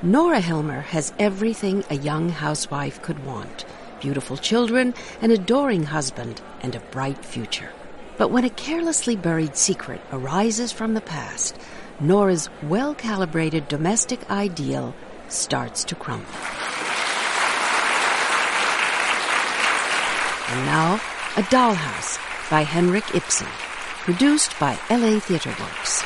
Nora Helmer has everything a young housewife could want. Beautiful children, an adoring husband, and a bright future. But when a carelessly buried secret arises from the past, Nora's well-calibrated domestic ideal starts to crumble. And now, A Dollhouse by Henrik Ibsen, produced by LA Theatre Works.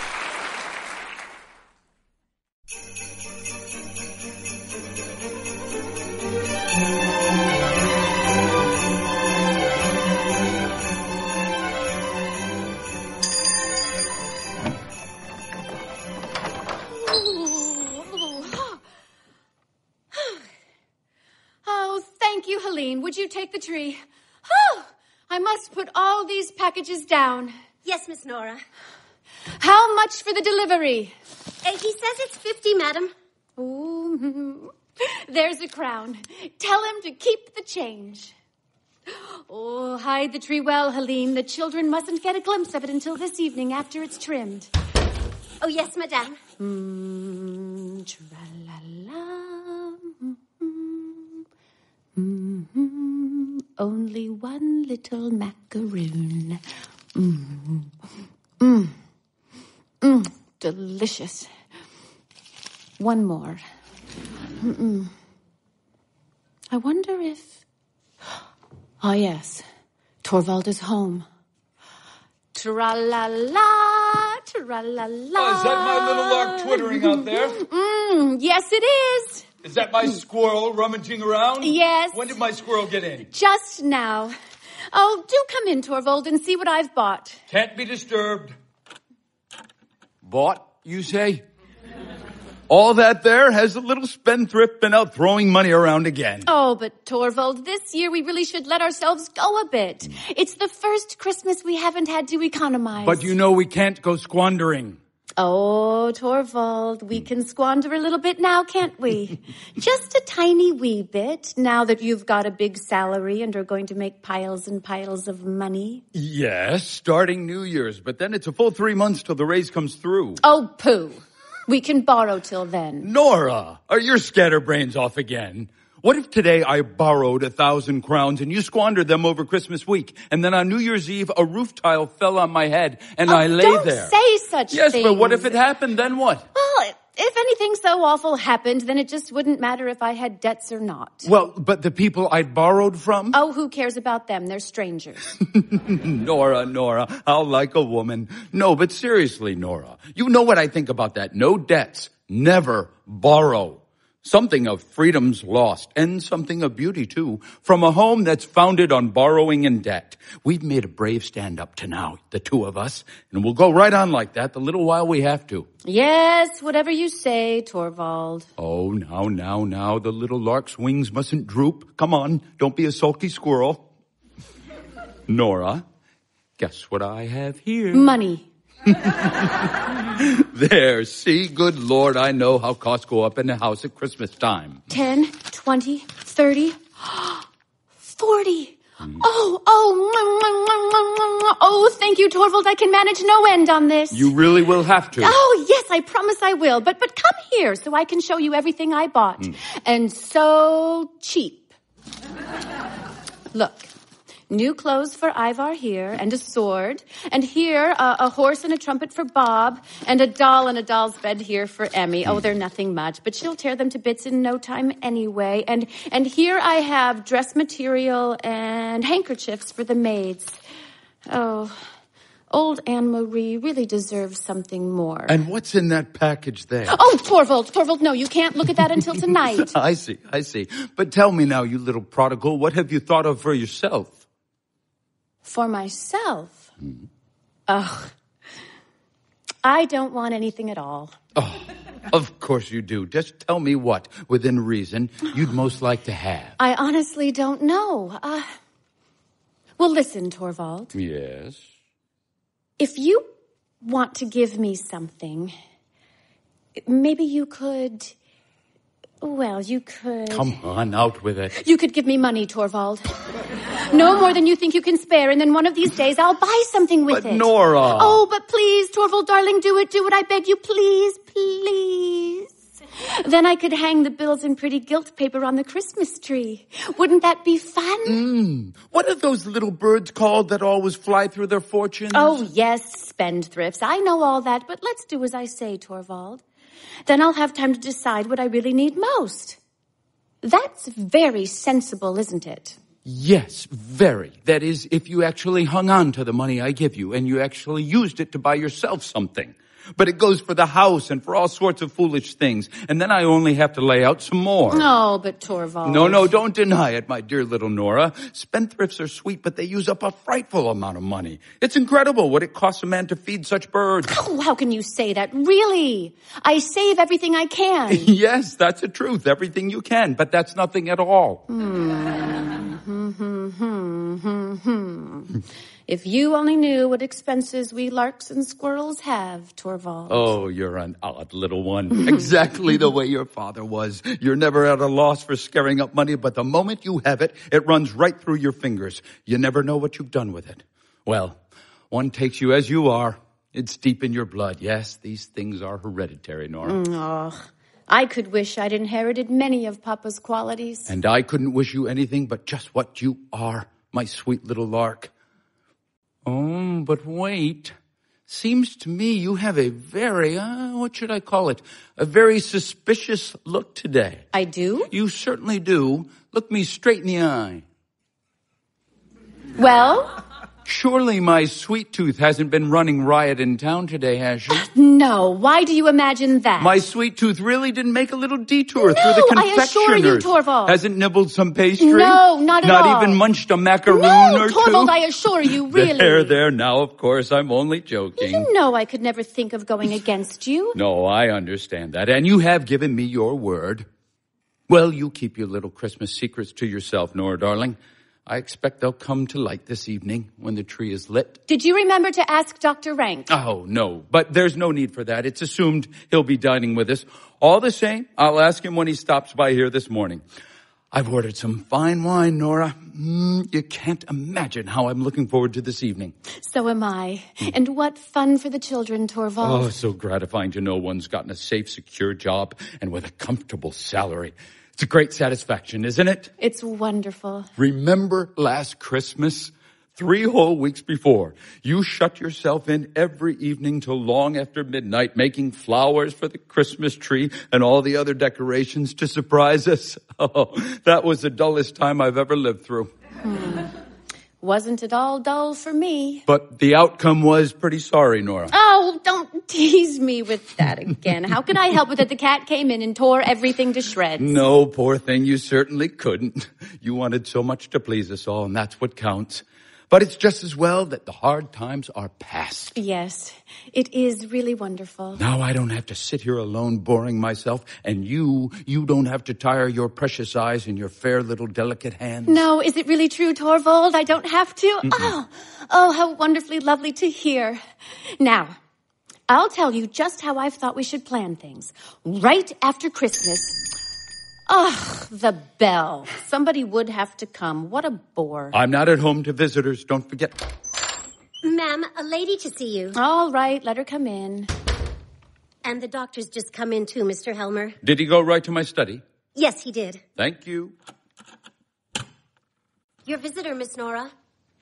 Oh, thank you, Helene. Would you take the tree? Oh, I must put all these packages down. Yes, Miss Nora. How much for the delivery? He says it's 50, madam. Ooh, there's a crown. Tell him to keep the change. Oh, hide the tree well, Helene. The children mustn't get a glimpse of it until this evening after it's trimmed. Oh, yes, madame. Tra-la-la. Only one little macaroon. Delicious. One more. I wonder if... Oh, yes. Torvald is home. Tra-la-la, tra-la-la. Oh, is that my little lark twittering out there? Yes, it is. Is that my squirrel rummaging around? Yes. When did my squirrel get in? Just now. Oh, do come in, Torvald, and see what I've bought. Can't be disturbed. Bought, you say? All that there has a little spendthrift been out throwing money around again. Oh, but Torvald, this year we really should let ourselves go a bit. It's the first Christmas we haven't had to economize. But you know we can't go squandering. Oh, Torvald, we can squander a little bit now, can't we? Just a tiny wee bit, now that you've got a big salary and are going to make piles and piles of money. Yes, starting New Year's, but then it's a full 3 months till the raise comes through. Oh, pooh. We can borrow till then. Nora, are your scatterbrains off again? What if today I borrowed 1,000 crowns and you squandered them over Christmas week, and then on New Year's Eve a roof tile fell on my head and I lay there? Don't say such things. Yes, but what if it happened? Then what? Well, if anything so awful happened, then it just wouldn't matter if I had debts or not. Well, but the people I'd borrowed from? Oh, who cares about them? They're strangers. Nora, how like a woman. No, but seriously, Nora, you know what I think about that. No debts. Never borrow. Something of freedom's lost, and something of beauty, too, from a home that's founded on borrowing and debt. We've made a brave stand up to now, the two of us, and we'll go right on like that the little while we have to. Yes, whatever you say, Torvald. Oh, now, the little lark's wings mustn't droop. Come on, don't be a sulky squirrel. Nora, guess what I have here? Money. There, see, good Lord, I know how costs go up in the house at Christmas time. 10, 20, 30, 40. Oh, thank you, Torvald. I can manage no end on this. You really will have to. Oh, yes, I promise I will. But come here so I can show you everything I bought. And so cheap. Look. New clothes for Ivar here, and a sword. And here, a horse and a trumpet for Bob, and a doll and a doll's bed here for Emmy. Oh, they're nothing much, but she'll tear them to bits in no time anyway. And here I have dress material and handkerchiefs for the maids. Oh, old Anne-Marie really deserves something more. And what's in that package there? Oh, Torvald, no, you can't look at that until tonight. I see. But tell me now, you little prodigal, what have you thought of for yourself? For myself? Oh, I don't want anything at all. Oh, of course you do. Just tell me what, within reason, you'd most like to have. I honestly don't know. Well, listen, Torvald. Yes? If you want to give me something, maybe you could... Well, you could... Come on, out with it. You could give me money, Torvald. No more than you think you can spare, and then one of these days I'll buy something with it. But Nora... Oh, but please, Torvald, darling, do it, I beg you, please. Then I could hang the bills in pretty gilt paper on the Christmas tree. Wouldn't that be fun? What are those little birds called that always fly through their fortunes? Oh, yes, spendthrifts. I know all that, but let's do as I say, Torvald. Then I'll have time to decide what I really need most. That's very sensible, isn't it? Yes, very. That is, if you actually hung on to the money I give you and you actually used it to buy yourself something. But it goes for the house and for all sorts of foolish things. And then I only have to lay out some more. No, but Torvald. No, don't deny it, my dear little Nora. Spendthrifts are sweet, but they use up a frightful amount of money. It's incredible what it costs a man to feed such birds. Oh, how can you say that? Really? I save everything I can. Yes, that's the truth. Everything you can, but that's nothing at all. If you only knew what expenses we larks and squirrels have, Torvald. Oh, you're an odd little one. Exactly the way your father was. You're never at a loss for scaring up money, but the moment you have it, it runs right through your fingers. You never know what you've done with it. Well, one takes you as you are. It's deep in your blood. Yes, these things are hereditary, Nora. Oh, I could wish I'd inherited many of Papa's qualities. And I couldn't wish you anything but just what you are, my sweet little lark. Oh, but wait. Seems to me you have a very, what should I call it? A very suspicious look today. I do? You certainly do. Look me straight in the eye. Well? Surely my sweet tooth hasn't been running riot in town today, has she? No. Why do you imagine that? My sweet tooth really didn't make a little detour through the No, confectioner's. I assure you, Torvald. Hasn't nibbled some pastry? No, not at all. Not even munched a macaroon No, or Torvald, two? I assure you, really. There, now, of course, I'm only joking. You know I could never think of going against you. No, I understand that. And you have given me your word. Well, you keep your little Christmas secrets to yourself, Nora, darling. I expect they'll come to light this evening when the tree is lit. Did you remember to ask Dr. Rank? Oh, no, but there's no need for that. It's assumed he'll be dining with us. All the same, I'll ask him when he stops by here this morning. I've ordered some fine wine, Nora. You can't imagine how I'm looking forward to this evening. So am I. And what fun for the children, Torvald. Oh, so gratifying to know one's gotten a safe, secure job and with a comfortable salary. It's a great satisfaction, isn't it? It's wonderful. Remember last Christmas? 3 whole weeks before, you shut yourself in every evening till long after midnight, making flowers for the Christmas tree and all the other decorations to surprise us. Oh, that was the dullest time I've ever lived through. Wasn't it all dull for me? But the outcome was pretty sorry, Nora. Oh, don't tease me with that again. How can I help with it? The cat came in and tore everything to shreds. No, poor thing, you certainly couldn't. You wanted so much to please us all, and that's what counts. But it's just as well that the hard times are past. Yes, it is really wonderful. Now I don't have to sit here alone boring myself, and you don't have to tire your precious eyes and your fair little delicate hands. No, is it really true, Torvald? I don't have to? Oh, how wonderfully lovely to hear. Now, I'll tell you just how I've thought we should plan things. Right after Christmas. Ugh, the bell. Somebody would have to come. What a bore. I'm not at home to visitors, don't forget. Ma'am, a lady to see you. All right, let her come in. And the doctor's just come in too, Mr. Helmer. Did he go right to my study? Yes, he did. Thank you. Your visitor, Miss Nora.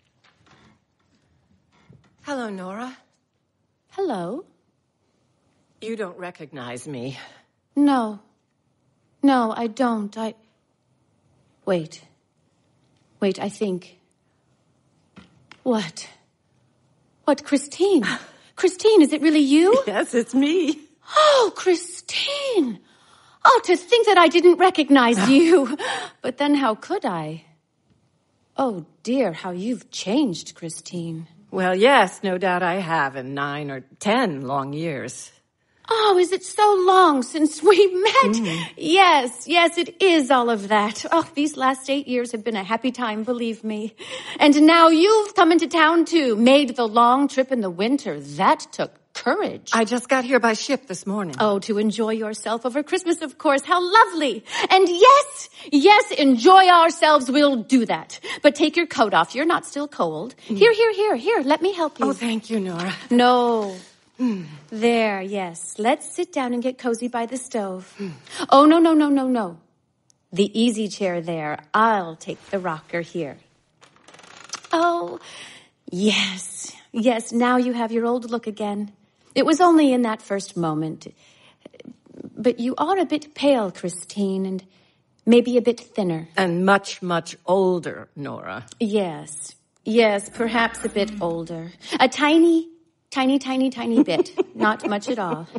Hello, Nora. Hello. You don't recognize me. No, I don't. Wait, I think. What, Christine? Christine, is it really you? Yes, it's me. Oh, Christine. Oh, to think that I didn't recognize you. But then how could I? Oh, dear, how you've changed, Christine. Well, yes, no doubt I have in 9 or 10 long years. Oh, is it so long since we met? Yes, it is all of that. Oh, these last 8 years have been a happy time, believe me. And now you've come into town too, made the long trip in the winter. That took courage. I just got here by ship this morning. Oh, to enjoy yourself over Christmas, of course. How lovely. And yes, enjoy ourselves. We'll do that. But take your coat off. You're not still cold. Here, let me help you. Oh, thank you, Nora. No, There, yes. Let's sit down and get cozy by the stove. Oh, no. The easy chair there. I'll take the rocker here. Oh, yes. Yes, now you have your old look again. It was only in that first moment. But you are a bit pale, Christine, and maybe a bit thinner. And much, much older, Nora. Yes, perhaps a bit older. A tiny bit. Not much at all.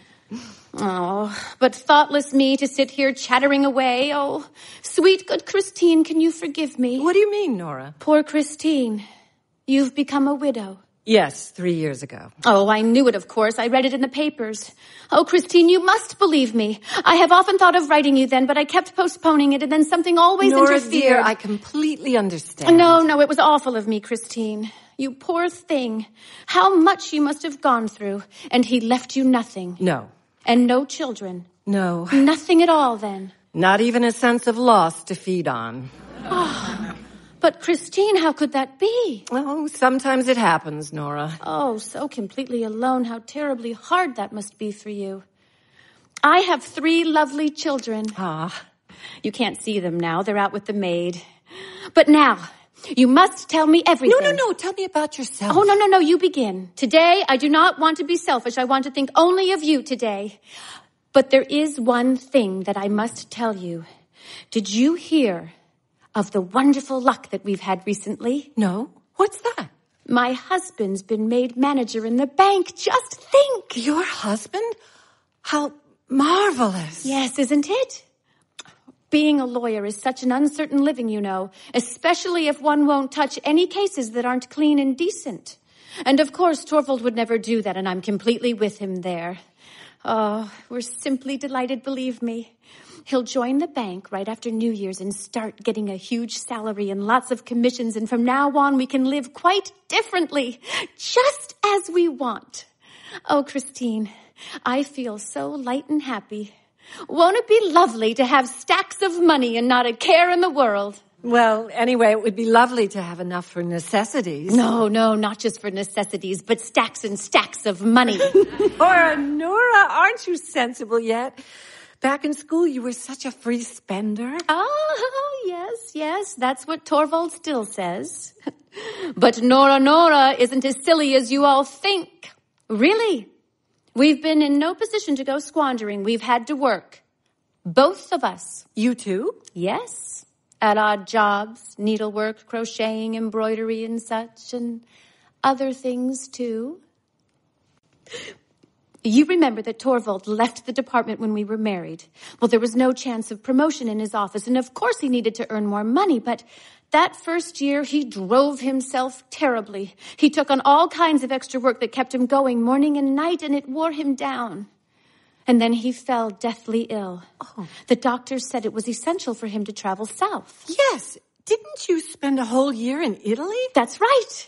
Oh, but thoughtless me to sit here chattering away. Oh, sweet, good Christine, can you forgive me? What do you mean, Nora? Poor Christine. You've become a widow. Yes, 3 years ago. Oh, I knew it, of course. I read it in the papers. Oh, Christine, you must believe me. I have often thought of writing you then, but I kept postponing it, and then something always Nora, interfered. dear, I completely understand. No, it was awful of me, Christine. You poor thing. How much you must have gone through. And he left you nothing. No. And no children. No. Nothing at all, then. Not even a sense of loss to feed on. Oh, but Christine, how could that be? Oh, sometimes it happens, Nora. Oh, so completely alone. How terribly hard that must be for you. I have 3 lovely children. Ah. You can't see them now. They're out with the maid. But now, you must tell me everything. No. Tell me about yourself. Oh, no. You begin. Today, I do not want to be selfish. I want to think only of you today. But there is one thing that I must tell you. Did you hear of the wonderful luck that we've had recently? No. What's that? My husband's been made manager in the bank. Just think. Your husband? How marvelous. Yes, isn't it? Being a lawyer is such an uncertain living, you know, especially if one won't touch any cases that aren't clean and decent. And of course, Torvald would never do that, and I'm completely with him there. Oh, we're simply delighted, believe me. He'll join the bank right after New Year's and start getting a huge salary and lots of commissions, and from now on we can live quite differently, just as we want. Oh, Christine, I feel so light and happy. Won't it be lovely to have stacks of money and not a care in the world? Well, anyway, it would be lovely to have enough for necessities. No, not just for necessities, but stacks and stacks of money. Nora, aren't you sensible yet? Back in school, you were such a free spender. Oh, yes, that's what Torvald still says. But Nora isn't as silly as you all think. Really. We've been in no position to go squandering. We've had to work. Both of us. You too? Yes. At odd jobs, needlework, crocheting, embroidery and such, and other things too. You remember that Torvald left the department when we were married. Well, there was no chance of promotion in his office, and of course he needed to earn more money, but that first year he drove himself terribly. He took on all kinds of extra work that kept him going morning and night, and it wore him down. And then he fell deathly ill. Oh. The doctors said it was essential for him to travel south. Yes. Didn't you spend a whole year in Italy? That's right.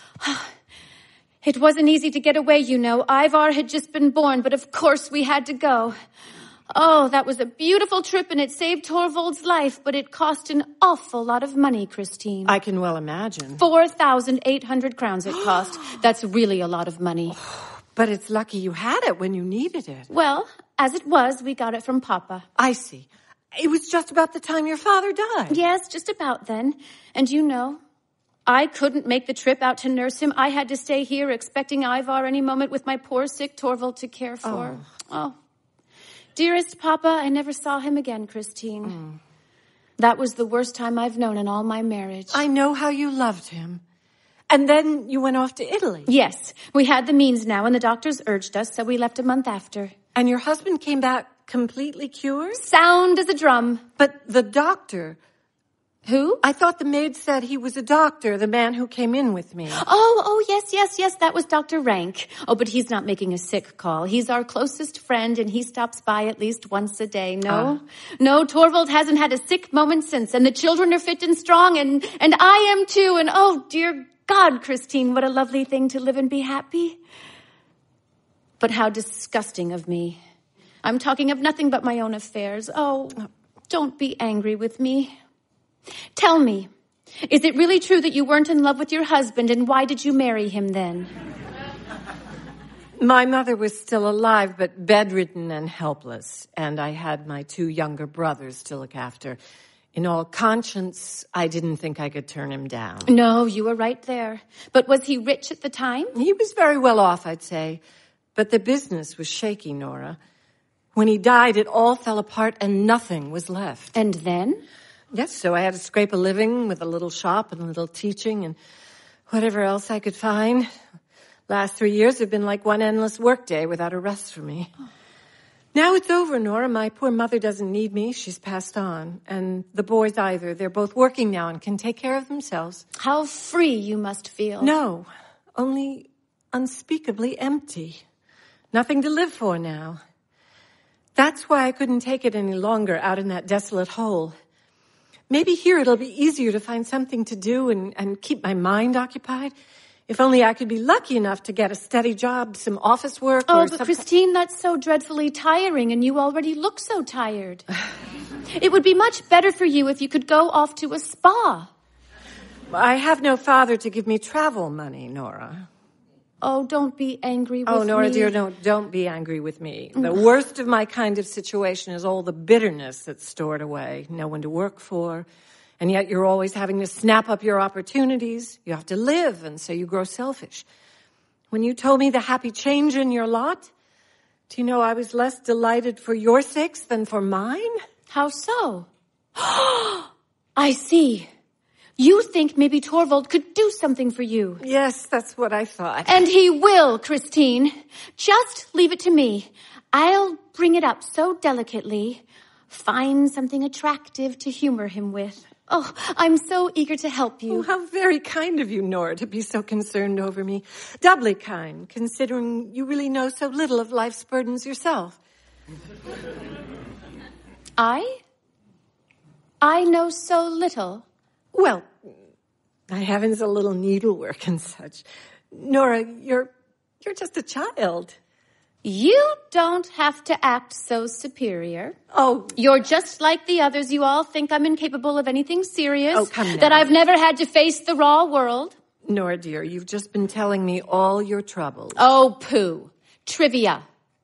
It wasn't easy to get away, you know. Ivar had just been born, but of course we had to go. Oh, that was a beautiful trip, and it saved Torvald's life, but it cost an awful lot of money, Christine. I can well imagine. 4,800 crowns it cost. That's really a lot of money. But it's lucky you had it when you needed it. Well, as it was, we got it from Papa. I see. It was just about the time your father died. Yes, just about then. And you know, I couldn't make the trip out to nurse him. I had to stay here expecting Ivar any moment with my poor sick Torvald to care for. Oh. Dearest Papa, I never saw him again, Christine. That was the worst time I've known in all my marriage. I know how you loved him. And then you went off to Italy. Yes, we had the means now, and the doctors urged us, so we left a month after. And your husband came back completely cured? Sound as a drum. But the doctor... Who? I thought the maid said he was a doctor, the man who came in with me. Oh, yes, that was Dr. Rank. Oh, but he's not making a sick call. He's our closest friend, and he stops by at least once a day. No, Torvald hasn't had a sick moment since, and the children are fit and strong, and I am too, and oh, dear God, Christine, what a lovely thing to live and be happy. But how disgusting of me. I'm talking of nothing but my own affairs. Oh, don't be angry with me. Tell me, is it really true that you weren't in love with your husband, and why did you marry him then? My mother was still alive, but bedridden and helpless, and I had my 2 younger brothers to look after. In all conscience, I didn't think I could turn him down. No, you were right there. But was he rich at the time? He was very well off, I'd say. But the business was shaky, Nora. When he died, it all fell apart and nothing was left. And then? Yes, so I had to scrape a living with a little shop and a little teaching and whatever else I could find. Last 3 years have been like one endless workday without a rest for me. Now it's over, Nora. My poor mother doesn't need me. She's passed on. And the boys either. They're both working now and can take care of themselves. How free you must feel. No, only unspeakably empty. Nothing to live for now. That's why I couldn't take it any longer out in that desolate hole. Maybe here it'll be easier to find something to do and keep my mind occupied. If only I could be lucky enough to get a steady job, some office work. Oh, but Christine, that's so dreadfully tiring, and you already look so tired. It would be much better for you if you could go off to a spa. I have no father to give me travel money, Nora. Oh, don't be angry with me. Oh, Nora, dear, don't be angry with me. The worst of my kind of situation is all the bitterness that's stored away. No one to work for. And yet you're always having to snap up your opportunities. You have to live, and so you grow selfish. When you told me the happy change in your lot, do you know I was less delighted for your sakes than for mine? How so? I see. You think maybe Torvald could do something for you. Yes, that's what I thought. And he will, Christine. Just leave it to me. I'll bring it up so delicately. Find something attractive to humor him with. Oh, I'm so eager to help you. Oh, how very kind of you, Nora, to be so concerned over me. Doubly kind, considering you really know so little of life's burdens yourself. I know so little. Well, I haven't a little needlework and such. Nora, you're just a child. You don't have to act so superior. Oh. You're just like the others. You all think I'm incapable of anything serious. Oh, come now. That I've never had to face the raw world. Nora, dear, you've just been telling me all your troubles. Oh, pooh. Trivia.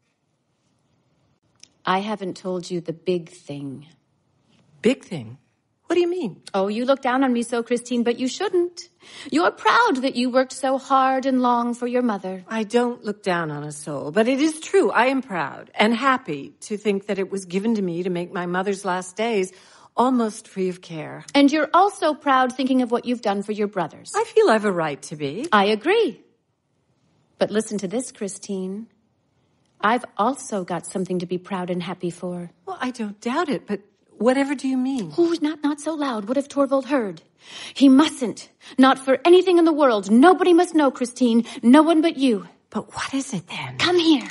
I haven't told you the big thing. Big thing? What do you mean? Oh, you look down on me so, Christine, but you shouldn't. You're proud that you worked so hard and long for your mother. I don't look down on a soul, but it is true. I am proud and happy to think that it was given to me to make my mother's last days almost free of care. And you're also proud thinking of what you've done for your brothers. I feel I've a right to be. I agree. But listen to this, Christine. I've also got something to be proud and happy for. Well, I don't doubt it, but whatever do you mean? Oh, not so loud. What if Torvald heard? He mustn't. Not for anything in the world. Nobody must know, Christine. No one but you. But what is it then? Come here.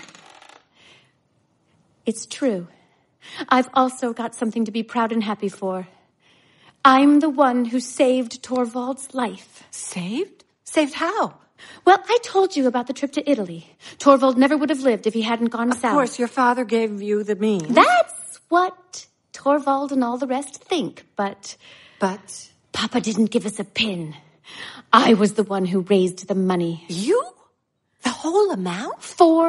It's true. I've also got something to be proud and happy for. I'm the one who saved Torvald's life. Saved? Saved how? Well, I told you about the trip to Italy. Torvald never would have lived if he hadn't gone south. Of course, your father gave you the means. That's what Torvald and all the rest think, but Papa didn't give us a pin. I was the one who raised the money. You? The whole amount?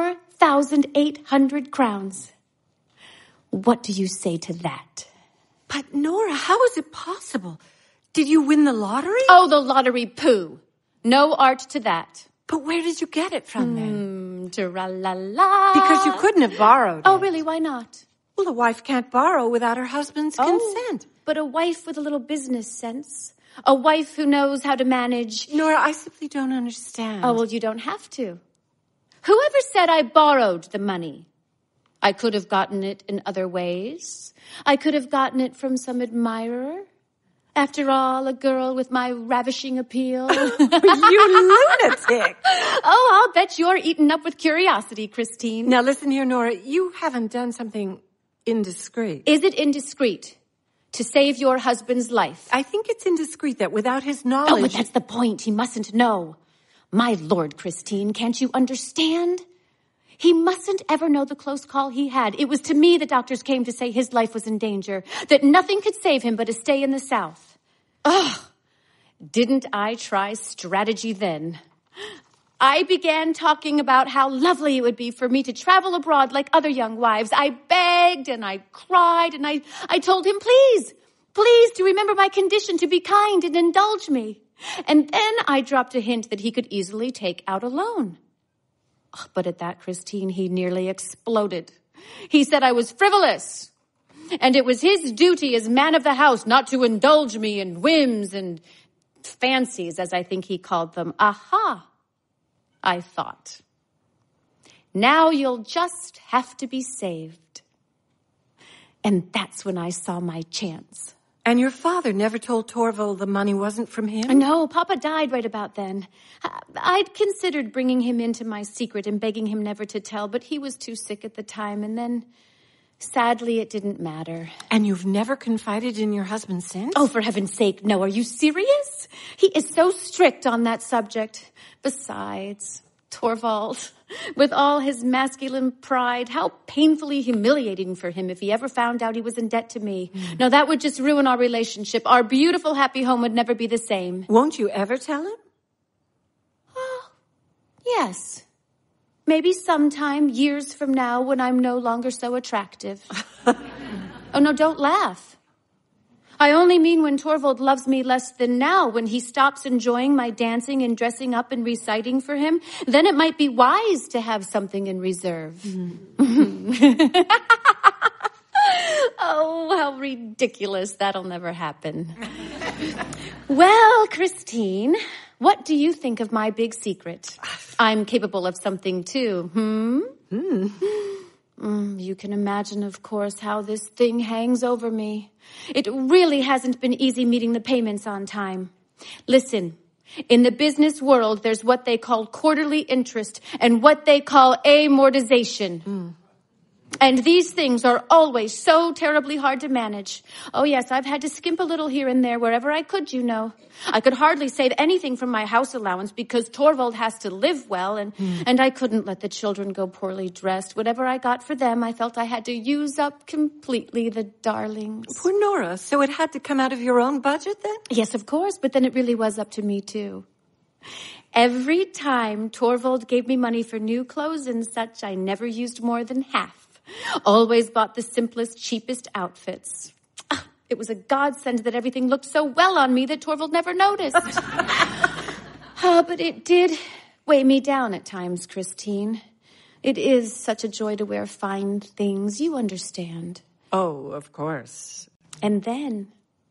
4,800 crowns. What do you say to that? But Nora, how is it possible? Did you win the lottery? Oh, the lottery poo. No art to that. But where did you get it from then? Tra-la-la. Because you couldn't have borrowed it. Oh, really? Why not? Well, a wife can't borrow without her husband's consent. But a wife with a little business sense. A wife who knows how to manage. Nora, I simply don't understand. Oh, well, you don't have to. Whoever said I borrowed the money? I could have gotten it in other ways. I could have gotten it from some admirer. After all, a girl with my ravishing appeal. You lunatic! Oh, I'll bet you're eaten up with curiosity, Christine. Now listen here, Nora. You haven't done something indiscreet. Is it indiscreet to save your husband's life? I think it's indiscreet that without his knowledge... Oh, but that's the point. He mustn't know. My Lord, Christine, can't you understand? He mustn't ever know the close call he had. It was to me the doctors came to say his life was in danger, that nothing could save him but to stay in the South. Ugh! Didn't I try strategy then? I began talking about how lovely it would be for me to travel abroad like other young wives. I begged and I cried and I told him, please to remember my condition, to be kind and indulge me. And then I dropped a hint that he could easily take out a loan. But at that, Christine, he nearly exploded. He said I was frivolous, and it was his duty as man of the house not to indulge me in whims and fancies, as I think he called them. Aha, I thought. Now you'll just have to be saved. And that's when I saw my chance. And your father never told Torvald the money wasn't from him? No, Papa died right about then. I'd considered bringing him into my secret and begging him never to tell, but he was too sick at the time, and then, sadly, it didn't matter. And you've never confided in your husband since? Oh, for heaven's sake, no. Are you serious? He is so strict on that subject. Besides, Torvald, with all his masculine pride, how painfully humiliating for him if he ever found out he was in debt to me. No, that would just ruin our relationship. Our beautiful, happy home would never be the same. Won't you ever tell him? Oh, yes. Maybe sometime, years from now, when I'm no longer so attractive. Oh, no, don't laugh. I only mean when Torvald loves me less than now, when he stops enjoying my dancing and dressing up and reciting for him, then it might be wise to have something in reserve. Oh, how ridiculous. That'll never happen. Well, Christine, what do you think of my big secret? I'm capable of something too, You can imagine, of course, how this thing hangs over me. It really hasn't been easy meeting the payments on time. Listen, in the business world, there's what they call quarterly interest and what they call amortization. And these things are always so terribly hard to manage. Oh, yes, I've had to skimp a little here and there wherever I could, you know. I could hardly save anything from my house allowance because Torvald has to live well, and I couldn't let the children go poorly dressed. Whatever I got for them, I felt I had to use up completely, the darlings. Poor Nora. So it had to come out of your own budget then? Yes, of course, but then it really was up to me, too. Every time Torvald gave me money for new clothes and such, I never used more than half. Always bought the simplest, cheapest outfits. It was a godsend that everything looked so well on me that Torvald never noticed. But it did weigh me down at times, Christine. It is such a joy to wear fine things, you understand. Oh, of course. And then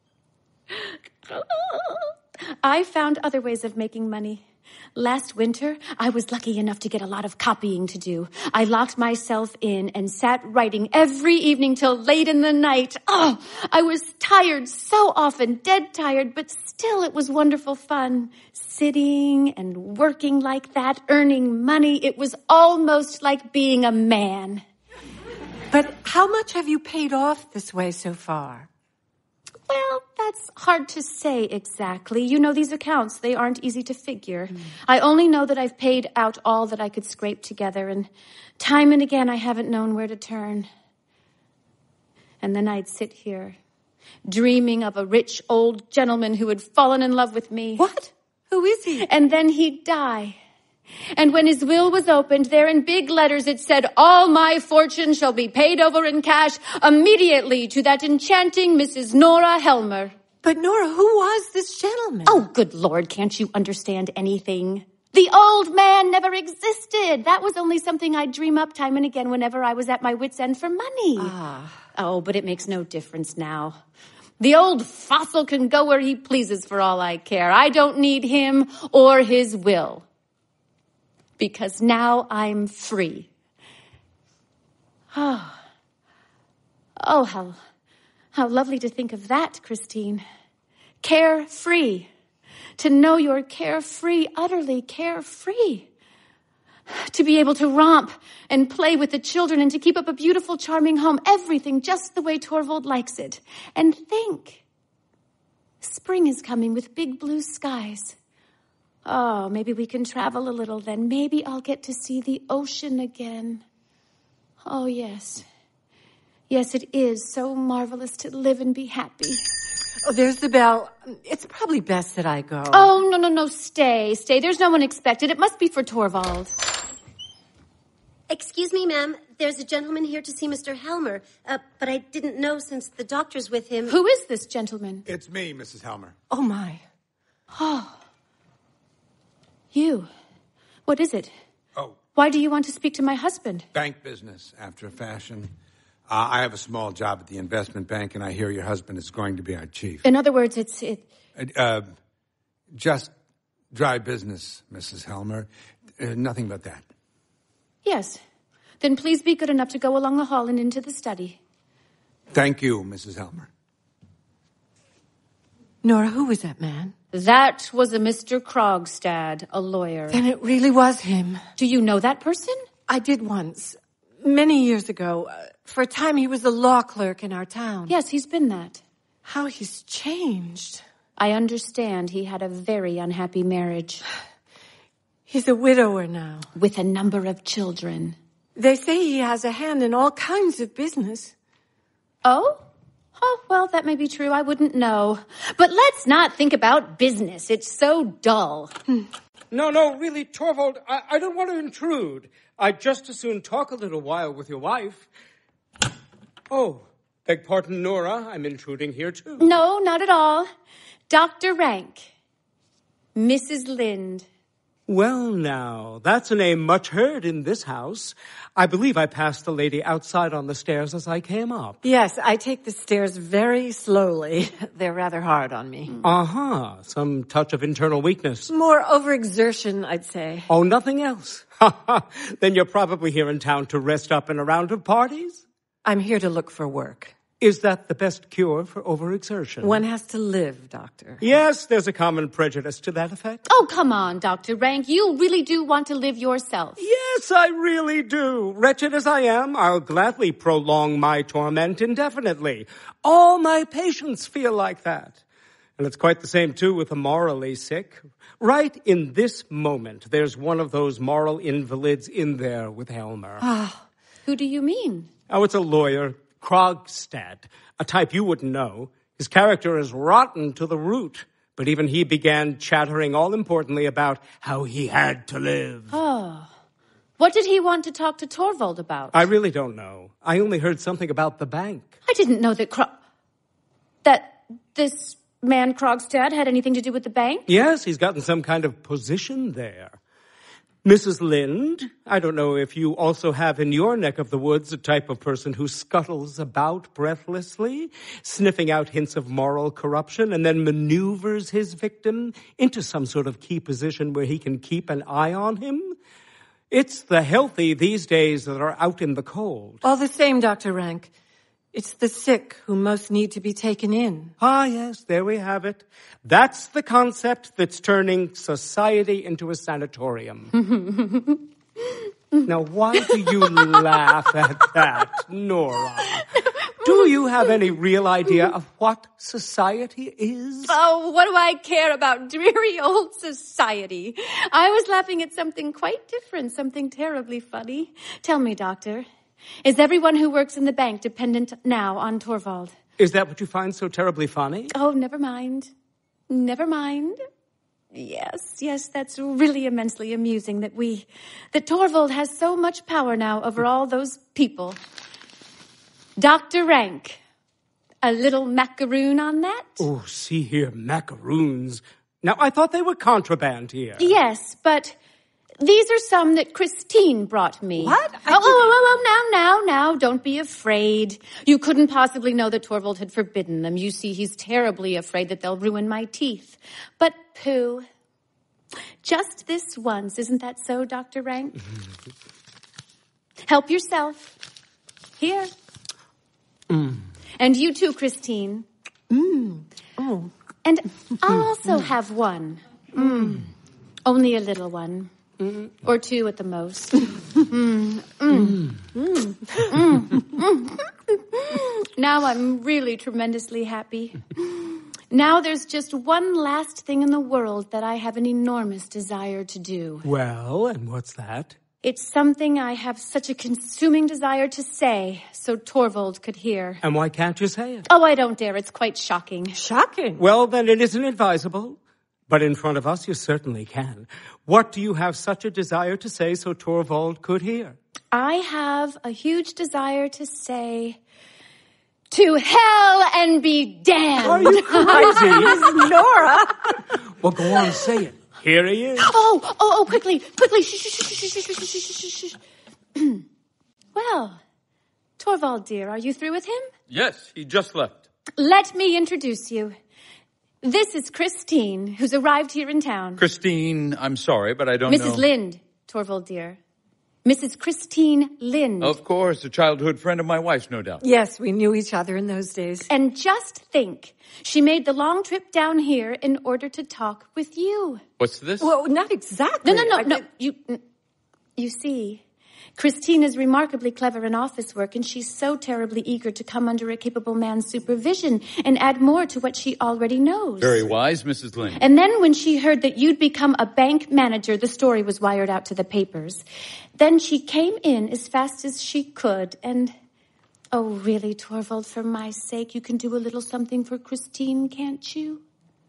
I found other ways of making money. Last winter, I was lucky enough to get a lot of copying to do. I locked myself in and sat writing every evening till late in the night. Oh, I was tired so often, dead tired, but still it was wonderful fun. Sitting and working like that, earning money, it was almost like being a man. But how much have you paid off this way so far? Well, that's hard to say exactly. You know, these accounts, they aren't easy to figure. I only know that I've paid out all that I could scrape together, and time and again I haven't known where to turn. And then I'd sit here, dreaming of a rich old gentleman who had fallen in love with me. What? Who is he? And then he'd die. And when his will was opened, there in big letters it said, all my fortune shall be paid over in cash immediately to that enchanting Mrs. Nora Helmer. But Nora, who was this gentleman? Oh, good Lord, can't you understand anything? The old man never existed. That was only something I'd dream up time and again whenever I was at my wit's end for money. Oh, but it makes no difference now. The old fossil can go where he pleases for all I care. I don't need him or his will. Because now I'm free. Oh, how lovely to think of that, Christine. Carefree. To know you're carefree, utterly carefree. To be able to romp and play with the children and to keep up a beautiful, charming home. Everything just the way Torvald likes it. And think, spring is coming with big blue skies. Oh, maybe we can travel a little then. Maybe I'll get to see the ocean again. Oh, yes. Yes, it is so marvelous to live and be happy. Oh, there's the bell. It's probably best that I go. Oh, no, stay. There's no one expected. It must be for Torvald. Excuse me, ma'am. There's a gentleman here to see Mr. Helmer, but I didn't know since the doctor's with him. Who is this gentleman? It's me, Mrs. Helmer. Oh, my. Oh. You. What is it? Oh. Why do you want to speak to my husband? Bank business, after a fashion. I have a small job at the investment bank, and I hear your husband is going to be our chief. In other words, Just dry business, Mrs. Helmer. Nothing but that. Yes. Then please be good enough to go along the hall and into the study. Thank you, Mrs. Helmer. Nora, who was that man? That was a Mr. Krogstad, a lawyer. Then it really was him. Do you know that person? I did once. Many years ago. For a time, he was the law clerk in our town. Yes, he's been that. How he's changed. I understand he had a very unhappy marriage. He's a widower now. With a number of children. They say he has a hand in all kinds of business. Oh? Oh, well, that may be true. I wouldn't know. But let's not think about business. It's so dull. No, really, Torvald, I don't want to intrude. I'd just as soon talk a little while with your wife. Oh, beg pardon, Nora. I'm intruding here, too. No, not at all. Dr. Rank. Mrs. Lind. Well, now, that's a name much heard in this house. I believe I passed the lady outside on the stairs as I came up. Yes, I take the stairs very slowly. They're rather hard on me. Uh-huh. Some touch of internal weakness. More overexertion, I'd say. Oh, nothing else. Then you're probably here in town to rest up in a round of parties? I'm here to look for work. Is that the best cure for overexertion? One has to live, Doctor. Yes, there's a common prejudice to that effect. Oh, come on, Dr. Rank. You really do want to live yourself. Yes, I really do. Wretched as I am, I'll gladly prolong my torment indefinitely. All my patients feel like that. And it's quite the same, too, with the morally sick. Right in this moment, there's one of those moral invalids in there with Helmer. Who do you mean? Oh, it's a lawyer, Krogstad, a type you wouldn't know. His character is rotten to the root, but even he began chattering all importantly about how he had to live. Oh. What did he want to talk to Torvald about? I really don't know. I only heard something about the bank. I didn't know that this man Krogstad had anything to do with the bank. Yes, he's gotten some kind of position there. Mrs. Lind, I don't know if you also have in your neck of the woods a type of person who scuttles about breathlessly, sniffing out hints of moral corruption, and then maneuvers his victim into some sort of key position where he can keep an eye on him. It's the healthy these days that are out in the cold. All the same, Dr. Rank. It's the sick who most need to be taken in. Ah, yes, there we have it. That's the concept that's turning society into a sanatorium. Now, why do you laugh at that, Nora? Do you have any real idea of what society is? Oh, what do I care about dreary old society? I was laughing at something quite different, something terribly funny. Tell me, Doctor, is everyone who works in the bank dependent now on Torvald? Is that what you find so terribly funny? Oh, never mind. Never mind. Yes, that's really immensely amusing that Torvald has so much power now over all those people. Dr. Rank, a little macaroon on that? Oh, see here, macaroons. Now, I thought they were contraband here. Yes, but these are some that Christine brought me. What? Now, don't be afraid. You couldn't possibly know that Torvald had forbidden them. You see, he's terribly afraid that they'll ruin my teeth. But, pooh, just this once. Isn't that so, Dr. Rank? Help yourself. Here. And you too, Christine. Oh. And I'll also have one. Only a little one. Or two at the most. Now I'm really tremendously happy. Now there's just one last thing in the world that I have an enormous desire to do. Well, and what's that? It's something I have such a consuming desire to say, so Torvald could hear. And why can't you say it? Oh, I don't dare. It's quite shocking. Shocking. Well, then it isn't advisable. But in front of us, you certainly can. What do you have such a desire to say so Torvald could hear? I have a huge desire to say, to hell and be damned. Are you crazy? Nora! Well, go on, say it. Here he is. Oh, quickly. Shh. Well, Torvald, dear, are you through with him? Yes, he just left. Let me introduce you. This is Christine, who's arrived here in town. Christine, I'm sorry, but I don't know. Mrs. Lind, Torvald, dear. Mrs. Christine Lind. Of course, a childhood friend of my wife's, no doubt. Yes, we knew each other in those days. And just think, she made the long trip down here in order to talk with you. What's this? Well, not exactly. No. You see, Christine is remarkably clever in office work, and she's so terribly eager to come under a capable man's supervision and add more to what she already knows. Very wise, Mrs. Lind. And then when she heard that you'd become a bank manager, the story was wired out to the papers. Then she came in as fast as she could, and... Oh, really, Torvald, for my sake, you can do a little something for Christine, can't you?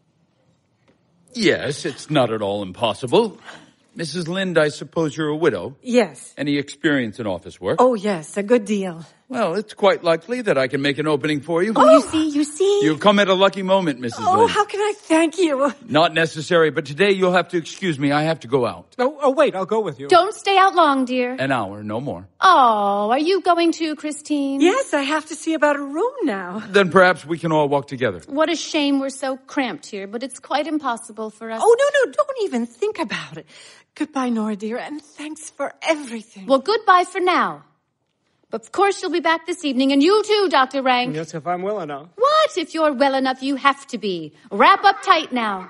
Yes, it's not at all impossible. Mrs. Lind, I suppose you're a widow? Yes. Any experience in office work? Oh, yes, a good deal. Well, it's quite likely that I can make an opening for you. Oh, you see? You've come at a lucky moment, Mrs. Oh, Lind. how can I thank you? Not necessary, but today you'll have to excuse me. I have to go out. Oh, wait, I'll go with you. Don't stay out long, dear. An hour, no more. Oh, are you going to, Christine? Yes, I have to see about a room now. Then perhaps we can all walk together. What a shame we're so cramped here, but it's quite impossible for us. Oh, no, don't even think about it. Goodbye, Nora, dear, and thanks for everything. Well, goodbye for now. But of course you'll be back this evening, and you too, Dr. Rank. Yes, if I'm well enough. What? If you're well enough, you have to be. Wrap up tight now.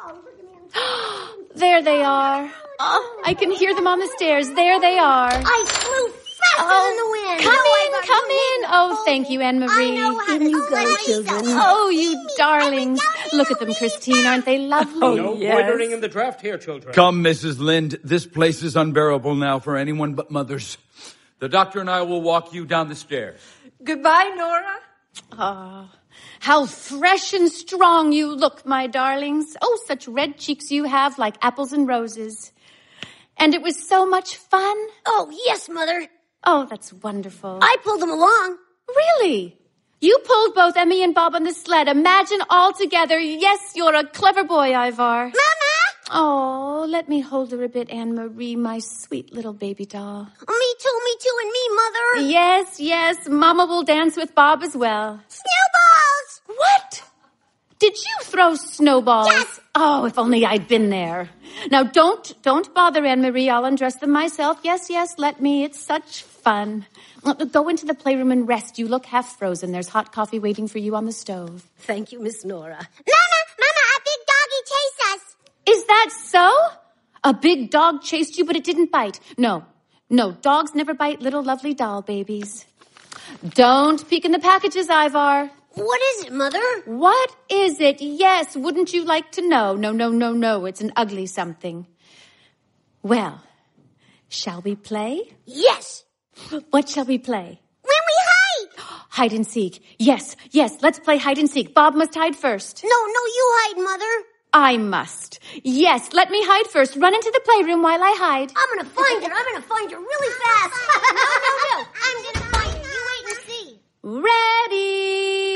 There they are. Oh, I can hear them on the stairs. There they are. I flew faster than the wind. Come in. Oh, thank you, Anne-Marie. I know how to go, children. Oh, you darlings. Look at them, Christine. Aren't they lovely? No yes. loitering in the draft here, children. Come, Mrs. Lind. This place is unbearable now for anyone but mothers. The doctor and I will walk you down the stairs. Goodbye, Nora. Oh, how fresh and strong you look, my darlings. Oh, such red cheeks you have, like apples and roses. And it was so much fun. Oh, yes, Mother. Oh, that's wonderful. I pulled them along. Really? You pulled both Emmy and Bob on the sled. Imagine all together. Yes, you're a clever boy, Ivar. Mama! Oh, let me hold her a bit, Anne-Marie, my sweet little baby doll. Me too, and me, Mother. Yes, Mama will dance with Bob as well. Snowballs! What? Did you throw snowballs? Yes. Oh, if only I'd been there. Now, don't bother, Anne-Marie. I'll undress them myself. Yes, let me. It's such fun. Go into the playroom and rest. You look half frozen. There's hot coffee waiting for you on the stove. Thank you, Miss Nora. Mama, a big doggy chased us. Is that so? A big dog chased you, but it didn't bite. No, dogs never bite little lovely doll babies. Don't peek in the packages, Ivar. What is it, Mother? What is it? Yes, wouldn't you like to know? No, it's an ugly something. Well, shall we play? Yes. What shall we play? When we hide. Hide and seek. Yes, let's play hide and seek. Bob must hide first. No, you hide, Mother. I must. Yes, let me hide first. Run into the playroom while I hide. I'm gonna find her really fast. No. I'm gonna find her. You wait and see. Ready.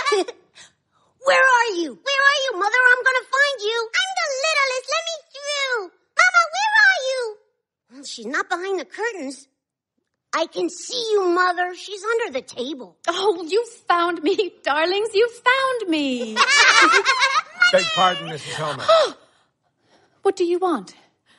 Where are you, Mother? I'm gonna find you. I'm the littlest. Let me through. Mama, where are you? Well, she's not behind the curtains. I can see you, Mother. She's under the table. Oh, you found me, darlings. You found me. Beg pardon, Mrs. Helmer. What do you want?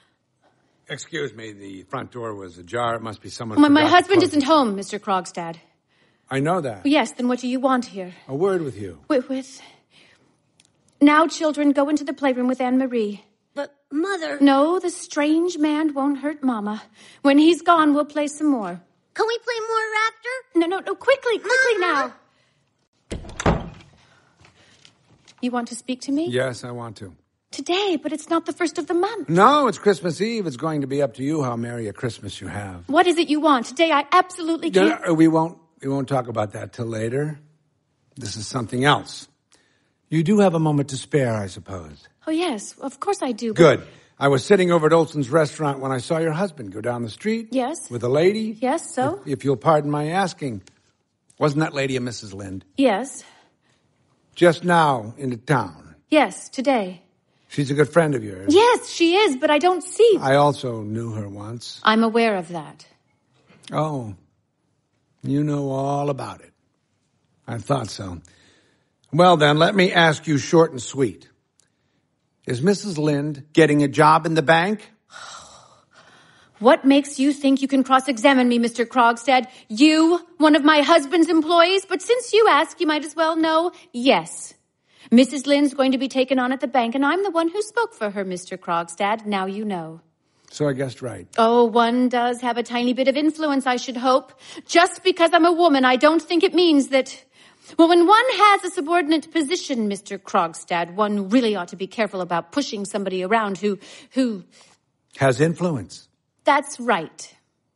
Excuse me, the front door was ajar. It must be someone. My forgot to husband close isn't it. home, Mr. Krogstad. I know that. Yes, then what do you want here? A word with you. With... Now, children, go into the playroom with Anne-Marie. But, Mother... No, the strange man won't hurt Mama. When he's gone, we'll play some more. Can we play more Raptor? No, quickly Mama. now. You want to speak to me? Yes, I want to. Today, but it's not the first of the month. No, it's Christmas Eve. It's going to be up to you how merry a Christmas you have. What is it you want? Today I absolutely can't... No, we won't talk about that till later. This is something else. You do have a moment to spare, I suppose. Oh, yes, of course I do. Good. I was sitting over at Olson's restaurant when I saw your husband go down the street. Yes. With a lady. Yes, so? If you'll pardon my asking, wasn't that lady a Mrs. Lind? Yes. Just now into town? Yes, today. She's a good friend of yours. Yes, she is, but I don't see... I also knew her once. I'm aware of that. Oh, you know all about it. I thought so. Well then, let me ask you short and sweet. Is Mrs. Lind getting a job in the bank? What makes you think you can cross-examine me, Mr. Krogstad? You, one of my husband's employees? But since you ask, you might as well know, yes. Mrs. Lind's going to be taken on at the bank, and I'm the one who spoke for her, Mr. Krogstad. Now you know. So I guessed right. Oh, one does have a tiny bit of influence, I should hope. Just because I'm a woman, I don't think it means that... Well, when one has a subordinate position, Mr. Krogstad, one really ought to be careful about pushing somebody around who... Has influence. That's right.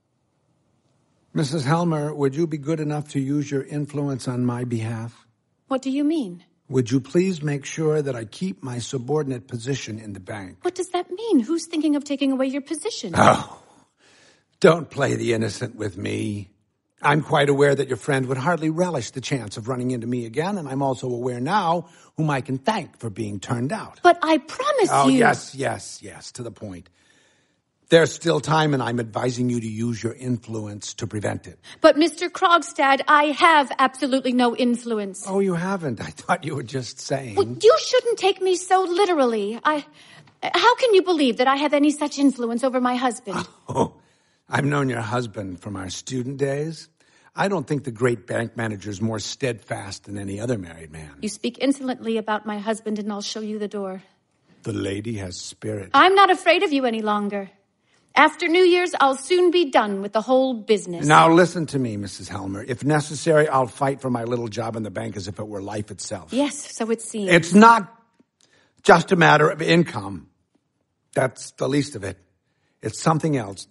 Mrs. Helmer, would you be good enough to use your influence on my behalf? What do you mean? Would you please make sure that I keep my subordinate position in the bank? What does that mean? Who's thinking of taking away your position? Oh, don't play the innocent with me. I'm quite aware that your friend would hardly relish the chance of running into me again, and I'm also aware now whom I can thank for being turned out. But I promise you... Oh, yes, to the point. There's still time, and I'm advising you to use your influence to prevent it. But, Mr. Krogstad, I have absolutely no influence. Oh, you haven't? I thought you were just saying... Well, you shouldn't take me so literally. How can you believe that I have any such influence over my husband? Oh, I've known your husband from our student days. I don't think the great bank manager's more steadfast than any other married man. You speak insolently about my husband, and I'll show you the door. The lady has spirit. I'm not afraid of you any longer. After New Year's, I'll soon be done with the whole business. Now listen to me, Mrs. Helmer. If necessary, I'll fight for my little job in the bank as if it were life itself. Yes, so it seems. It's not just a matter of income. That's the least of it. It's something else.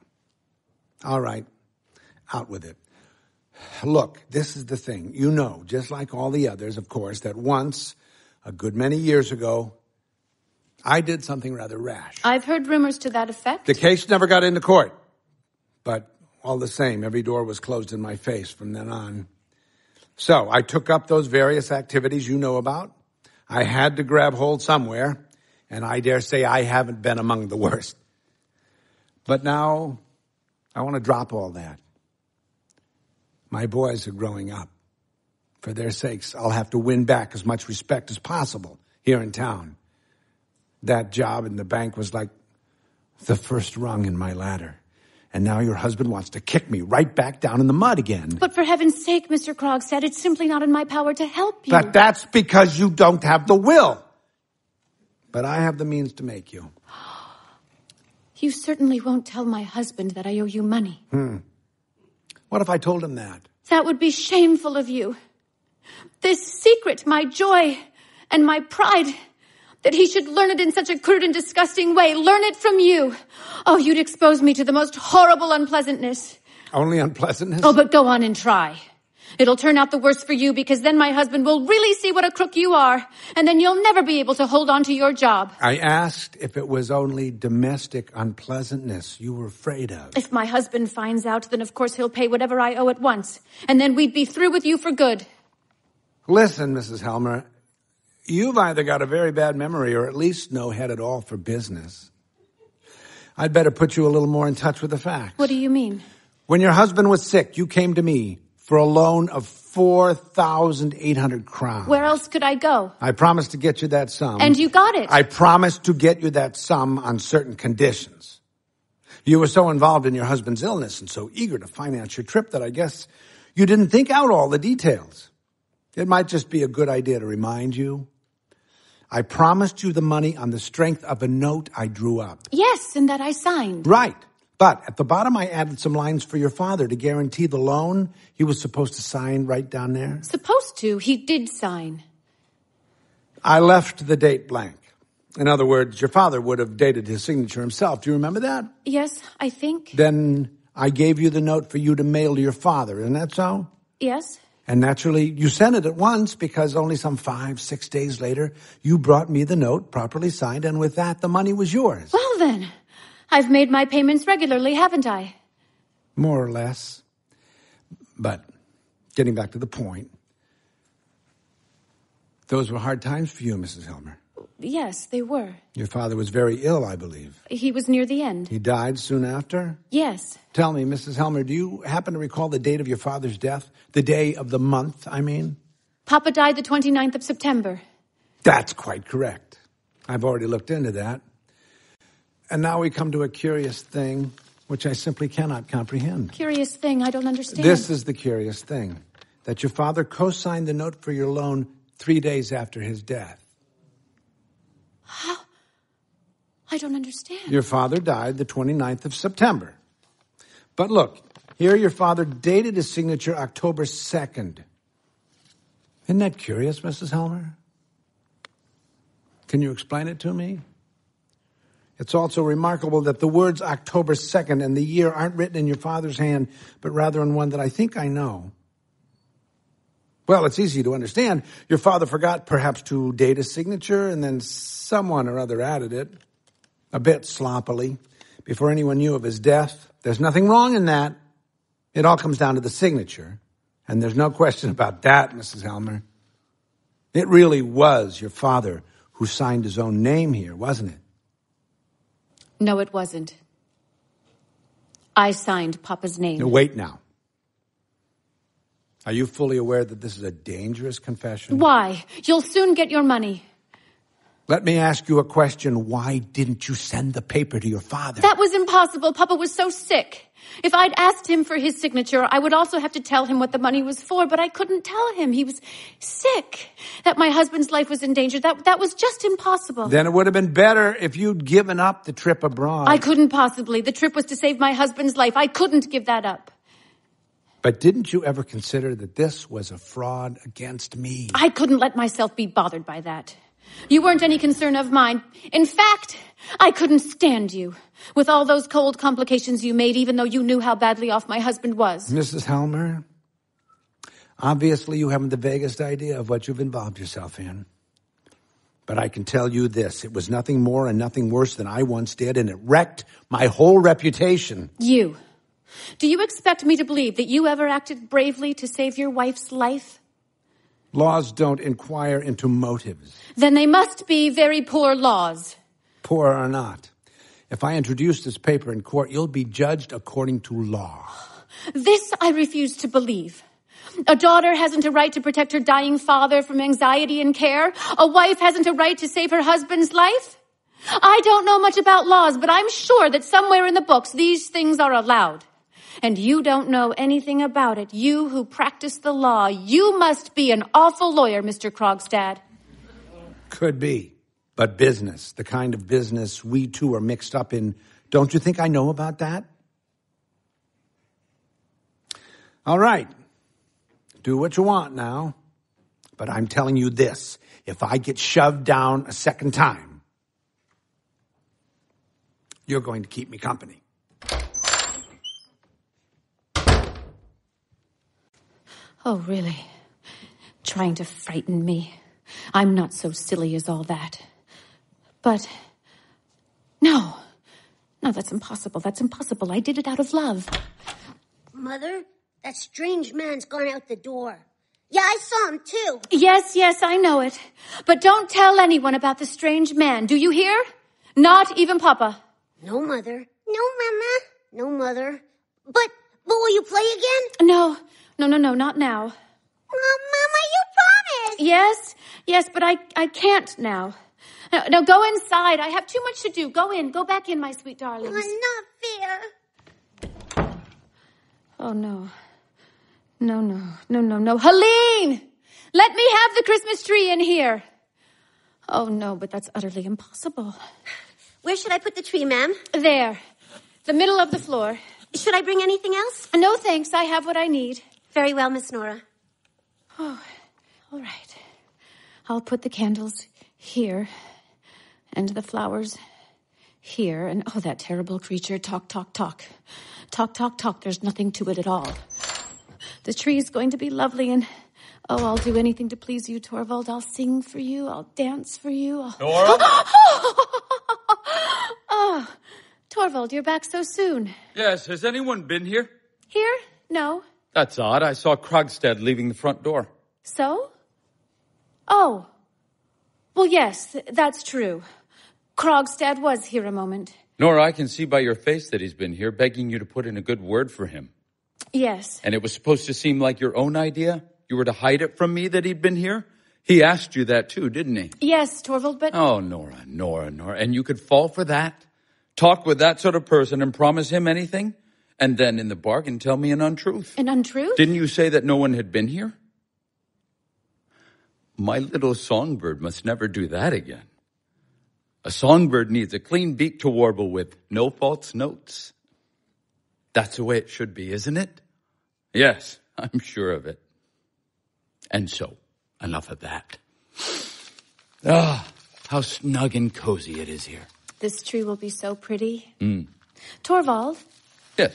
All right, out with it. Look, this is the thing. You know, just like all the others, of course, that once, a good many years ago, I did something rather rash. I've heard rumors to that effect. The case never got into court. But all the same, every door was closed in my face from then on. So I took up those various activities you know about. I had to grab hold somewhere, and I dare say I haven't been among the worst. But now, I want to drop all that. My boys are growing up. For their sakes, I'll have to win back as much respect as possible here in town. That job in the bank was like the first rung in my ladder. And now your husband wants to kick me right back down in the mud again. But for heaven's sake, Mr. Krogstad, it's simply not in my power to help you. But that's because you don't have the will. But I have the means to make you. You certainly won't tell my husband that I owe you money. What if I told him that? That would be shameful of you. This secret, my joy and my pride, that he should learn it in such a crude and disgusting way, learn it from you. Oh, you'd expose me to the most horrible unpleasantness. Only unpleasantness? Oh, but go on and try. It'll turn out the worse for you because then my husband will really see what a crook you are, and then you'll never be able to hold on to your job. I asked if it was only domestic unpleasantness you were afraid of. If my husband finds out, then of course he'll pay whatever I owe at once, and then we'd be through with you for good. Listen, Mrs. Helmer, you've either got a very bad memory or at least no head at all for business. I'd better put you a little more in touch with the facts. What do you mean? When your husband was sick, you came to me for a loan of 4,800 crowns. Where else could I go? I promised to get you that sum. And you got it. I promised to get you that sum on certain conditions. You were so involved in your husband's illness and so eager to finance your trip that I guess you didn't think out all the details. It might just be a good idea to remind you. I promised you the money on the strength of a note I drew up. Yes, and that I signed. Right. But at the bottom, I added some lines for your father to guarantee the loan he was supposed to sign right down there. Supposed to. He did sign. I left the date blank. In other words, your father would have dated his signature himself. Do you remember that? Yes, I think. Then I gave you the note for you to mail to your father. Isn't that so? Yes. And naturally, you sent it at once because only some 5-6 days later, you brought me the note properly signed, and with that, the money was yours. Well then, I've made my payments regularly, haven't I? More or less. But getting back to the point, those were hard times for you, Mrs. Helmer. Yes, they were. Your father was very ill, I believe. He was near the end. He died soon after? Yes. Tell me, Mrs. Helmer, do you happen to recall the date of your father's death? The day of the month, I mean? Papa died the 29th of September. That's quite correct. I've already looked into that. And now we come to a curious thing, which I simply cannot comprehend. Curious thing, I don't understand. This is the curious thing, that your father co-signed the note for your loan 3 days after his death. How? I don't understand. Your father died the 29th of September. But look, here your father dated his signature October 2nd. Isn't that curious, Mrs. Helmer? Can you explain it to me? It's also remarkable that the words October 2nd and the year aren't written in your father's hand, but rather in one that I think I know. Well, it's easy to understand. Your father forgot perhaps to date his signature, and then someone or other added it, a bit sloppily, before anyone knew of his death. There's nothing wrong in that. It all comes down to the signature, and there's no question about that, Mrs. Helmer. It really was your father who signed his own name here, wasn't it? No, it wasn't. I signed Papa's name. Now, wait now. Are you fully aware that this is a dangerous confession? Why? You'll soon get your money. Let me ask you a question. Why didn't you send the paper to your father? That was impossible. Papa was so sick. If I'd asked him for his signature, I would also have to tell him what the money was for, but I couldn't tell him. He was sick. That my husband's life was in danger. That was just impossible. Then it would have been better if you'd given up the trip abroad. I couldn't possibly. The trip was to save my husband's life. I couldn't give that up. But didn't you ever consider that this was a fraud against me? I couldn't let myself be bothered by that. You weren't any concern of mine. In fact, I couldn't stand you. With all those cold complications you made, even though you knew how badly off my husband was. Mrs. Helmer, obviously you haven't the vaguest idea of what you've involved yourself in. But I can tell you this, it was nothing more and nothing worse than I once did, and it wrecked my whole reputation. You. Do you expect me to believe that you ever acted bravely to save your wife's life? Laws don't inquire into motives. Then they must be very poor laws. Poor or not. If I introduce this paper in court, you'll be judged according to law. This I refuse to believe. A daughter hasn't a right to protect her dying father from anxiety and care. A wife hasn't a right to save her husband's life. I don't know much about laws, but I'm sure that somewhere in the books these things are allowed. And you don't know anything about it. You who practice the law. You must be an awful lawyer, Mr. Krogstad. Could be. But business, the kind of business we two are mixed up in, don't you think I know about that? All right. Do what you want now. But I'm telling you this. If I get shoved down a second time, you're going to keep me company. Oh, really? Trying to frighten me. I'm not so silly as all that. But, no, that's impossible. That's impossible. I did it out of love. Mother, that strange man's gone out the door. Yeah, I saw him too. Yes, I know it. But don't tell anyone about the strange man. Do you hear? Not even Papa. No, Mother. No, Mama. No, Mother. But will you play again? No, not now. Mama, you promised. Yes, but I can't now. Now go inside. I have too much to do. Go in. Go back in, my sweet darlings. Not fair. Oh, no. No. Helene! Let me have the Christmas tree in here. Oh, no, but that's utterly impossible. Where should I put the tree, ma'am? There. The middle of the floor. Should I bring anything else? No, thanks. I have what I need. Very well, Miss Nora. Oh, all right. I'll put the candles here. And the flowers here. And oh, that terrible creature. Talk, talk, talk. Talk, talk, talk. There's nothing to it at all. The tree is going to be lovely, and oh, I'll do anything to please you, Torvald. I'll sing for you. I'll dance for you. Nora? Oh, Torvald, you're back so soon. Yes, has anyone been here? Here? No. That's odd. I saw Krogstad leaving the front door. So? Oh. Well, yes, that's true. Krogstad was here a moment. Nora, I can see by your face that he's been here, begging you to put in a good word for him. Yes. And it was supposed to seem like your own idea? You were to hide it from me that he'd been here? He asked you that too, didn't he? Yes, Torvald, but... Oh, Nora. And you could fall for that? Talk with that sort of person and promise him anything? And then in the bargain tell me an untruth. An untruth? Didn't you say that no one had been here? My little songbird must never do that again. A songbird needs a clean beak to warble with, no false notes. That's the way it should be, isn't it? Yes, I'm sure of it. And so, enough of that. Ah, how snug and cozy it is here. This tree will be so pretty. Torvald? Yes.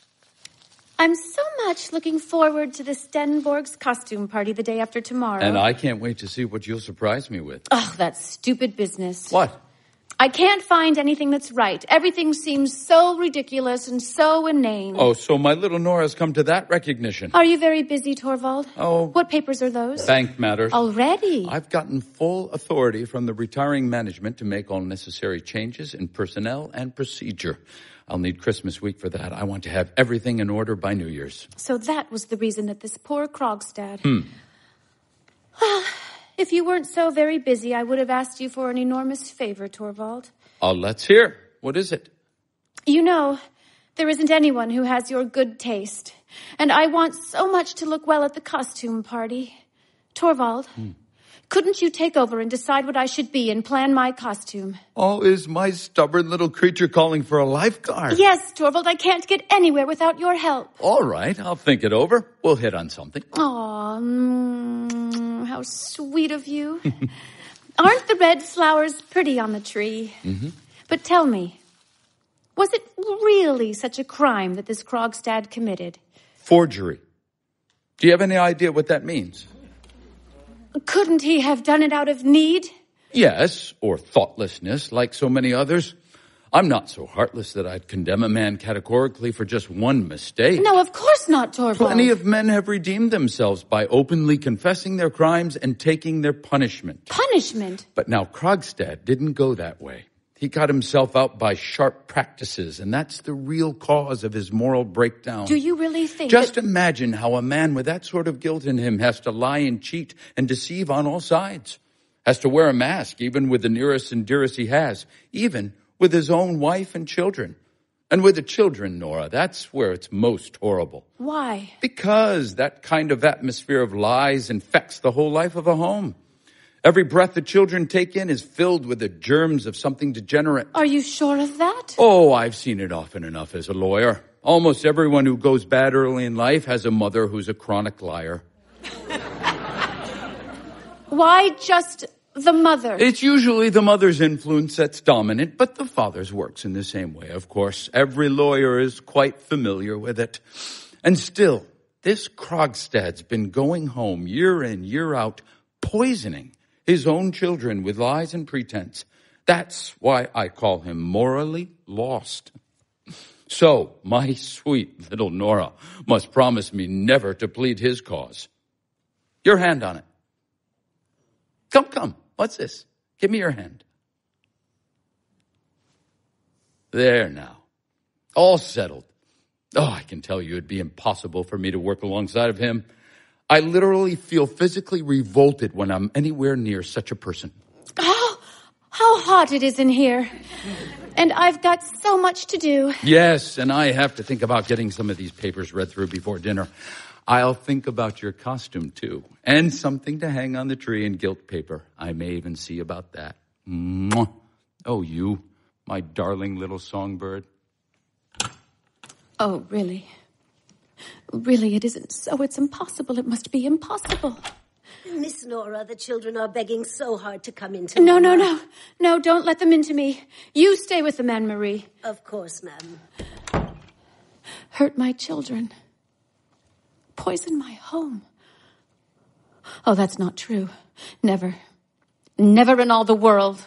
I'm so much looking forward to the Stenborg's costume party the day after tomorrow. And I can't wait to see what you'll surprise me with. Oh, that stupid business. What? I can't find anything that's right. Everything seems so ridiculous and so inane. Oh, so my little Nora's come to that recognition. Are you very busy, Torvald? Oh. What papers are those? Bank matters. Already? I've gotten full authority from the retiring management to make all necessary changes in personnel and procedure. I'll need Christmas week for that. I want to have everything in order by New Year's. So that was the reason that this poor Krogstad... Well, if you weren't so very busy, I would have asked you for an enormous favor, Torvald. Oh, let's hear. What is it? You know, there isn't anyone who has your good taste. And I want so much to look well at the costume party. Torvald, couldn't you take over and decide what I should be and plan my costume? Oh, is my stubborn little creature calling for a lifeguard? Yes, Torvald, I can't get anywhere without your help. All right, I'll think it over. We'll hit on something. Aw, how sweet of you. Aren't the red flowers pretty on the tree? But tell me, was it really such a crime that this Krogstad committed? Forgery. Do you have any idea what that means? Couldn't he have done it out of need? Yes, or thoughtlessness, like so many others. I'm not so heartless that I'd condemn a man categorically for just one mistake. No, of course not, Torvald. Plenty of men have redeemed themselves by openly confessing their crimes and taking their punishment. Punishment? But now Krogstad didn't go that way. He got himself out by sharp practices, and that's the real cause of his moral breakdown. Do you really think Just imagine how a man with that sort of guilt in him has to lie and cheat and deceive on all sides. Has to wear a mask, even with the nearest and dearest he has, even with his own wife and children. And with the children, Nora, that's where it's most horrible. Why? Because that kind of atmosphere of lies infects the whole life of a home. Every breath the children take in is filled with the germs of something degenerate. Are you sure of that? Oh, I've seen it often enough as a lawyer. Almost everyone who goes bad early in life has a mother who's a chronic liar. Why just the mother? It's usually the mother's influence that's dominant, but the father's works in the same way, of course. Every lawyer is quite familiar with it. And still, this Krogstad's been going home year in, year out, poisoning his own children with lies and pretense. That's why I call him morally lost. So, my sweet little Nora must promise me never to plead his cause. Your hand on it. Come. What's this? Give me your hand. There now. All settled. Oh, I can tell you it'd be impossible for me to work alongside of him. I literally feel physically revolted when I'm anywhere near such a person. Oh, how hot it is in here. And I've got so much to do. Yes, and I have to think about getting some of these papers read through before dinner. I'll think about your costume, too. And something to hang on the tree in gilt paper. I may even see about that. Mwah. Oh, you, my darling little songbird. Oh, really? Really, it isn't so. It's impossible. It must be impossible. Miss Nora, the children are begging so hard to come into No, Mama. no, no. No, don't let them into me. You stay with them, Anne-Marie. Of course, ma'am. Hurt my children. Poison my home. Oh, that's not true. Never. Never in all the world.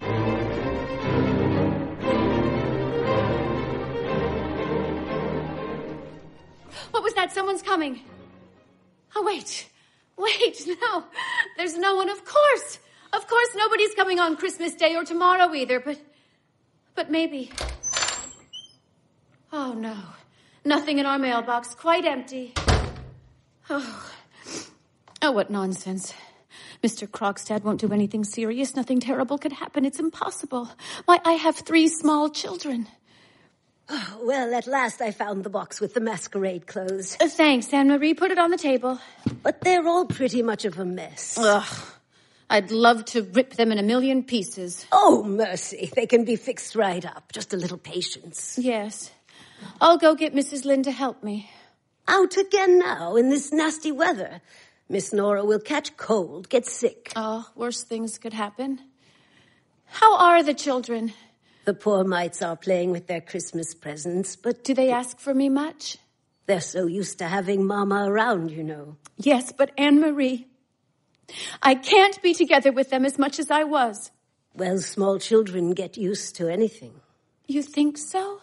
What was that? Someone's coming. Oh, wait. Wait, no. There's no one, of course. Of course, nobody's coming on Christmas Day or tomorrow either, but maybe. Oh, no. Nothing in our mailbox. Quite empty. Oh, what nonsense. Mr. Krogstad won't do anything serious. Nothing terrible could happen. It's impossible. Why, I have 3 small children. Oh, well, at last I found the box with the masquerade clothes. Thanks, Anne-Marie. Put it on the table. But they're all pretty much of a mess. Ugh. I'd love to rip them in a million pieces. Oh, mercy. They can be fixed right up. Just a little patience. Yes. I'll go get Mrs. Lynn to help me. Out again now in this nasty weather. Miss Nora will catch cold, get sick. Oh, worse things could happen. How are the children? The poor mites are playing with their Christmas presents, but... Do they ask for me much? They're so used to having Mama around, you know. Yes, but Anne-Marie, I can't be together with them as much as I was. Well, small children get used to anything. You think so?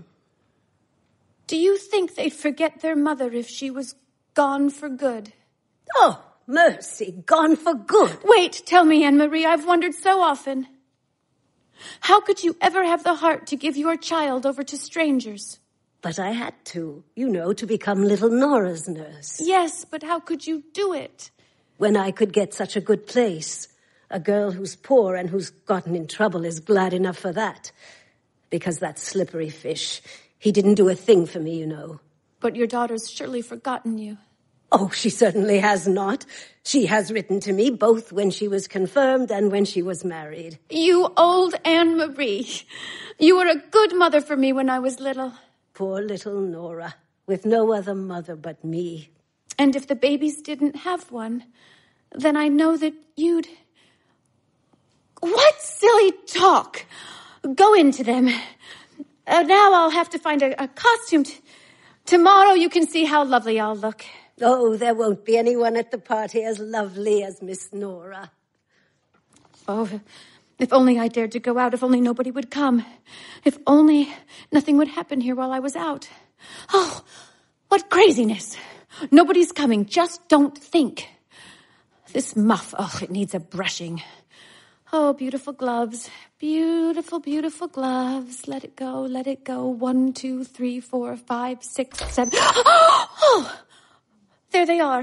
Do you think they'd forget their mother if she was gone for good? Oh, mercy, gone for good. Wait, tell me, Anne-Marie, I've wondered so often. How could you ever have the heart to give your child over to strangers? But I had to, you know, to become little Nora's nurse. Yes, but how could you do it? When I could get such a good place. A girl who's poor and who's gotten in trouble is glad enough for that. Because that slippery fish, he didn't do a thing for me, you know. But your daughter's surely forgotten you. Oh, she certainly has not. She has written to me both when she was confirmed and when she was married. You old Anne-Marie. You were a good mother for me when I was little. Poor little Nora, with no other mother but me. And if the babies didn't have one, then I know that you'd... What silly talk! Go into them. Now I'll have to find a costume. Tomorrow you can see how lovely I'll look. Oh, there won't be anyone at the party as lovely as Miss Nora. Oh, if only I dared to go out, if only nobody would come. If only nothing would happen here while I was out. Oh, what craziness. Nobody's coming, just don't think. This muff, oh, it needs a brushing. Oh, beautiful gloves. Beautiful, beautiful gloves. Let it go, let it go. 1, 2, 3, 4, 5, 6, 7. Oh! There they are.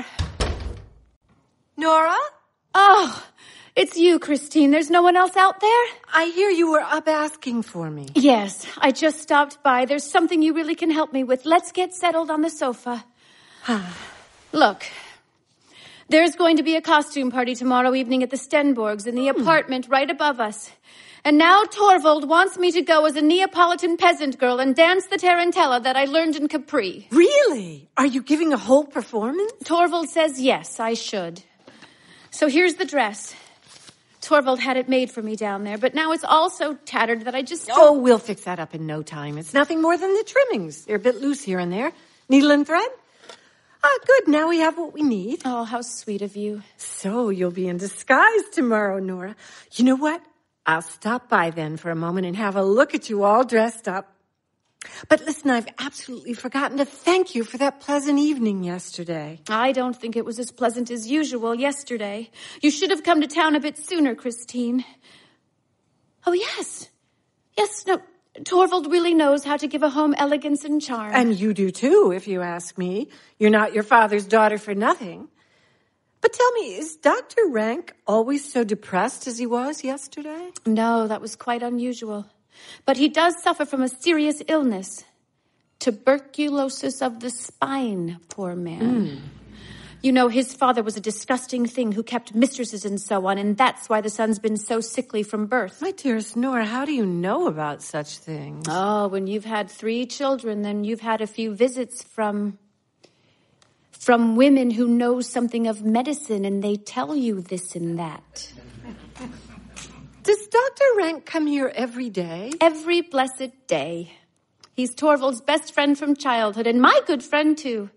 Nora? Oh, it's you, Christine. There's no one else out there? I hear you were up asking for me. Yes, I just stopped by. There's something you really can help me with. Let's get settled on the sofa. Look, there's going to be a costume party tomorrow evening at the Stenborgs in the apartment right above us. And now Torvald wants me to go as a Neapolitan peasant girl and dance the tarantella that I learned in Capri. Really? Are you giving a whole performance? Torvald says yes, I should. So here's the dress. Torvald had it made for me down there, but now it's all so tattered that I just... Oh, we'll fix that up in no time. It's nothing more than the trimmings. They're a bit loose here and there. Needle and thread? Ah, good. Now we have what we need. Oh, how sweet of you. So you'll be in disguise tomorrow, Nora. You know what? I'll stop by then for a moment and have a look at you all dressed up. But listen, I've absolutely forgotten to thank you for that pleasant evening yesterday. I don't think it was as pleasant as usual yesterday. You should have come to town a bit sooner, Christine. Oh, yes. Yes, no, Torvald really knows how to give a home elegance and charm. And you do too, if you ask me. You're not your father's daughter for nothing. But tell me, is Dr. Rank always so depressed as he was yesterday? No, that was quite unusual. But he does suffer from a serious illness. Tuberculosis of the spine, poor man. You know, his father was a disgusting thing who kept mistresses and so on, and that's why the son's been so sickly from birth. My dearest Nora, how do you know about such things? Oh, when you've had 3 children, then you've had a few visits from From women who know something of medicine and they tell you this and that. Does Dr. Rank come here every day? Every blessed day. He's Torvald's best friend from childhood and my good friend too.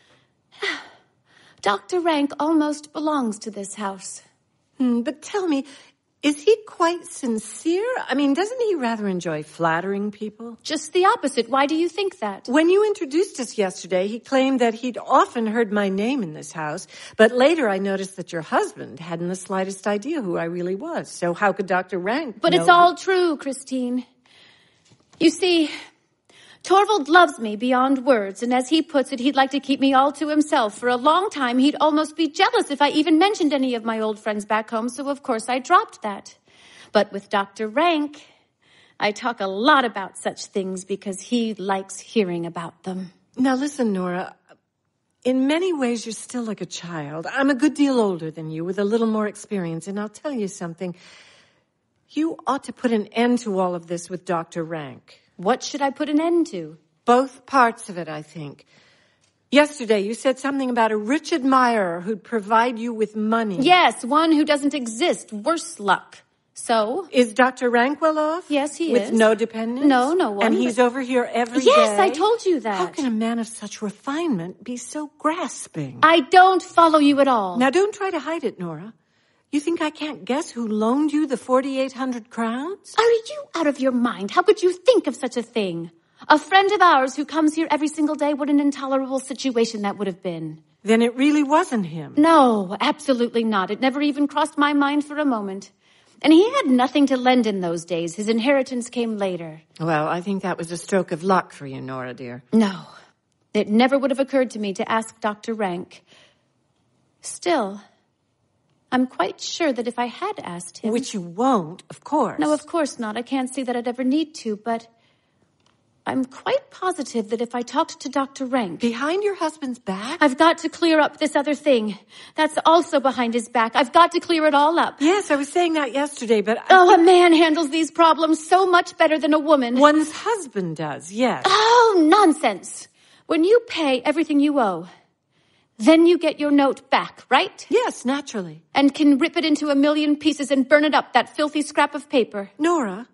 Dr. Rank almost belongs to this house. But tell me, is he quite sincere? I mean, doesn't he rather enjoy flattering people? Just the opposite. Why do you think that? When you introduced us yesterday, he claimed that he'd often heard my name in this house, but later I noticed that your husband hadn't the slightest idea who I really was. So how could Dr. Rank But know it's all true, Christine. You see, Torvald loves me beyond words, and as he puts it, he'd like to keep me all to himself. For a long time, he'd almost be jealous if I even mentioned any of my old friends back home, so of course I dropped that. But with Dr. Rank, I talk a lot about such things because he likes hearing about them. Now listen, Nora, in many ways you're still like a child. I'm a good deal older than you with a little more experience, and I'll tell you something. You ought to put an end to all of this with Dr. Rank. What should I put an end to? Both parts of it, I think. Yesterday, you said something about a rich admirer who'd provide you with money. Yes, one who doesn't exist. Worse luck. So? Is Dr. Rank well off? Yes, he with is. With no dependents? No, no one. And he's over here every day? Yes, I told you that. How can a man of such refinement be so grasping? I don't follow you at all. Now, don't try to hide it, Nora. You think I can't guess who loaned you the 4,800 crowns? Are you out of your mind? How could you think of such a thing? A friend of ours who comes here every single day, what an intolerable situation that would have been. Then it really wasn't him. No, absolutely not. It never even crossed my mind for a moment. And he had nothing to lend in those days. His inheritance came later. Well, I think that was a stroke of luck for you, Nora, dear. No, it never would have occurred to me to ask Dr. Rank. Still, I'm quite sure that if I had asked him... Which you won't, of course. No, of course not. I can't see that I'd ever need to, but I'm quite positive that if I talked to Dr. Rank... Behind your husband's back? I've got to clear up this other thing. That's also behind his back. I've got to clear it all up. Yes, I was saying that yesterday, but... a man handles these problems so much better than a woman. One's husband does, yes. Oh, nonsense. When you pay everything you owe... Then you get your note back, right? Yes, naturally. And can rip it into a million pieces and burn it up, that filthy scrap of paper. Nora,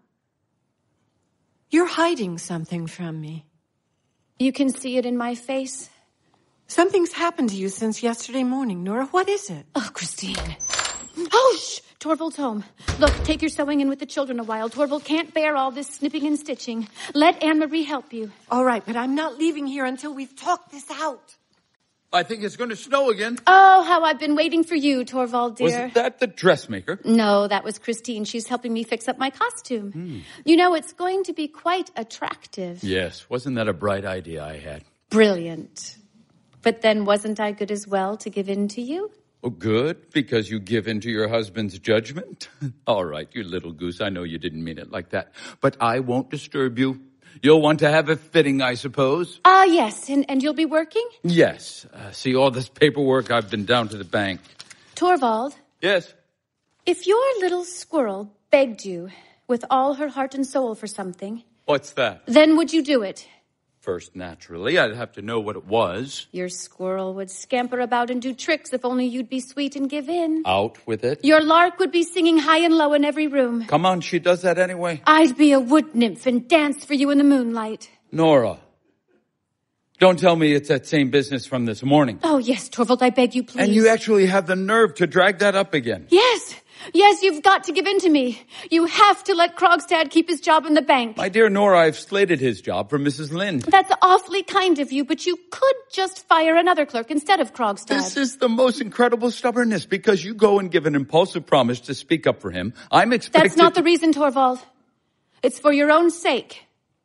you're hiding something from me. You can see it in my face. Something's happened to you since yesterday morning, Nora. What is it? Oh, Christine. Oh, shh! Torvald's home. Look, take your sewing in with the children a while. Torvald can't bear all this snipping and stitching. Let Anne-Marie help you. All right, but I'm not leaving here until we've talked this out. I think it's going to snow again. Oh, how I've been waiting for you, Torvald, dear. Was that the dressmaker? No, that was Christine. She's helping me fix up my costume. You know, it's going to be quite attractive. Yes, wasn't that a bright idea I had? Brilliant. But then wasn't I good as well to give in to you? Oh, good, because you give in to your husband's judgment? All right, you little goose, I know you didn't mean it like that. But I won't disturb you. You'll want to have a fitting, I suppose? Yes, and you'll be working? Yes. See, all this paperwork, I've been down to the bank. Torvald? Yes? If your little squirrel begged you with all her heart and soul for something... What's that? Then would you do it? First, naturally, I'd have to know what it was. Your squirrel would scamper about and do tricks if only you'd be sweet and give in. Out with it. Your lark would be singing high and low in every room. Come on, she does that anyway. I'd be a wood nymph and dance for you in the moonlight. Nora, don't tell me it's that same business from this morning. Oh, yes, Torvald, I beg you, please. And you actually have the nerve to drag that up again. Yes, you've got to give in to me. You have to let Krogstad keep his job in the bank. My dear Nora, I've slated his job for Mrs. Lind. That's awfully kind of you, but you could just fire another clerk instead of Krogstad. This is the most incredible stubbornness, because you go and give an impulsive promise to speak up for him. I'm expected... That's not the reason, Torvald. It's for your own sake.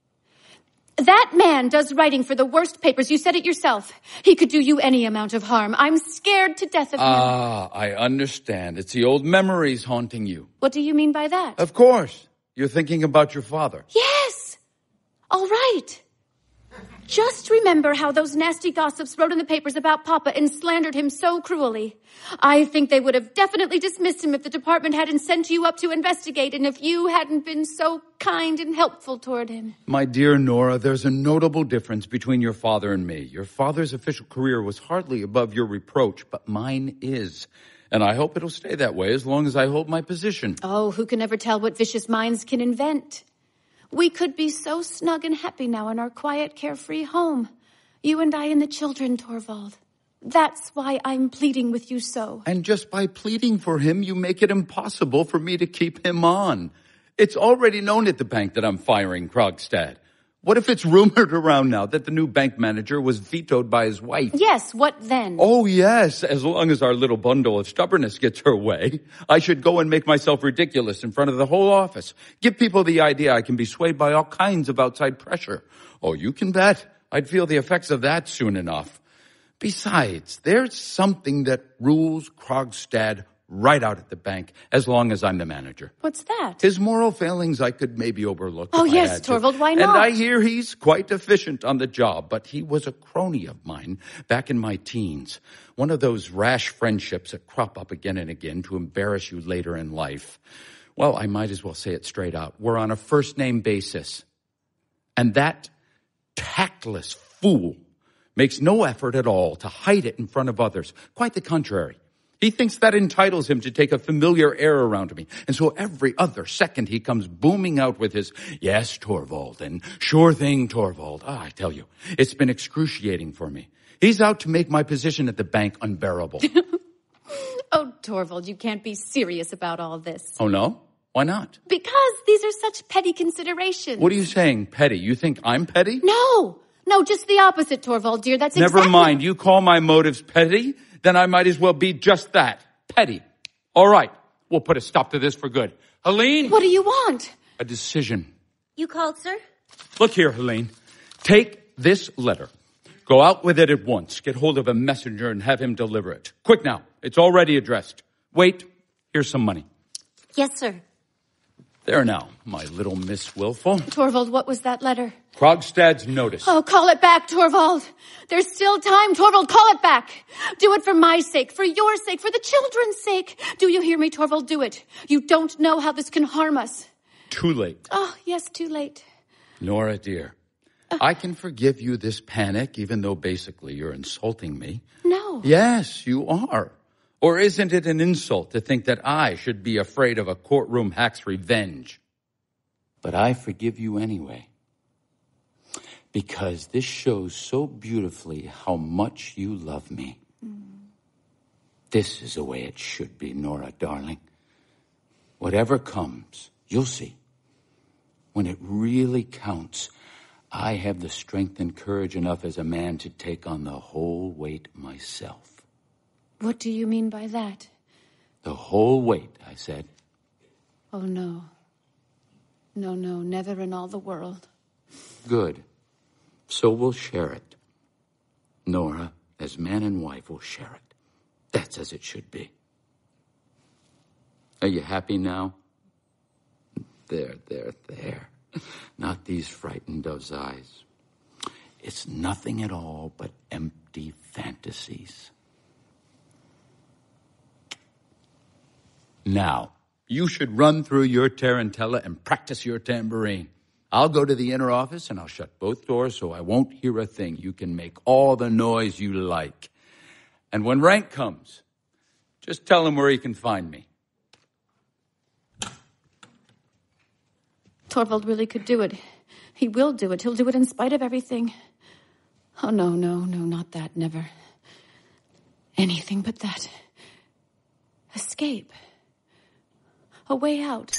That man does writing for the worst papers. You said it yourself. He could do you any amount of harm. I'm scared to death of him. I understand. It's the old memories haunting you. What do you mean by that? Of course. You're thinking about your father. Yes. All right. Just remember how those nasty gossips wrote in the papers about Papa and slandered him so cruelly. I think they would have definitely dismissed him if the department hadn't sent you up to investigate and if you hadn't been so kind and helpful toward him. My dear Nora, there's a notable difference between your father and me. Your father's official career was hardly above your reproach, but mine is. And I hope it'll stay that way as long as I hold my position. Oh, who can ever tell what vicious minds can invent? We could be so snug and happy now in our quiet, carefree home. You and I and the children, Torvald. That's why I'm pleading with you so. And just by pleading for him, you make it impossible for me to keep him on. It's already known at the bank that I'm firing Krogstad. What if it's rumored around now that the new bank manager was vetoed by his wife? Yes, what then? Oh, yes, as long as our little bundle of stubbornness gets her way. I should go and make myself ridiculous in front of the whole office. Give people the idea I can be swayed by all kinds of outside pressure. Oh, you can bet I'd feel the effects of that soon enough. Besides, there's something that rules Krogstad right out at the bank, as long as I'm the manager. What's that? His moral failings I could maybe overlook. Oh, yes, Torvald, why not? And I hear he's quite efficient on the job, but he was a crony of mine back in my teens. One of those rash friendships that crop up again and again to embarrass you later in life. Well, I might as well say it straight out. We're on a first-name basis. And that tactless fool makes no effort at all to hide it in front of others. Quite the contrary. He thinks that entitles him to take a familiar air around me. And so every other second he comes booming out with his, yes, Torvald, and sure thing, Torvald. I tell you, it's been excruciating for me. He's out to make my position at the bank unbearable. Oh, Torvald, you can't be serious about all this. Oh, no? Why not? Because these are such petty considerations. What are you saying, petty? You think I'm petty? No, just the opposite, Torvald, dear. That's exactly... Never mind. You call my motives petty? Then I might as well be just that, petty. All right, we'll put a stop to this for good. Helene? What do you want? A decision. You called, sir? Look here, Helene. Take this letter. Go out with it at once. Get hold of a messenger and have him deliver it. Quick now. It's already addressed. Wait. Here's some money. Yes, sir. There now, my little Miss Willful. Torvald, what was that letter? Krogstad's notice. Oh, call it back, Torvald. There's still time, Torvald. Call it back. Do it for my sake, for your sake, for the children's sake. Do you hear me, Torvald? Do it. You don't know how this can harm us. Too late. Oh, yes, too late. Nora, dear, I can forgive you this panic, even though basically you're insulting me. No. Yes, you are. Or isn't it an insult to think that I should be afraid of a courtroom hack's revenge? But I forgive you anyway. Because this shows so beautifully how much you love me. This is the way it should be, Nora, darling. Whatever comes, you'll see. When it really counts, I have the strength and courage enough as a man to take on the whole weight myself. What do you mean by that? The whole weight, I said. Oh, no. No, never in all the world. Good. So we'll share it. Nora, as man and wife, will share it. That's as it should be. Are you happy now? There. Not these frightened dove's eyes. It's nothing at all but empty fantasies. Now, you should run through your tarantella and practice your tambourine. I'll go to the inner office and I'll shut both doors so I won't hear a thing. You can make all the noise you like. And when Rank comes, just tell him where he can find me. Torvald really could do it. He will do it. He'll do it in spite of everything. Oh, no, not that, never. Anything but that. Escape. A way out.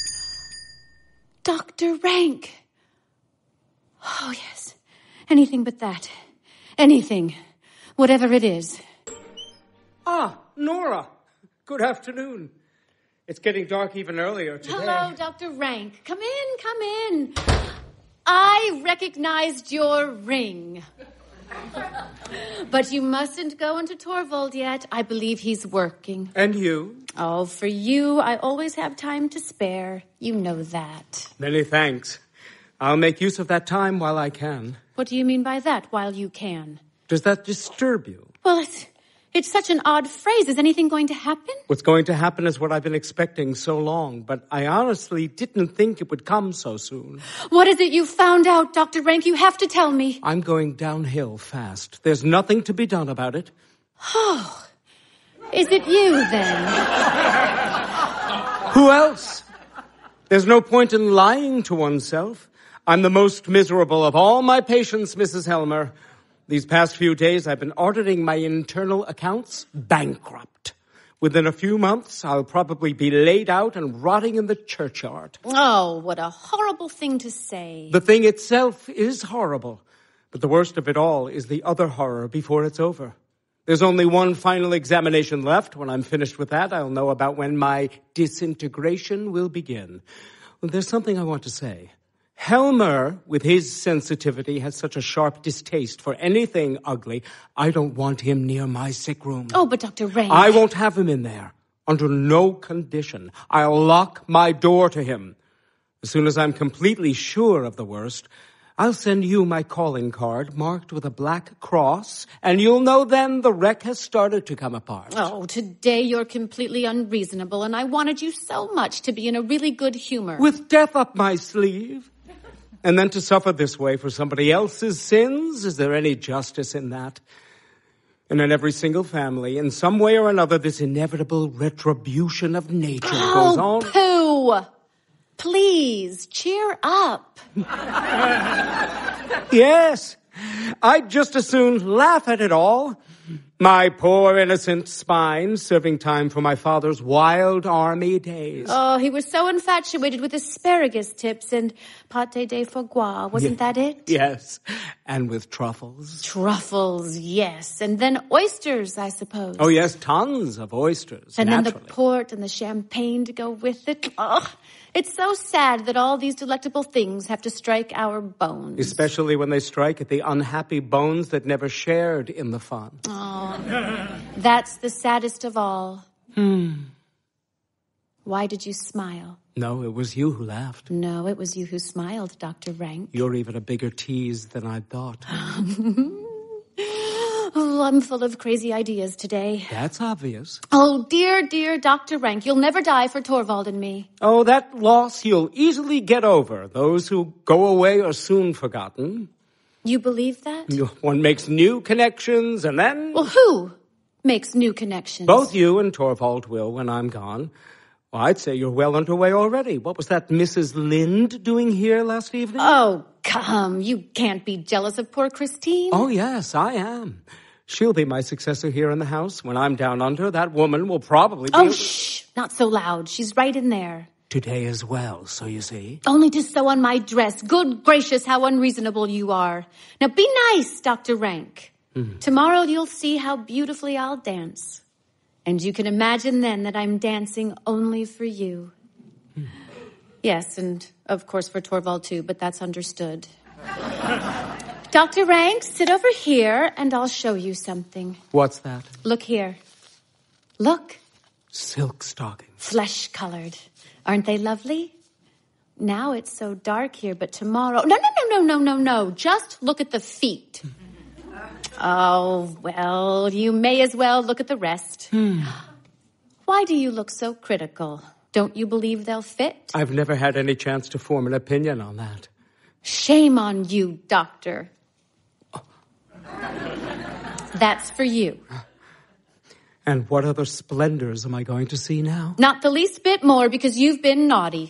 Dr. Rank. Oh, yes. Anything but that. Anything. Whatever it is. Ah, Nora. Good afternoon. It's getting dark even earlier today. Hello, Dr. Rank. Come in. I recognized your ring. But you mustn't go into Torvald yet. I believe he's working. And you? Oh, for you, I always have time to spare. You know that. Many thanks. I'll make use of that time while I can. What do you mean by that, while you can? Does that disturb you? Well, it's such an odd phrase. Is anything going to happen? What's going to happen is what I've been expecting so long, but I honestly didn't think it would come so soon. What is it you found out, Dr. Rank? You have to tell me. I'm going downhill fast. There's nothing to be done about it. Oh, is it you, then? Who else? There's no point in lying to oneself. I'm the most miserable of all my patients, Mrs. Helmer. These past few days, I've been auditing my internal accounts. Bankrupt. Within a few months, I'll probably be laid out and rotting in the churchyard. Oh, what a horrible thing to say. The thing itself is horrible. But the worst of it all is the other horror before it's over. There's only one final examination left. When I'm finished with that, I'll know about when my disintegration will begin. Well, there's something I want to say. Helmer, with his sensitivity, has such a sharp distaste for anything ugly. I don't want him near my sick room. Oh, but Dr. Rank... I won't have him in there. Under no condition. I'll lock my door to him. As soon as I'm completely sure of the worst, I'll send you my calling card marked with a black cross, and you'll know then the wreck has started to come apart. Oh, today you're completely unreasonable, and I wanted you so much to be in a really good humor. With death up my sleeve? And then to suffer this way for somebody else's sins? Is there any justice in that? And in every single family, in some way or another, this inevitable retribution of nature goes on. Oh, pooh! Please, cheer up. Yes, I'd just as soon laugh at it all. My poor innocent spine, serving time for my father's wild army days. Oh, he was so infatuated with asparagus tips and pâté de foie gras. Wasn't that it? Yes, and with truffles. Truffles, yes. And then oysters, I suppose. Oh, yes, tons of oysters, and naturally. Then the port and the champagne to go with it. Oh, it's so sad that all these delectable things have to strike our bones. Especially when they strike at the unhappy bones that never shared in the fun. Oh, that's the saddest of all. Why did you smile? No, it was you who laughed. No, it was you who smiled, Dr. Rank. You're even a bigger tease than I thought. Oh, I'm full of crazy ideas today. That's obvious. Oh, dear, dear Dr. Rank, you'll never die for Torvald and me. Oh, that loss you'll easily get over. Those who go away are soon forgotten. You believe that? One makes new connections and then... Well, who makes new connections? Both you and Torvald will when I'm gone. Well, I'd say you're well underway already. What was that Mrs. Lind doing here last evening? Oh, come. You can't be jealous of poor Christine. Oh, yes, I am. She'll be my successor here in the house. When I'm down under, that woman will probably be... Oh, shh! Not so loud. She's right in there. Today as well, so you see. Only to sew on my dress. Good gracious, how unreasonable you are. Now be nice, Dr. Rank. Tomorrow you'll see how beautifully I'll dance. And you can imagine then that I'm dancing only for you. Yes, and of course for Torvald too, but that's understood. Dr. Rank, sit over here and I'll show you something. What's that? Look here. Look. Silk stockings. Flesh-colored. Aren't they lovely? Now it's so dark here, but tomorrow... No. Just look at the feet. Oh, well, you may as well look at the rest. Why do you look so critical? Don't you believe they'll fit? I've never had any chance to form an opinion on that. Shame on you, Doctor. That's for you. And what other splendors am I going to see now? Not the least bit more, because you've been naughty.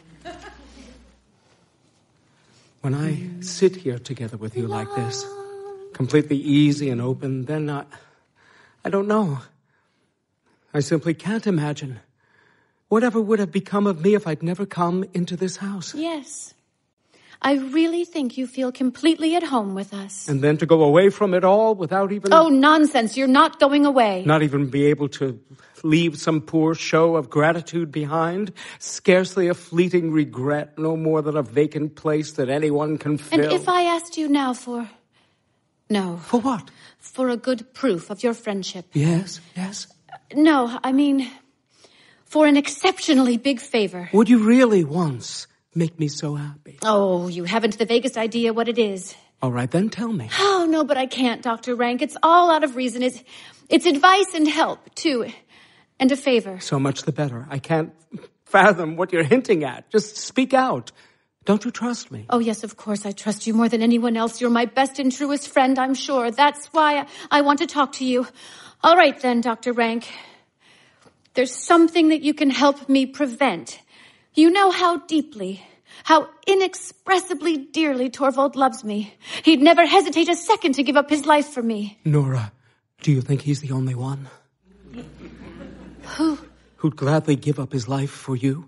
When I sit here together with you like this, completely easy and open, then I don't know. I simply can't imagine. Whatever would have become of me if I'd never come into this house? Yes. I really think you feel completely at home with us. And then to go away from it all without even... Oh, nonsense. You're not going away. Not even be able to leave some poor show of gratitude behind? Scarcely a fleeting regret, no more than a vacant place that anyone can fill. And if I asked you now for... No. For what? For a good proof of your friendship. Yes. No, I mean... for an exceptionally big favor. Would you really once make me so happy? Oh, you haven't the vaguest idea what it is. All right, then tell me. Oh, no, but I can't, Dr. Rank. It's all out of reason. It's advice and help, too. And a favor. So much the better. I can't fathom what you're hinting at. Just speak out. Don't you trust me? Oh, yes, of course. I trust you more than anyone else. You're my best and truest friend, I'm sure. That's why I want to talk to you. All right, then, Dr. Rank. There's something that you can help me prevent. You know how deeply, how inexpressibly dearly Torvald loves me. He'd never hesitate a second to give up his life for me. Nora, do you think he's the only one? Who? Who'd gladly give up his life for you?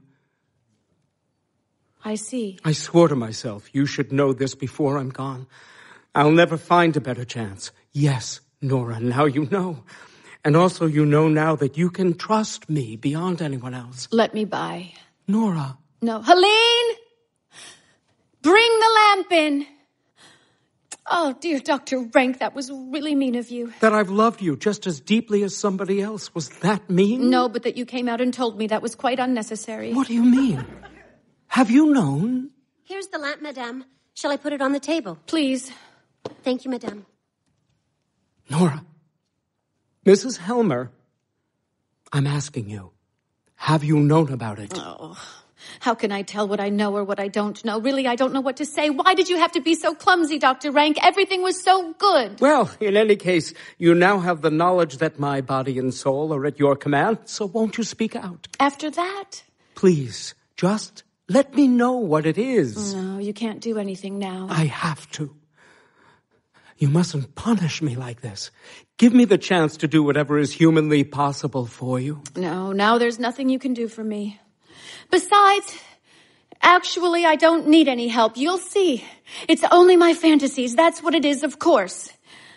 I see. I swore to myself you should know this before I'm gone. I'll never find a better chance. Yes, Nora, now you know. And also you know now that you can trust me beyond anyone else. Let me by. Nora. No. Helene! Bring the lamp in. Oh, dear Dr. Rank, that was really mean of you. That I've loved you just as deeply as somebody else. Was that mean? No, but that you came out and told me that was quite unnecessary. What do you mean? Have you known? Here's the lamp, madame. Shall I put it on the table? Please. Thank you, madame. Nora. Mrs. Helmer, I'm asking you, have you known about it? Oh, how can I tell what I know or what I don't know? Really, I don't know what to say. Why did you have to be so clumsy, Dr. Rank? Everything was so good. Well, in any case, you now have the knowledge that my body and soul are at your command, so won't you speak out? After that? Please, just let me know what it is. No, you can't do anything now. I have to. You mustn't punish me like this. Give me the chance to do whatever is humanly possible for you. No, now there's nothing you can do for me. Besides, actually, I don't need any help. You'll see. It's only my fantasies. That's what it is, of course.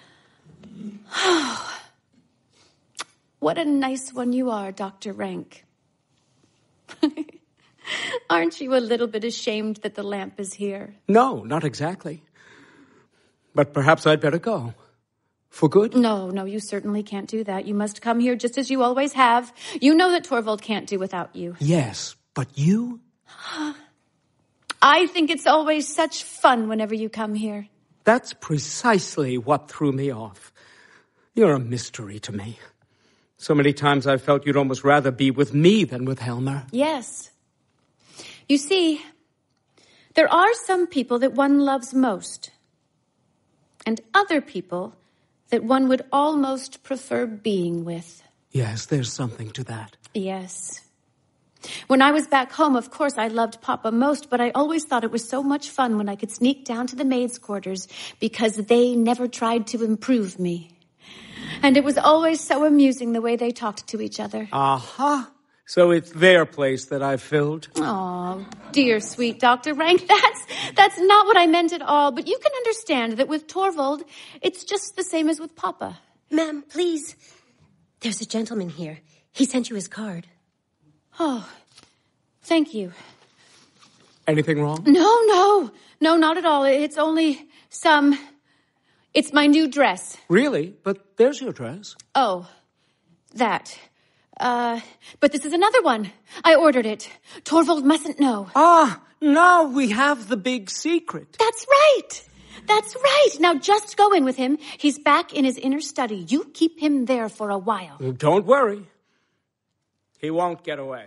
What a nice one you are, Dr. Rank. Aren't you a little bit ashamed that the lamp is here? No, not exactly. But perhaps I'd better go. For good? No, you certainly can't do that. You must come here just as you always have. You know that Torvald can't do without you. Yes, but you? I think it's always such fun whenever you come here. That's precisely what threw me off. You're a mystery to me. So many times I've felt you'd almost rather be with me than with Helmer. Yes. You see, there are some people that one loves most, and other people that one would almost prefer being with. Yes, there's something to that. Yes. When I was back home, of course, I loved Papa most, but I always thought it was so much fun when I could sneak down to the maids' quarters because they never tried to improve me. And it was always so amusing the way they talked to each other. Uh-huh. So it's their place that I've filled. Oh, dear sweet Dr. Rank, that's not what I meant at all. But you can understand that with Torvald, it's just the same as with Papa. Ma'am, please. There's a gentleman here. He sent you his card. Oh, thank you. Anything wrong? No, not at all. It's only it's my new dress. Really? But there's your dress. Oh, that. But this is another one. I ordered it. Torvald mustn't know. Ah, now we have the big secret. That's right. Now just go in with him. He's back in his inner study. You keep him there for a while. Don't worry. He won't get away.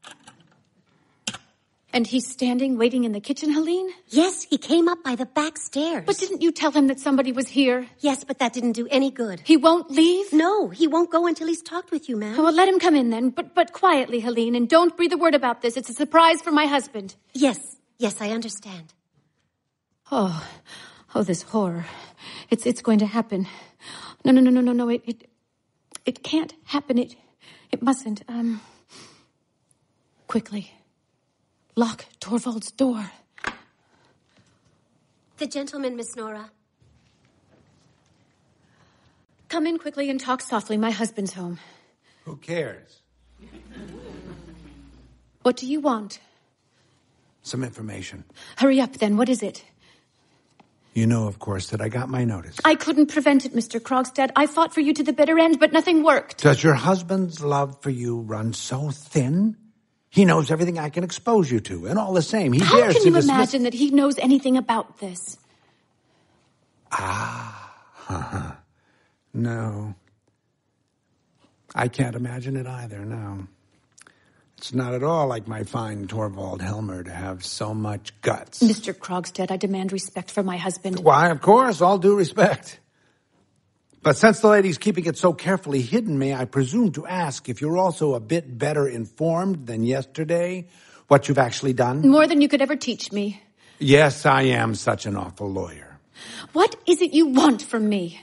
And he's standing waiting in the kitchen, Helene? Yes, he came up by the back stairs. But didn't you tell him that somebody was here? Yes, but that didn't do any good. He won't leave? No, he won't go until he's talked with you, ma'am. Oh, well, let him come in then, but quietly, Helene, and don't breathe a word about this. It's a surprise for my husband. Yes, I understand. Oh, this horror. It's going to happen. No, it can't happen. It mustn't. Quickly. Lock Torvald's door. The gentleman, Miss Nora. Come in quickly and talk softly. My husband's home. Who cares? What do you want? Some information. Hurry up, then. What is it? You know, of course, that I got my notice. I couldn't prevent it, Mr. Krogstad. I fought for you to the bitter end, but nothing worked. Does your husband's love for you run so thin? He knows everything I can expose you to, and all the same, he dares to How can you dismiss... imagine that he knows anything about this? No. I can't imagine it either, no. It's not at all like my fine Torvald Helmer to have so much guts. Mr. Krogstad, I demand respect for my husband. Why, of course, all due respect. But since the lady's keeping it so carefully hidden, may I presume to ask if you're also a bit better informed than yesterday, what you've actually done? More than you could ever teach me. Yes, I am such an awful lawyer. What is it you want from me?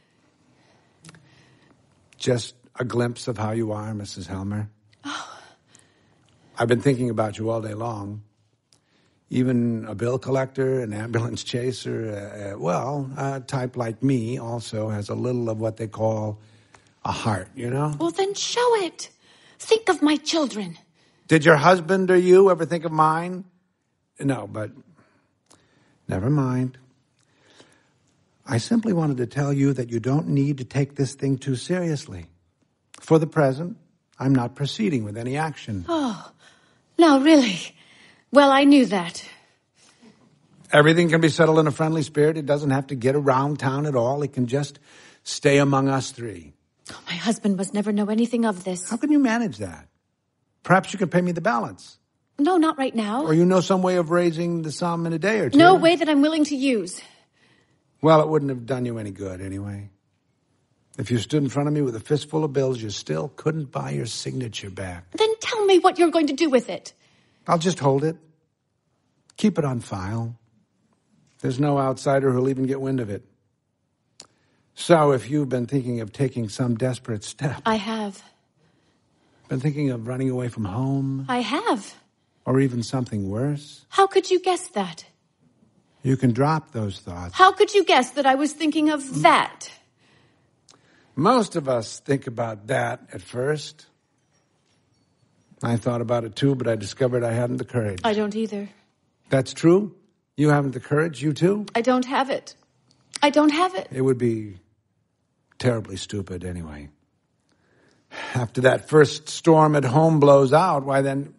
Just a glimpse of how you are, Mrs. Helmer. Oh. I've been thinking about you all day long. Even a bill collector, an ambulance chaser, a type like me also has a little of what they call a heart, you know? Well, then show it. Think of my children. Did your husband or you ever think of mine? No, but never mind. I simply wanted to tell you that you don't need to take this thing too seriously. For the present, I'm not proceeding with any action. Oh, no, really? Well, I knew that. Everything can be settled in a friendly spirit. It doesn't have to get around town at all. It can just stay among us three. Oh, my husband must never know anything of this. How can you manage that? Perhaps you can pay me the balance. No, not right now. Or you know some way of raising the sum in a day or two. No way that I'm willing to use. Well, it wouldn't have done you any good anyway. If you stood in front of me with a fistful of bills, you still couldn't buy your signature back. Then tell me what you're going to do with it. I'll just hold it. Keep it on file. There's no outsider who'll even get wind of it. So if you've been thinking of taking some desperate step... I have. Been thinking of running away from home? I have. Or even something worse? How could you guess that? You can drop those thoughts. How could you guess that I was thinking of that? Most of us think about that at first. I thought about it too, but I discovered I hadn't the courage. I don't either. That's true? You haven't the courage, you too? I don't have it. I don't have it. It would be terribly stupid anyway. After that first storm at home blows out, why then...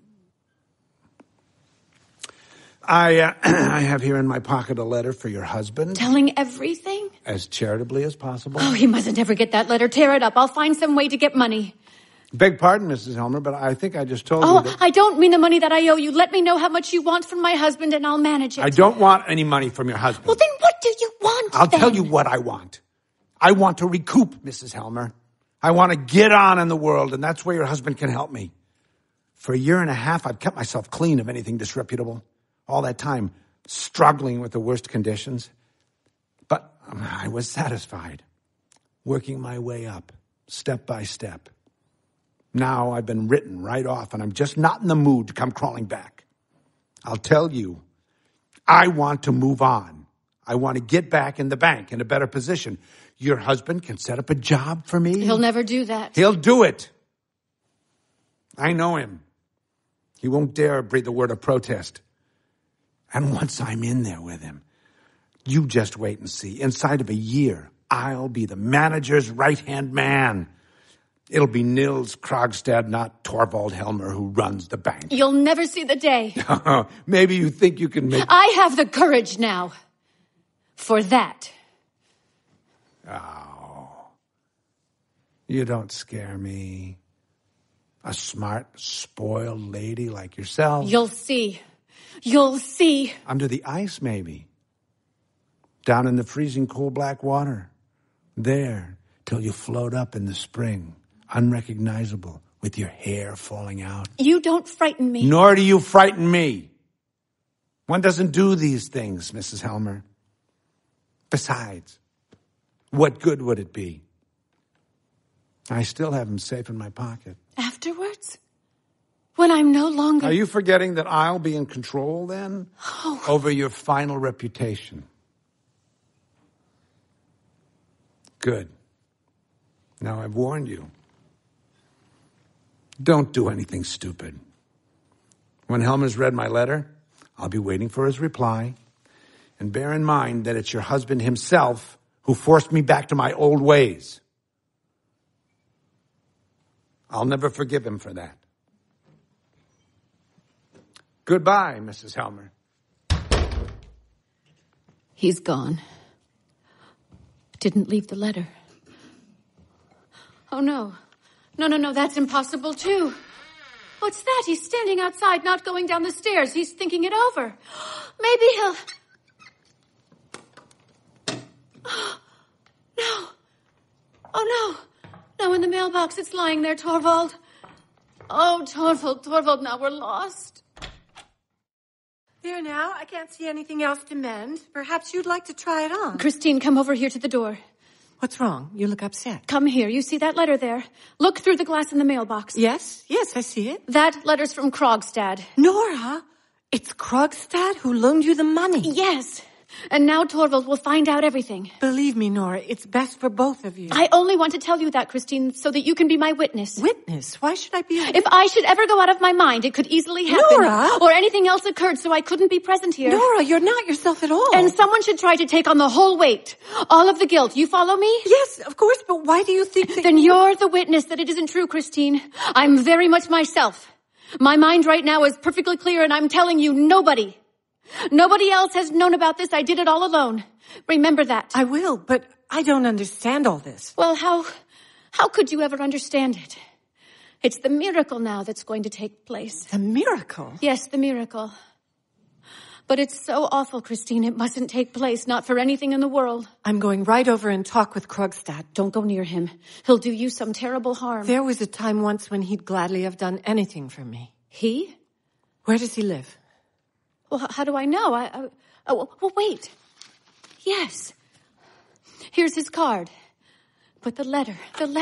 I have here in my pocket a letter for your husband. Telling everything? As charitably as possible. Oh, he mustn't ever get that letter. Tear it up. I'll find some way to get money. Beg pardon, Mrs. Helmer, but I think I just told you that... I don't mean the money that I owe you. Let me know how much you want from my husband and I'll manage it. I don't want any money from your husband. Well, then what do you want, I'll tell you what I want. I want to recoup, Mrs. Helmer. I want to get on in the world, and that's where your husband can help me. For a year and a half, I've kept myself clean of anything disreputable. All that time, struggling with the worst conditions. But I was satisfied, working my way up, step by step. Now I've been written right off, and I'm just not in the mood to come crawling back. I'll tell you, I want to move on. I want to get back in the bank in a better position. Your husband can set up a job for me. He'll never do that. He'll do it. I know him. He won't dare breathe a word of protest. And once I'm in there with him, you just wait and see. Inside of a year, I'll be the manager's right-hand man. It'll be Nils Krogstad, not Torvald Helmer, who runs the bank. You'll never see the day. Maybe you think you can make... I have the courage now. For that. Oh. You don't scare me. A smart, spoiled lady like yourself. You'll see. You'll see. Under the ice, maybe. Down in the freezing cold black water. There, till you float up in the spring. Unrecognizable, with your hair falling out. You don't frighten me. Nor do you frighten me. One doesn't do these things, Mrs. Helmer. Besides, what good would it be? I still have him safe in my pocket. Afterwards? When I'm no longer... Are you forgetting that I'll be in control then? Oh. Over your final reputation. Good. Now I've warned you. Don't do anything stupid. When Helmer's read my letter, I'll be waiting for his reply. And bear in mind that it's your husband himself who forced me back to my old ways. I'll never forgive him for that. Goodbye, Mrs. Helmer. He's gone. didn't leave the letter. Oh, no. No, that's impossible, too. What's that? He's standing outside, not going down the stairs. He's thinking it over. Maybe he'll... Oh, no. Oh, no. No, in the mailbox. It's lying there, Torvald. Oh, Torvald, now we're lost. There now. I can't see anything else to mend. Perhaps you'd like to try it on. Christine, come over here to the door. What's wrong? You look upset. Come here. You see that letter there? Look through the glass in the mailbox. Yes, I see it. That letter's from Krogstad. Nora, it's Krogstad who loaned you the money. Yes. And now Torvald will find out everything. Believe me, Nora, it's best for both of you. I only want to tell you that, Christine, so that you can be my witness. Witness? Why should I be a... If I should ever go out of my mind, it could easily happen. Nora! Or anything else occurred, so I couldn't be present here. Nora, you're not yourself at all. And someone should try to take on the whole weight. All of the guilt. You follow me? Yes, of course, but why do you think that... Then you're the witness that it isn't true, Christine. I'm very much myself. My mind right now is perfectly clear, and I'm telling you, nobody else has known about this. I did it all alone. Remember that. I will, but I don't understand all this. Well, how could you ever understand it? It's the miracle now that's going to take place. The miracle? Yes, the miracle. But it's so awful, Christine. It mustn't take place, not for anything in the world. I'm going right over and talk with Krogstad. Don't go near him. He'll do you some terrible harm. There was a time once when he'd gladly have done anything for me. He? Where does he live? Well, how do I know? Well, wait. Yes. Here's his card. But the letter.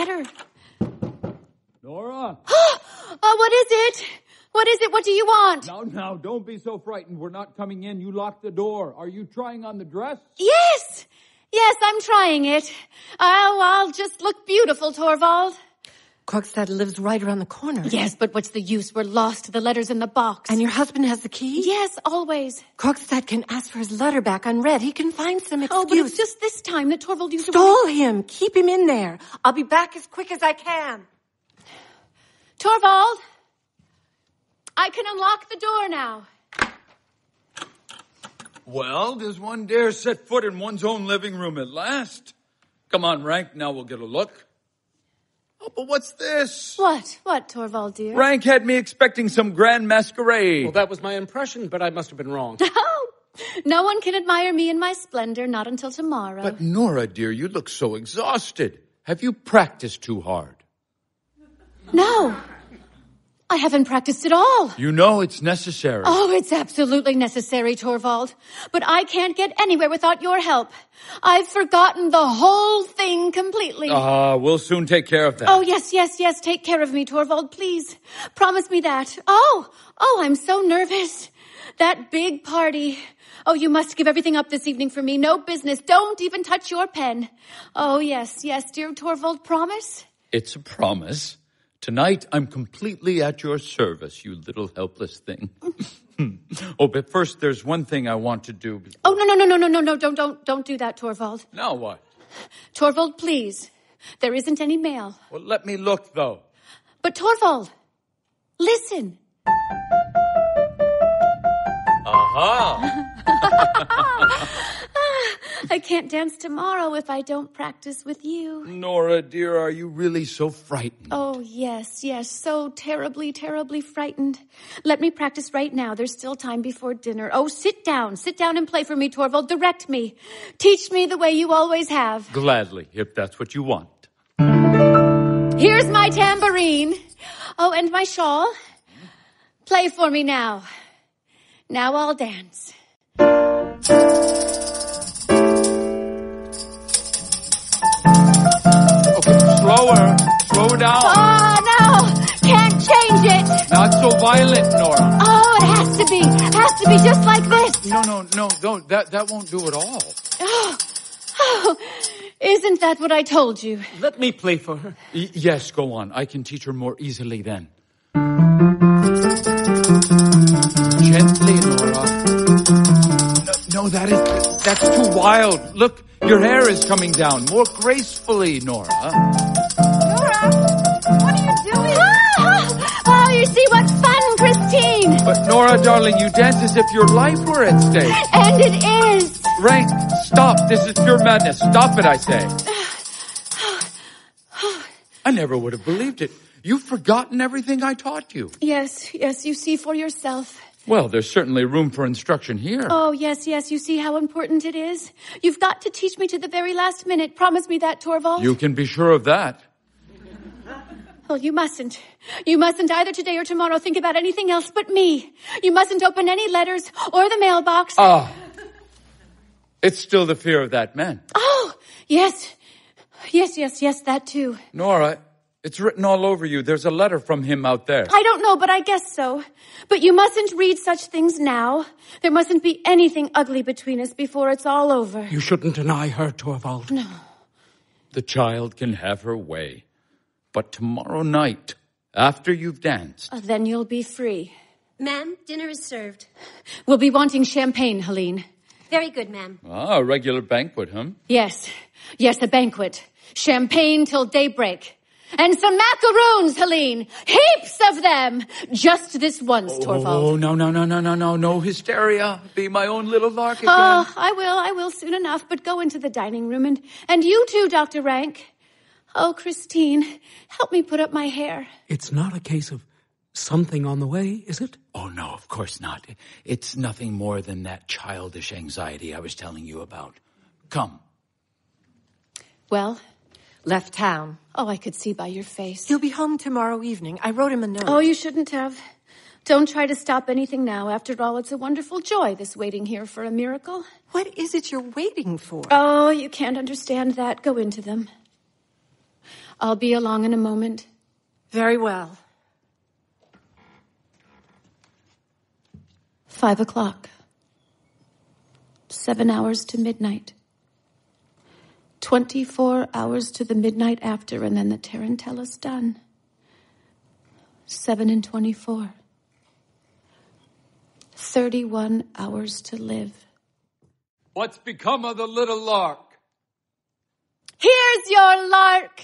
Nora! What is it? What is it? What do you want? Now, don't be so frightened. We're not coming in. You locked the door. Are you trying on the dress? Yes, I'm trying it. I'll just look beautiful, Torvald. Krogstad lives right around the corner. Yes, but what's the use? We're lost. The letter's in the box. And your husband has the key? Yes, always. Krogstad can ask for his letter back unread. He can find some excuse. Oh, but it's just this time that Torvald used to... Stall him. Keep him in there. I'll be back as quick as I can. Torvald, I can unlock the door now. Well, does one dare set foot in one's own living room at last? Come on, Rank, now we'll get a look. Oh, but what's this? What, Torvald, dear? Rank had me expecting some grand masquerade. Well, that was my impression, but I must have been wrong. No one can admire me in my splendor, not until tomorrow. But Nora, dear, you look so exhausted. Have you practiced too hard? No, I haven't practiced at all. You know it's necessary. Oh, it's absolutely necessary, Torvald. But I can't get anywhere without your help. I've forgotten the whole thing completely. We'll soon take care of that. Oh, yes. Take care of me, Torvald, please. Promise me that. Oh, I'm so nervous. That big party. Oh, you must give everything up this evening for me. No business. Don't even touch your pen. Oh, yes, dear Torvald, promise? It's a promise. Tonight, I'm completely at your service, you little helpless thing. Oh, but first, there's one thing I want to do. Oh, no, don't do that, Torvald. Now what? Torvald, please. There isn't any mail. Well, let me look, though. But Torvald, listen. Aha! I can't dance tomorrow if I don't practice with you. Nora, dear, are you really so frightened? Oh, yes, so terribly, terribly frightened. Let me practice right now. There's still time before dinner. Oh, sit down and play for me, Torvald. Direct me. Teach me the way you always have. Gladly, if that's what you want. Here's my tambourine. Oh, and my shawl. Play for me now. Now I'll dance. Slow down. Oh, no. Can't change it. Not so violent, Nora. Oh, it has to be just like this. No, don't. That won't do at all. Oh, isn't that what I told you? Let me play for her. Yes, go on. I can teach her more easily then. Gently, Nora. No, that's too wild. Look, your hair is coming down more gracefully, Nora. What are you doing? Oh, you see what fun, Christine. But Nora, darling, you dance as if your life were at stake. And it is. Rank, stop. This is pure madness. Stop it, I say. I never would have believed it. You've forgotten everything I taught you. Yes, you see for yourself. Well, there's certainly room for instruction here. Oh, yes, you see how important it is? You've got to teach me to the very last minute. Promise me that, Torvald. You can be sure of that. Well, you mustn't. You mustn't either today or tomorrow think about anything else but me. You mustn't open any letters or the mailbox. It's still the fear of that man. Oh, yes. Yes, that too. Nora, it's written all over you. There's a letter from him out there. I don't know, but I guess so. But you mustn't read such things now. There mustn't be anything ugly between us before it's all over. You shouldn't deny her, Torvald. No. The child can have her way. But tomorrow night, after you've danced... Then you'll be free. Ma'am, dinner is served. We'll be wanting champagne, Helene. Very good, ma'am. A regular banquet, huh? Yes, a banquet. Champagne till daybreak. And some macaroons, Helene. Heaps of them. Just this once, Torvald. Oh, no hysteria. Be my own little lark again. Oh, I will soon enough. But go into the dining room and you too, Dr. Rank. Oh, Christine, help me put up my hair. It's not a case of something on the way, is it? Oh, no, of course not. It's nothing more than that childish anxiety I was telling you about. Come. Well? Left town. Oh, I could see by your face. He'll be home tomorrow evening. I wrote him a note. Oh, you shouldn't have. Don't try to stop anything now. After all, it's a wonderful joy, this waiting here for a miracle. What is it you're waiting for? Oh, you can't understand that. Go into them. I'll be along in a moment. Very well. 5 o'clock. 7 hours to midnight. 24 hours to the midnight after, and then the tarantella's done. 7 and 24. 31 hours to live. What's become of the little lark? Here's your lark!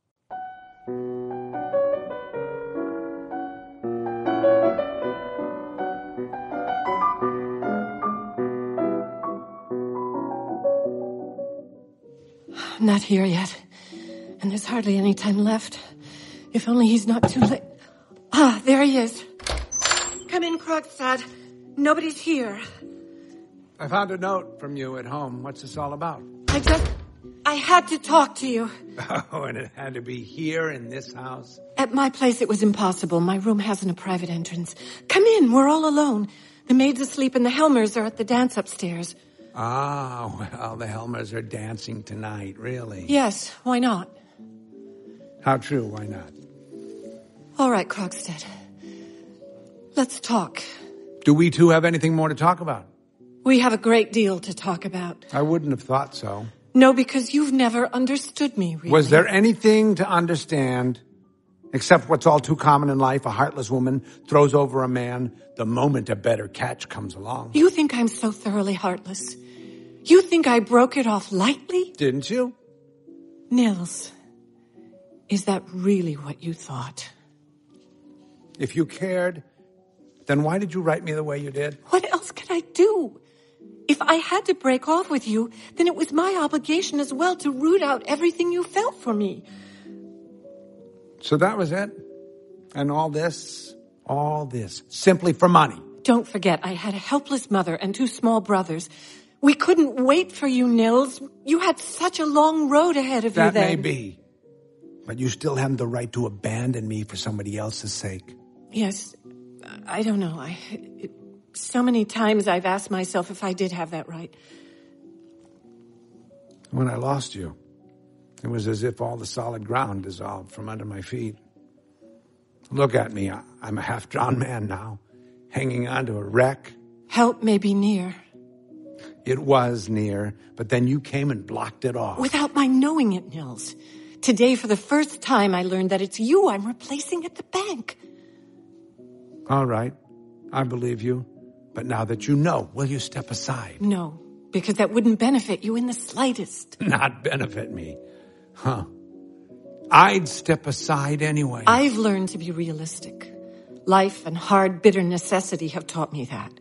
Not here yet. And there's hardly any time left. If only he's not too late. Ah, there he is. Come in, Krogstad. Nobody's here. I found a note from you at home. What's this all about? I had to talk to you. Oh, and it had to be here in this house? At my place, it was impossible. My room hasn't a private entrance. Come in. We're all alone. The maid's asleep and the Helmers are at the dance upstairs. Ah, well, the Helmers are dancing tonight, really? Yes, why not? How true, why not? All right, Krogstad. Let's talk. Do we two have anything more to talk about? We have a great deal to talk about. I wouldn't have thought so. No, because you've never understood me, really. Was there anything to understand except what's all too common in life? A heartless woman throws over a man the moment a better catch comes along. You think I'm so thoroughly heartless? You think I broke it off lightly? Didn't you? Nils, is that really what you thought? If you cared, then why did you write me the way you did? What else could I do? If I had to break off with you, then it was my obligation as well to root out everything you felt for me. So that was it? And all this, simply for money? Don't forget, I had a helpless mother and 2 small brothers. We couldn't wait for you, Nils. You had such a long road ahead of you then. That may be. But you still haven't the right to abandon me for somebody else's sake. Yes, I don't know. So many times I've asked myself if I did have that right. When I lost you, it was as if all the solid ground dissolved from under my feet. Look at me. I'm a half-drowned man now, hanging on to a wreck. Help may be near. It was near, but then you came and blocked it off. Without my knowing it, Nils. Today, for the first time, I learned that it's you I'm replacing at the bank. All right. I believe you. But now that you know, will you step aside? No, because that wouldn't benefit you in the slightest. Not benefit me. Huh. I'd step aside anyway. I've learned to be realistic. Life and hard, bitter necessity have taught me that.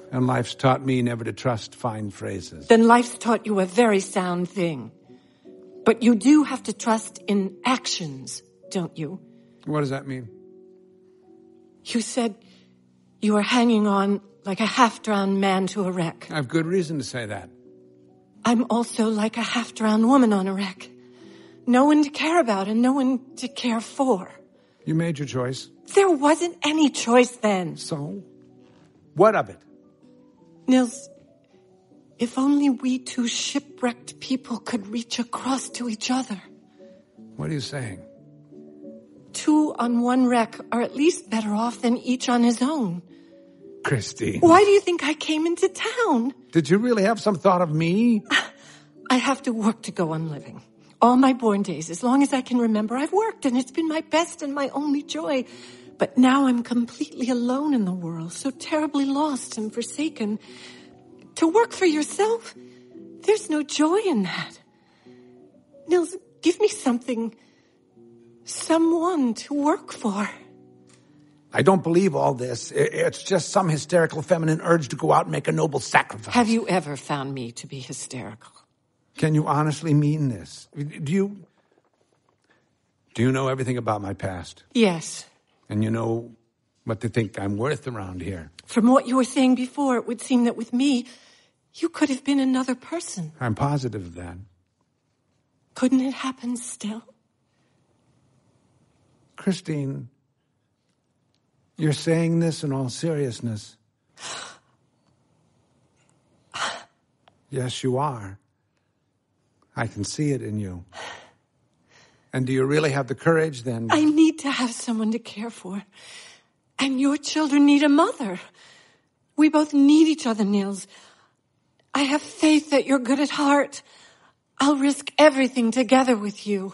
And life's taught me never to trust fine phrases. Then life's taught you a very sound thing. But you do have to trust in actions, don't you? What does that mean? You said you were hanging on like a half-drowned man to a wreck. I have good reason to say that. I'm also like a half-drowned woman on a wreck. No one to care about and no one to care for. You made your choice. There wasn't any choice then. So? What of it? Nils, if only we two shipwrecked people could reach across to each other. What are you saying? Two on one wreck are at least better off than each on his own. Christine. Why do you think I came into town? Did you really have some thought of me? I have to work to go on living. All my born days, as long as I can remember, I've worked, and it's been my best and my only joy. But now I'm completely alone in the world, so terribly lost and forsaken. To work for yourself, there's no joy in that. Nils, give me something, someone to work for. I don't believe all this. It's just some hysterical feminine urge to go out and make a noble sacrifice. Have you ever found me to be hysterical? Can you honestly mean this? Do you know everything about my past? Yes. And you know what they think I'm worth around here? From what you were saying before, it would seem that with me, you could have been another person. I'm positive of that. Couldn't it happen still? Christine, you're saying this in all seriousness. Yes, you are. I can see it in you. And do you really have the courage then? I need to have someone to care for. And your children need a mother. We both need each other, Nils. I have faith that you're good at heart. I'll risk everything together with you.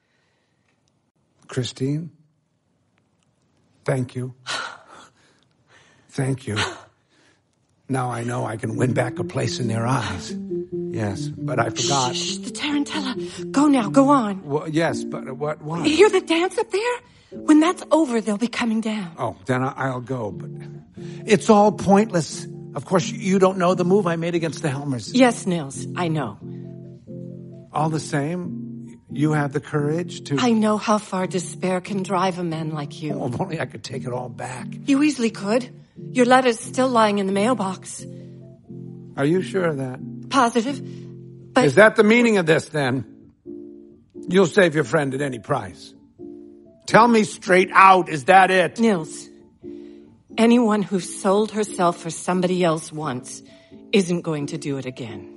Christine, thank you. Thank you. Now I know I can win back a place in their eyes. Yes, but I forgot. Shh, the tarantella. Go now, go on. Well, yes, but what? Why? You hear the dance up there? When that's over, they'll be coming down. Oh, then I'll go, but it's all pointless. Of course, you don't know the move I made against the Helmers. Yes, Nils, I know. All the same, you have the courage to... I know how far despair can drive a man like you. Oh, if only I could take it all back. You easily could. Your letter's still lying in the mailbox. Are you sure of that? Positive. But... Is that the meaning of this, then? You'll save your friend at any price. Tell me straight out, is that it? Nils, anyone who sold herself for somebody else once isn't going to do it again.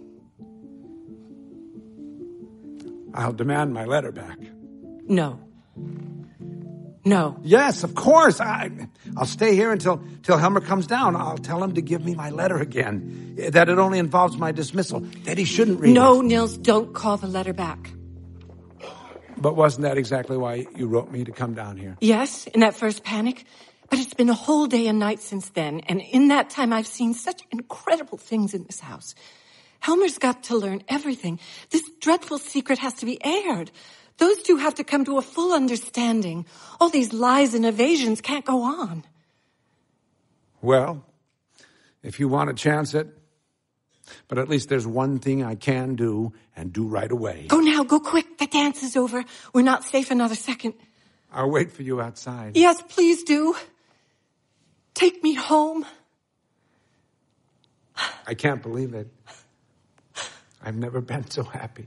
I'll demand my letter back. No. No. Yes, of course. I'll stay here until Helmer comes down. I'll tell him to give me my letter again. That it only involves my dismissal. That he shouldn't read it. No, Nils, don't call the letter back. But wasn't that exactly why you wrote me to come down here? Yes, in that first panic. But it's been a whole day and night since then. And in that time, I've seen such incredible things in this house. Helmer's got to learn everything. This dreadful secret has to be aired. Those two have to come to a full understanding. All these lies and evasions can't go on. Well, if you want to chance it, but at least there's one thing I can do, and do right away. Go now, go quick. The dance is over. We're not safe another second. I'll wait for you outside. Yes, please do. Take me home. I can't believe it. I've never been so happy.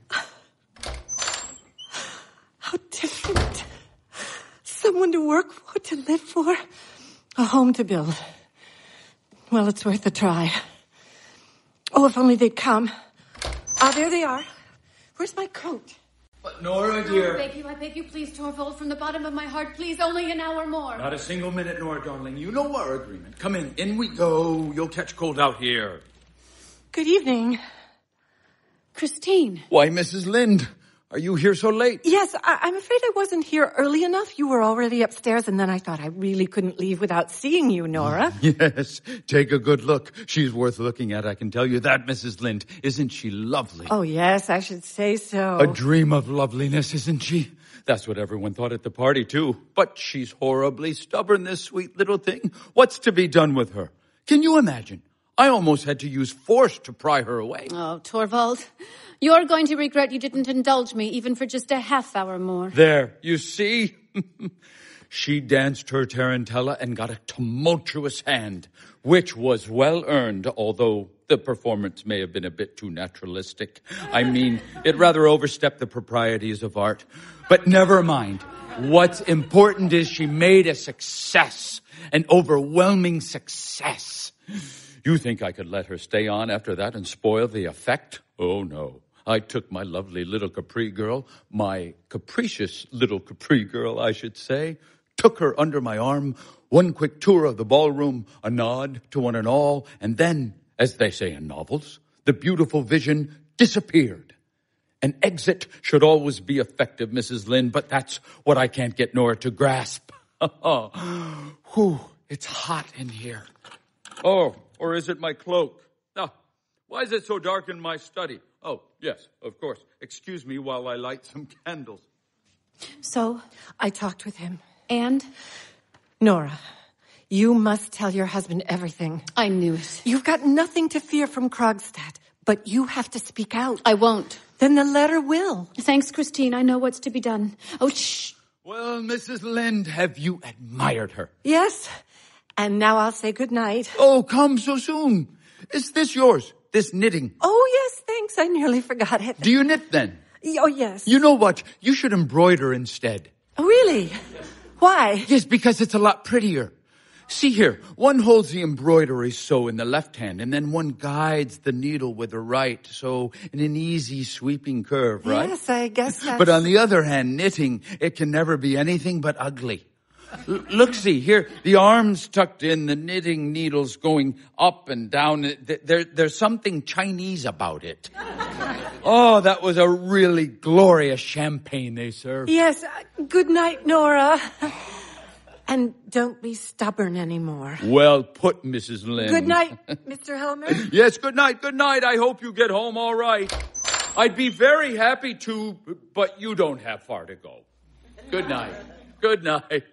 How different. Someone to work for, to live for. A home to build. Well, it's worth a try. Oh, if only they'd come. Ah, there they are. Where's my coat? But Nora, dear... I beg you, please, Torvald, from the bottom of my heart, please, only an hour more. Not a single minute, Nora, darling. You know our agreement. Come in. In we go. You'll catch cold out here. Good evening. Christine. Why, Mrs. Lind, are you here so late? Yes, I'm afraid I wasn't here early enough. You were already upstairs, and then I thought I really couldn't leave without seeing you, Nora. Yes, take a good look. She's worth looking at, I can tell you that, Mrs. Lind. Isn't she lovely? Oh, yes, I should say so. A dream of loveliness, isn't she? That's what everyone thought at the party, too. But she's horribly stubborn, this sweet little thing. What's to be done with her? Can you imagine? I almost had to use force to pry her away. Oh, Torvald, you're going to regret you didn't indulge me even for just a half hour more. There, you see? She danced her tarantella and got a tumultuous hand, which was well earned, although the performance may have been a bit too naturalistic. I mean, it rather overstepped the proprieties of art. But never mind. What's important is she made a success, an overwhelming success. You think I could let her stay on after that and spoil the effect? Oh, no. I took my lovely little Capri girl, my capricious little Capri girl, I should say, took her under my arm, one quick tour of the ballroom, a nod to one and all, and then, as they say in novels, the beautiful vision disappeared. An exit should always be effective, Mrs. Lynde, but that's what I can't get Nora to grasp. Whew, it's hot in here. Oh, or is it my cloak? Oh, why is it so dark in my study? Oh, yes, of course. Excuse me while I light some candles. So? I talked with him. And? Nora, you must tell your husband everything. I knew it. You've got nothing to fear from Krogstad, but you have to speak out. I won't. Then the letter will. Thanks, Christine. I know what's to be done. Oh, shh. Well, Mrs. Lynde, have you admired her? Yes. And now I'll say good night. Oh, come so soon. Is this yours, this knitting? Oh, yes, thanks. I nearly forgot it. Do you knit then? Oh, yes. You know what? You should embroider instead. Oh, really? Why? Yes, because it's a lot prettier. See here, one holds the embroidery so in the left hand, and then one guides the needle with the right, so in an easy sweeping curve, right? Yes, I guess that's... But on the other hand, knitting, it can never be anything but ugly. Look, see, here, the arms tucked in, the knitting needles going up and down. There's something Chinese about it. Oh, that was a really glorious champagne they served. Yes, good night, Nora. And don't be stubborn anymore. Well put, Mrs. Lynde. Good night, Mr. Helmer. Yes, good night, good night. I hope you get home all right. I'd be very happy to, but you don't have far to go. Good night. Good night.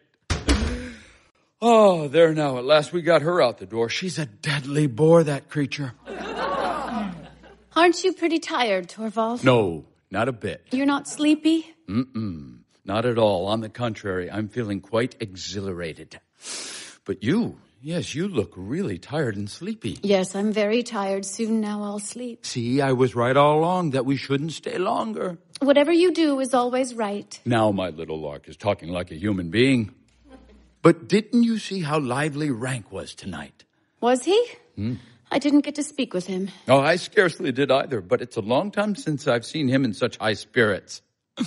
Oh, there now. At last we got her out the door. She's a deadly bore, that creature. Aren't you pretty tired, Torvald? No, not a bit. You're not sleepy? Not at all. On the contrary, I'm feeling quite exhilarated. But you, yes, you look really tired and sleepy. Yes, I'm very tired. Soon now I'll sleep. See, I was right all along that we shouldn't stay longer. Whatever you do is always right. Now my little lark is talking like a human being. But didn't you see how lively Rank was tonight? Was he? I didn't get to speak with him. Oh, I scarcely did either, but it's a long time since I've seen him in such high spirits.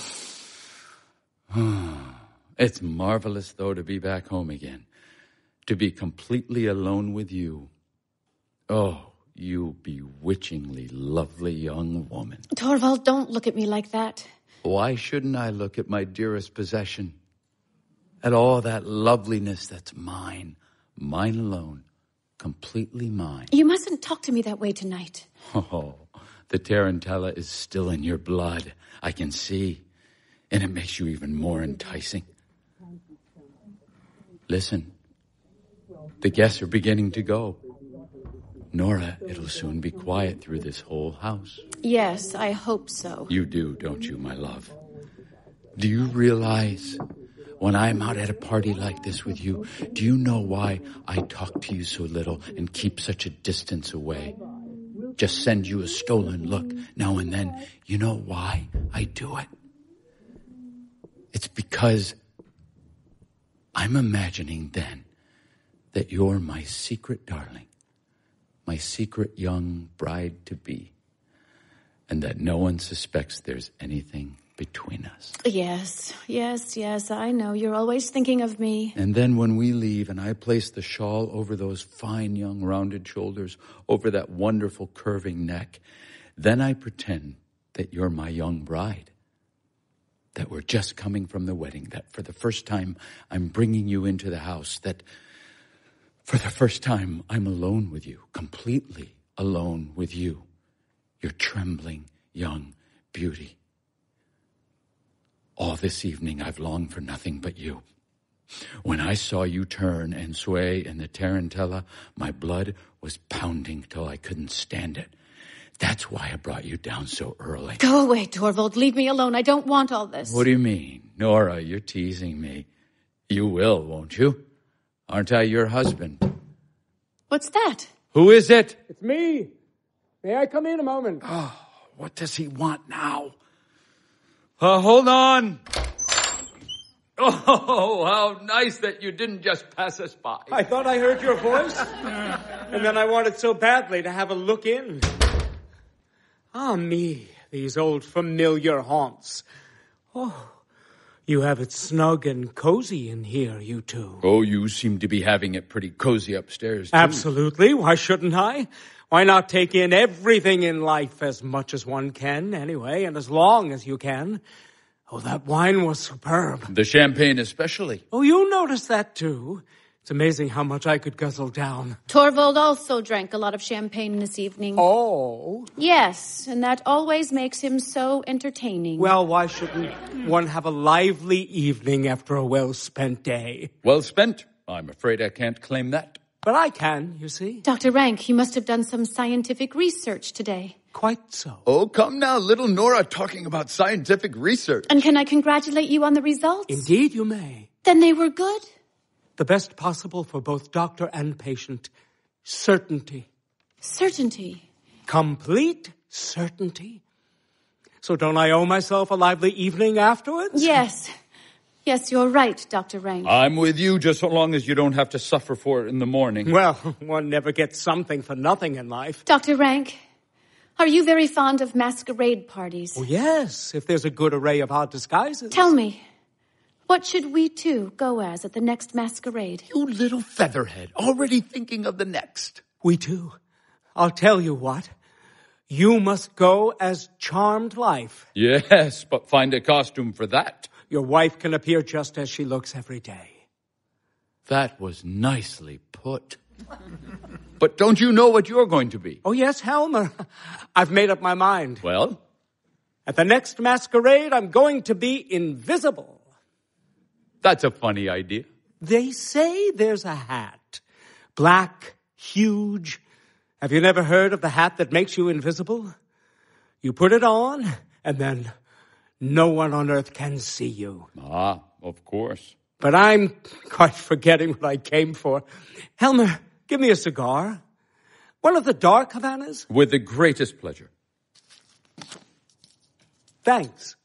It's marvelous, though, to be back home again. To be completely alone with you. Oh, you bewitchingly lovely young woman. Torvald, don't look at me like that. Why shouldn't I look at my dearest possession? At all that loveliness that's mine. Mine alone. Completely mine. You mustn't talk to me that way tonight. Oh, the tarantella is still in your blood. I can see. And it makes you even more enticing. Listen. The guests are beginning to go. Nora, it'll soon be quiet through this whole house. Yes, I hope so. You do, don't you, my love? Do you realize when I'm out at a party like this with you, do you know why I talk to you so little and keep such a distance away? Just send you a stolen look now and then. You know why I do it? It's because I'm imagining then that you're my secret darling, my secret young bride-to-be, and that no one suspects there's anything between us. Yes, I know. You're always thinking of me. And then when we leave and I place the shawl over those fine young rounded shoulders, over that wonderful curving neck, then I pretend that you're my young bride. That we're just coming from the wedding, that for the first time I'm bringing you into the house, that for the first time I'm alone with you, completely alone with you, your trembling young beauty. All this evening I've longed for nothing but you. When I saw you turn and sway in the tarantella, my blood was pounding till I couldn't stand it. That's why I brought you down so early. Go away, Torvald. Leave me alone. I don't want all this. What do you mean? Nora, you're teasing me. You will, won't you? Aren't I your husband? What's that? Who is it? It's me. May I come in a moment? Oh, what does he want now? Hold on. Oh, how nice that you didn't just pass us by. I thought I heard your voice. And then I wanted so badly to have a look in. Ah, me, these old familiar haunts. Oh, you have it snug and cozy in here, you two. Oh, you seem to be having it pretty cozy upstairs, too. Absolutely. Why shouldn't I? Why not take in everything in life as much as one can, anyway, and as long as you can? Oh, that wine was superb. The champagne especially. Oh, you noticed that, too. It's amazing how much I could guzzle down. Torvald also drank a lot of champagne this evening. Oh? Yes, and that always makes him so entertaining. Well, why shouldn't one have a lively evening after a well-spent day? Well spent? I'm afraid I can't claim that. But I can, you see. Dr. Rank, you must have done some scientific research today. Quite so. Oh, come now, little Nora talking about scientific research. And can I congratulate you on the results? Indeed you may. Then they were good? The best possible for both doctor and patient. Certainty. Certainty. Complete certainty. So don't I owe myself a lively evening afterwards? Yes. Yes, you're right, Dr. Rank. I'm with you just so long as you don't have to suffer for it in the morning. Well, one never gets something for nothing in life. Dr. Rank, are you very fond of masquerade parties? Oh, yes, if there's a good array of odd disguises. Tell me, what should we two go as at the next masquerade? You little featherhead, already thinking of the next. We too. I'll tell you what. You must go as Charmed Life. Yes, but find a costume for that. Your wife can appear just as she looks every day. That was nicely put. But don't you know what you're going to be? Oh, yes, Helmer. I've made up my mind. Well? At the next masquerade, I'm going to be invisible. That's a funny idea. They say there's a hat. Black, huge. Have you never heard of the hat that makes you invisible? You put it on, and then no one on earth can see you. Ah, of course. But I'm quite forgetting what I came for. Helmer, give me a cigar. One of the dark Havanas? With the greatest pleasure. Thanks.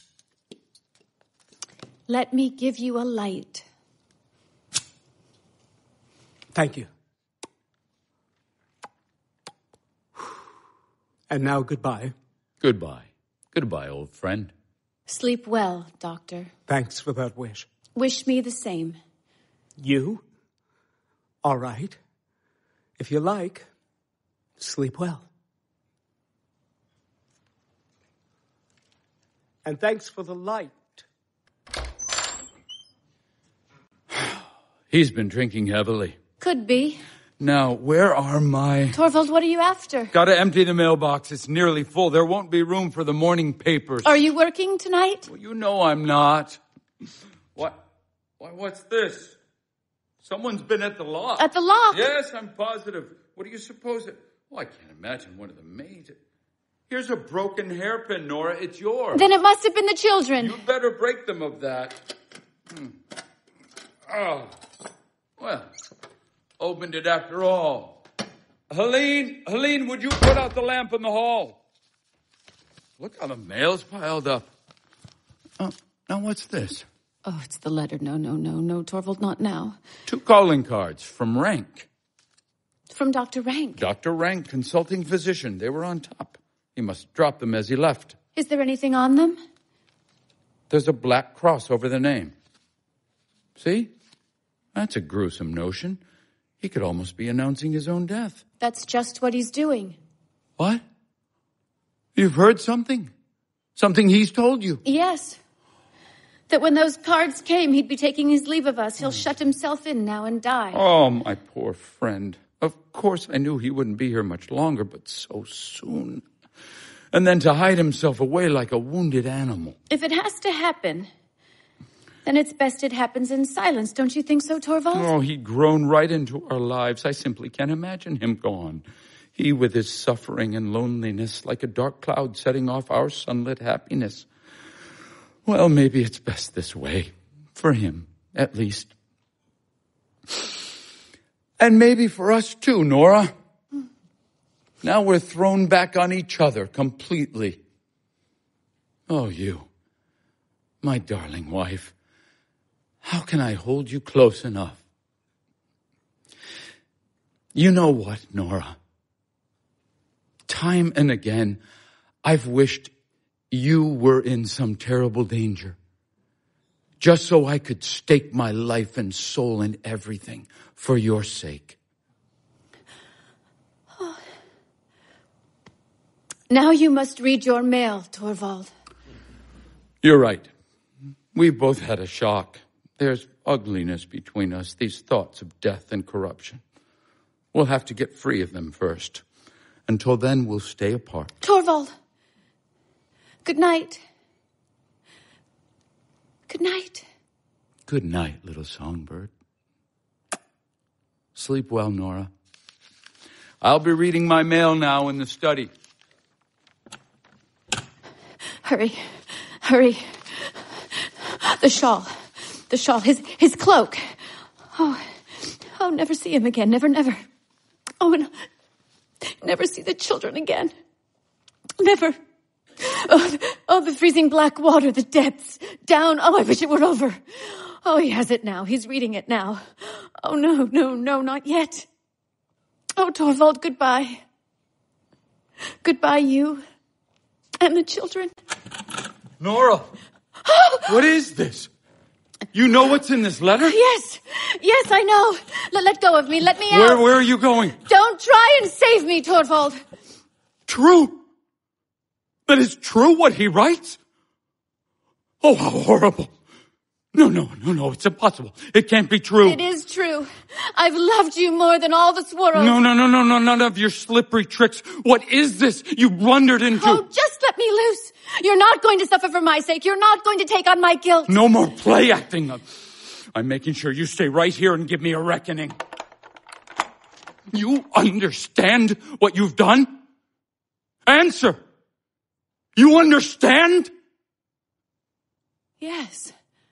Let me give you a light. Thank you. And now goodbye. Goodbye. Goodbye, old friend. Sleep well, Doctor. Thanks for that wish. Wish me the same. You? All right. If you like, sleep well. And thanks for the light. He's been drinking heavily. Could be. Now, where are my... Torvald, what are you after? Gotta empty the mailbox. It's nearly full. There won't be room for the morning papers. Are you working tonight? Well, you know I'm not. What's this? Someone's been at the lock. At the lock? Yes, I'm positive. What do you suppose it... Oh, I can't imagine one of the maids... Here's a broken hairpin, Nora. It's yours. Then it must have been the children. You'd better break them of that. Oh, well, opened it after all. Helene, would you put out the lamp in the hall? Look how the mail's piled up. Oh, now what's this? Oh, it's the letter. No, Torvald, not now. 2 calling cards from Rank. From Dr. Rank. Dr. Rank, consulting physician. They were on top. He must drop them as he left. Is there anything on them? There's a black cross over the name. See? That's a gruesome notion. He could almost be announcing his own death. That's just what he's doing. What? You've heard something? Something he's told you? Yes. That when those cards came, he'd be taking his leave of us. He'll shut himself in now and die. Oh, my poor friend. Of course, I knew he wouldn't be here much longer, but so soon. And then to hide himself away like a wounded animal. If it has to happen, Then it's best it happens in silence. Don't you think so, Torvald? Oh, he'd grown right into our lives. I simply can't imagine him gone. He with his suffering and loneliness, like a dark cloud setting off our sunlit happiness. Well, maybe it's best this way. For him, at least. And maybe for us too, Nora. Now we're thrown back on each other completely. Oh, you, my darling wife. How can I hold you close enough? You know what, Nora? Time and again, I've wished you were in some terrible danger. Just so I could stake my life and soul in everything for your sake. Oh. Now you must read your mail, Torvald. You're right. We both had a shock. There's ugliness between us, these thoughts of death and corruption. We'll have to get free of them first. Until then, we'll stay apart. Torvald. Good night. Good night. Good night, little songbird. Sleep well, Nora. I'll be reading my mail now in the study. Hurry. Hurry. The shawl. The shawl. His cloak. Oh, never see him again. Never. Oh, and never see the children again. Never. Oh, the freezing black water, the depths, down. Oh, I wish it were over. Oh, he has it now. He's reading it now. Oh, no, not yet. Oh, Torvald, goodbye. Goodbye, you and the children. Nora, what is this? You know what's in this letter? Yes, I know. Let go of me. Let me out. Where are you going? Don't try and save me, Torvald. True. That is true what he writes? Oh, how horrible. No, it's impossible. It can't be true. It is true. I've loved you more than all this world. No, none of your slippery tricks. What is this you blundered into? Oh, just let me loose. You're not going to suffer for my sake. You're not going to take on my guilt. No more play acting. I'm making sure you stay right here and give me a reckoning. You understand what you've done? Answer. You understand? Yes.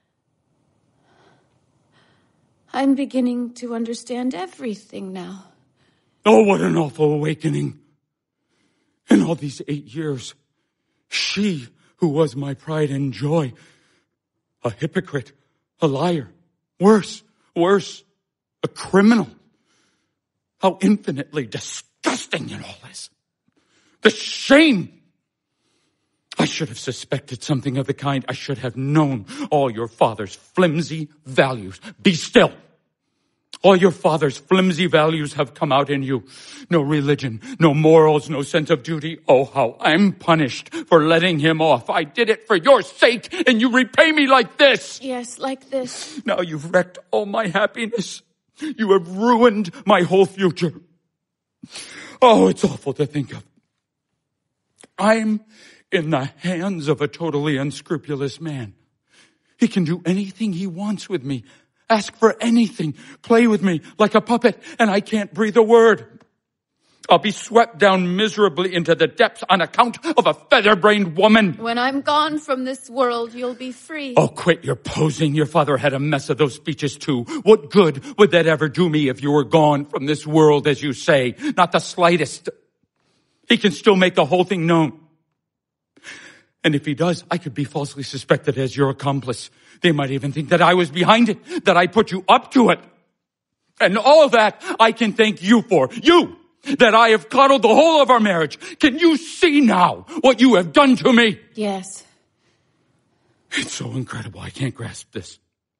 I'm beginning to understand everything now. Oh, what an awful awakening. In all these 8 years, she who was my pride and joy, a hypocrite, a liar, worse, a criminal. How infinitely disgusting in all this. The shame. I should have suspected something of the kind. I should have known all your father's flimsy values. Be still. All your father's flimsy values have come out in you. No religion, no morals, no sense of duty. Oh, how I'm punished for letting him off. I did it for your sake, and you repay me like this. Yes, like this. Now you've wrecked all my happiness. You have ruined my whole future. Oh, it's awful to think of. I'm in the hands of a totally unscrupulous man. He can do anything he wants with me. Ask for anything. Play with me like a puppet, and I can't breathe a word. I'll be swept down miserably into the depths on account of a feather-brained woman. When I'm gone from this world, you'll be free. Oh, quit your posing. Your father had a mess of those speeches too. What good would that ever do me if you were gone from this world, as you say? Not the slightest. He can still make the whole thing known. And if he does, I could be falsely suspected as your accomplice. They might even think that I was behind it, that I put you up to it. And all that I can thank you for. You! That I have coddled the whole of our marriage. Can you see now what you have done to me? Yes. It's so incredible. I can't grasp this.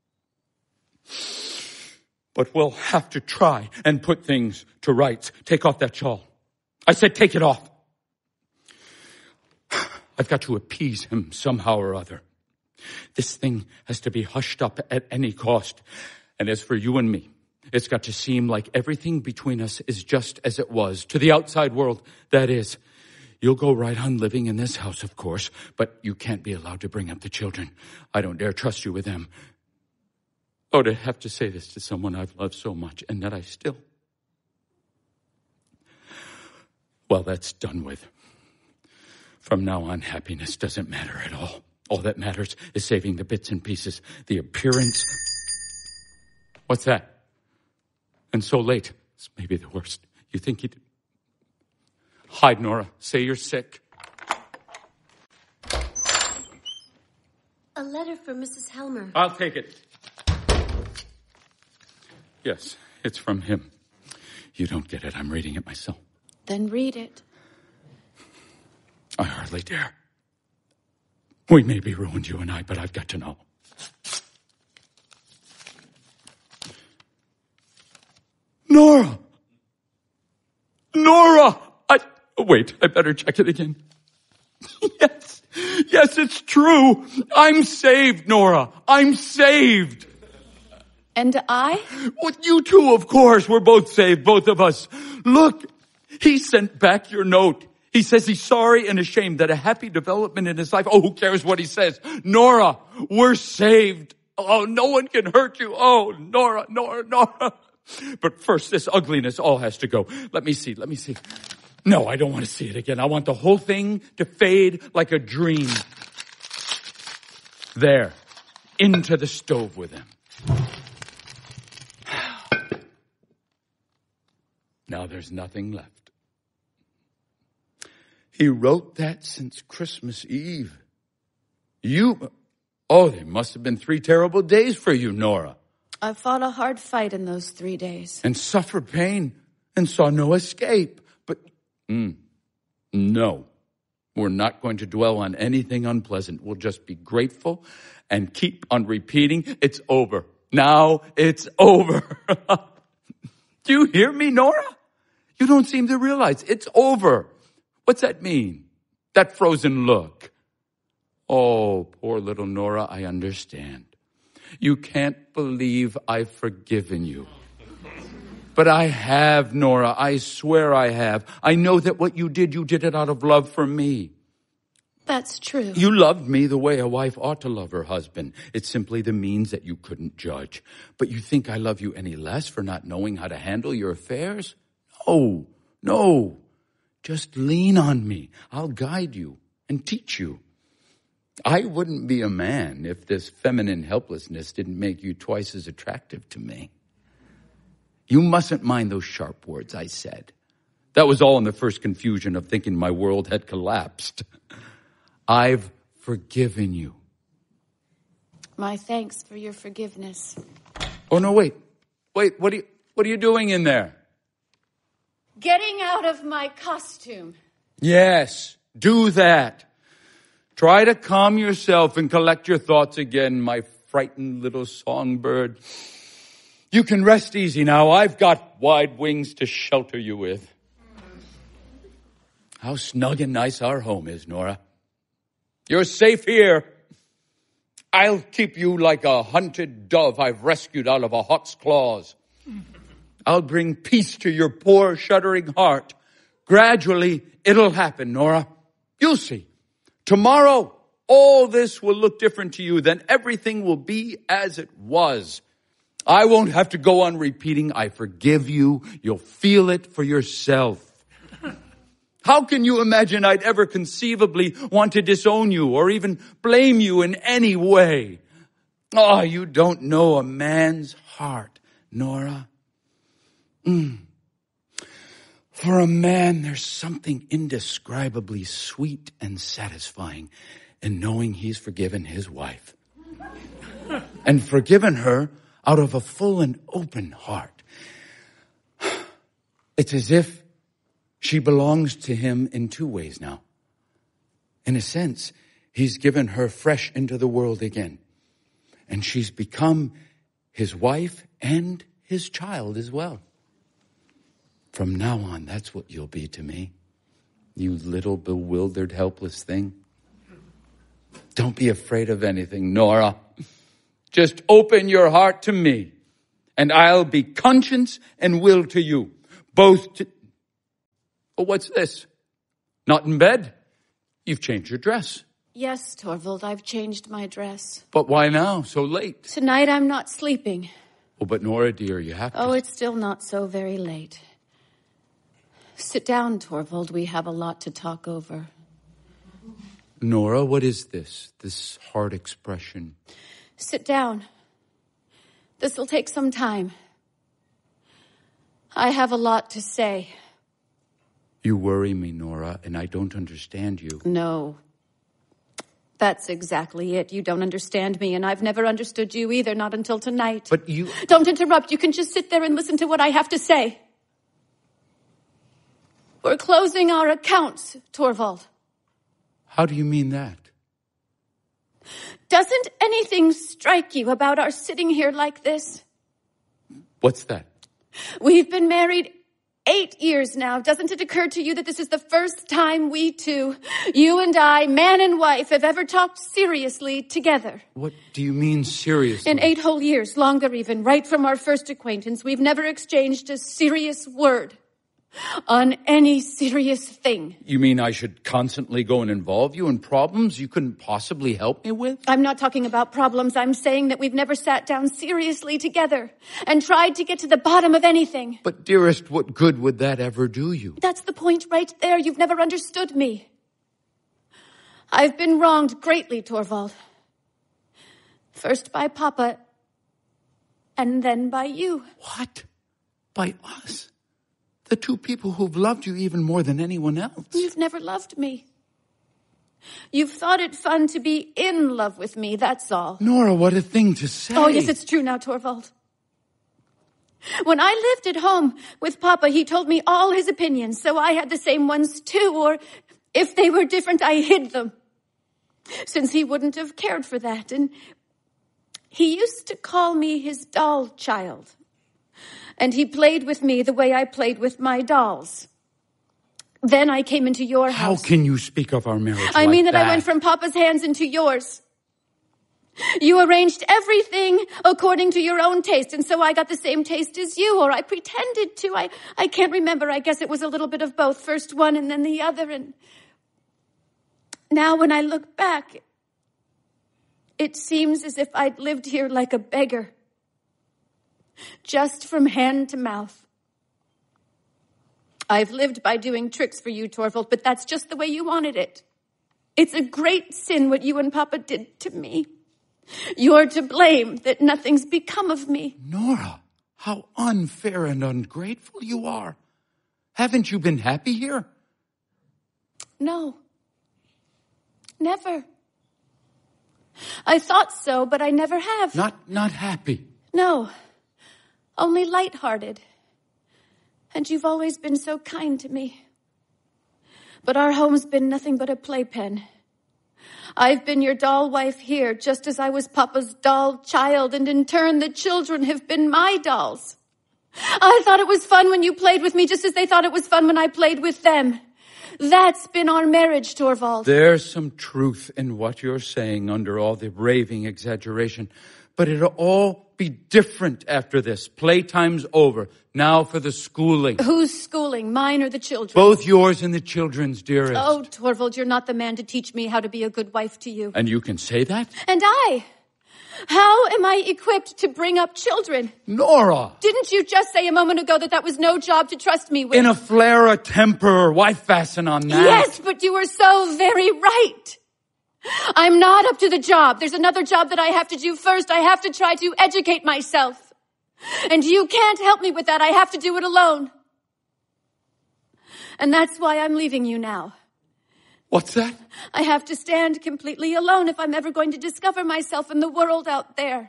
But we'll have to try and put things to rights. Take off that shawl. I said take it off. I've got to appease him somehow or other. This thing has to be hushed up at any cost. And as for you and me, it's got to seem like everything between us is just as it was. To the outside world, that is. You'll go right on living in this house, of course, but you can't be allowed to bring up the children. I don't dare trust you with them. Oh, to have to say this to someone I've loved so much and that I still... Well, that's done with. From now on, happiness doesn't matter at all. All that matters is saving the bits and pieces, the appearance. What's that? And so late. This may be the worst. You think you'd... Hide, Nora. Say you're sick. A letter from Mrs. Helmer. I'll take it. Yes, it's from him. You don't get it. I'm reading it myself. Then read it. I hardly dare. We may be ruined, you and I, but I've got to know. Nora! Nora! Wait, I better check it again. Yes, it's true. I'm saved, Nora. I'm saved. And I? Well, you too, of course. We're both saved, both of us. Look, he sent back your note. He says he's sorry and ashamed that a happy development in his life. Oh, who cares what he says? Nora, we're saved. Oh, no one can hurt you. Oh, Nora. But first, this ugliness all has to go. Let me see. No, I don't want to see it again. I want the whole thing to fade like a dream. There, into the stove with him. Now there's nothing left. He wrote that since Christmas Eve. They must have been 3 terrible days for you, Nora. I fought a hard fight in those 3 days. And suffered pain and saw no escape. But, no, we're not going to dwell on anything unpleasant. We'll just be grateful and keep on repeating, it's over. Now it's over. Do you hear me, Nora? You don't seem to realize it's over. What's that mean? That frozen look. Oh, poor little Nora, I understand. You can't believe I've forgiven you. But I have, Nora. I swear I have. I know that what you did it out of love for me. That's true. You loved me the way a wife ought to love her husband. It's simply the means that you couldn't judge. But you think I love you any less for not knowing how to handle your affairs? No. Just lean on me. I'll guide you and teach you. I wouldn't be a man if this feminine helplessness didn't make you twice as attractive to me. You mustn't mind those sharp words I said. That was all in the first confusion of thinking my world had collapsed. I've forgiven you. My thanks for your forgiveness. Oh, no, wait, what are you doing in there? Getting out of my costume. Yes, do that. Try to calm yourself and collect your thoughts again, my frightened little songbird. You can rest easy now. I've got wide wings to shelter you with. How snug and nice our home is, Nora. You're safe here. I'll keep you like a hunted dove I've rescued out of a hawk's claws. I'll bring peace to your poor, shuddering heart. Gradually, it'll happen, Nora. You'll see. Tomorrow, all this will look different to you. Then everything will be as it was. I won't have to go on repeating, I forgive you. You'll feel it for yourself. How can you imagine I'd ever conceivably want to disown you or even blame you in any way? Oh, you don't know a man's heart, Nora. For a man, there's something indescribably sweet and satisfying in knowing he's forgiven his wife. And forgiven her out of a full and open heart. It's as if she belongs to him in 2 ways now. In a sense, he's given her fresh into the world again. And she's become his wife and his child as well. From now on, that's what you'll be to me. You little bewildered, helpless thing. Don't be afraid of anything, Nora. Just open your heart to me, and I'll be conscience and will to you. Both to... Oh, what's this? Not in bed? You've changed your dress. Yes, Torvald, I've changed my dress. But why now, so late? Tonight I'm not sleeping. Oh, but Nora, dear, you have to... Oh, it's still not so very late. Sit down, Torvald. We have a lot to talk over. Nora, what is this hard expression? Sit down. This'll take some time. I have a lot to say. You worry me, Nora, and I don't understand you. No. That's exactly it. You don't understand me, and I've never understood you either, not until tonight. But you... Don't interrupt. You can just sit there and listen to what I have to say. We're closing our accounts, Torvald. How do you mean that? Doesn't anything strike you about our sitting here like this? What's that? We've been married 8 years now. Doesn't it occur to you that this is the first time we two, you and I, man and wife, have ever talked seriously together? What do you mean seriously? In 8 whole years, longer even, right from our first acquaintance, we've never exchanged a serious word on any serious thing. You mean I should constantly go and involve you in problems you couldn't possibly help me with? I'm not talking about problems. I'm saying that we've never sat down seriously together and tried to get to the bottom of anything. But dearest, what good would that ever do you? That's the point right there. You've never understood me. I've been wronged greatly, Torvald. First by Papa, and then by you. What? By us? The two people who've loved you even more than anyone else. You've never loved me. You've thought it fun to be in love with me, that's all. Nora, what a thing to say. Oh, yes, it's true now, Torvald. When I lived at home with Papa, he told me all his opinions, so I had the same ones too, or if they were different, I hid them, since he wouldn't have cared for that. And he used to call me his doll child. And he played with me the way I played with my dolls. Then I came into your house. How can you speak of our marriage I mean that I went from Papa's hands into yours. You arranged everything according to your own taste, and so I got the same taste as you, or I pretended to. I can't remember. I guess it was a little bit of both. First one and then the other. And now when I look back, it seems as if I'd lived here like a beggar. Just from hand to mouth. I've lived by doing tricks for you, Torvald, but that's just the way you wanted it. It's a great sin what you and Papa did to me. You're to blame that nothing's become of me. Nora, how unfair and ungrateful you are. Haven't you been happy here? No. Never. I thought so, but I never have. Not happy? No. Only lighthearted. And you've always been so kind to me. But our home's been nothing but a playpen. I've been your doll wife here, just as I was Papa's doll child, and in turn the children have been my dolls. I thought it was fun when you played with me, just as they thought it was fun when I played with them. That's been our marriage, Torvald. There's some truth in what you're saying under all the raving exaggeration. But it'll all be different after this. Playtime's over. Now for the schooling. Who's schooling, mine or the children? Both yours and the children's, dearest. Oh, Torvald, you're not the man to teach me how to be a good wife to you. And you can say that? And I? How am I equipped to bring up children? Nora! Didn't you just say a moment ago that was no job to trust me with? In a flare of temper, why fasten on that? Yes, but you were so very right. I'm not up to the job. There's another job that I have to do first. I have to try to educate myself. And you can't help me with that. I have to do it alone. And that's why I'm leaving you now. What's that? I have to stand completely alone if I'm ever going to discover myself in the world out there.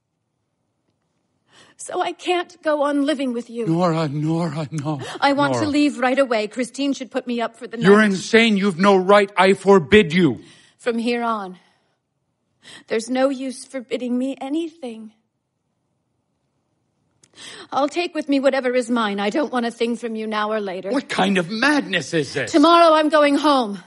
So I can't go on living with you. Nora, no. I want Nora. to leave right away. Christine should put me up for the night. You're insane. You've no right. I forbid you. From here on, there's no use forbidding me anything. I'll take with me whatever is mine. I don't want a thing from you now or later. What kind of madness is this? Tomorrow I'm going home.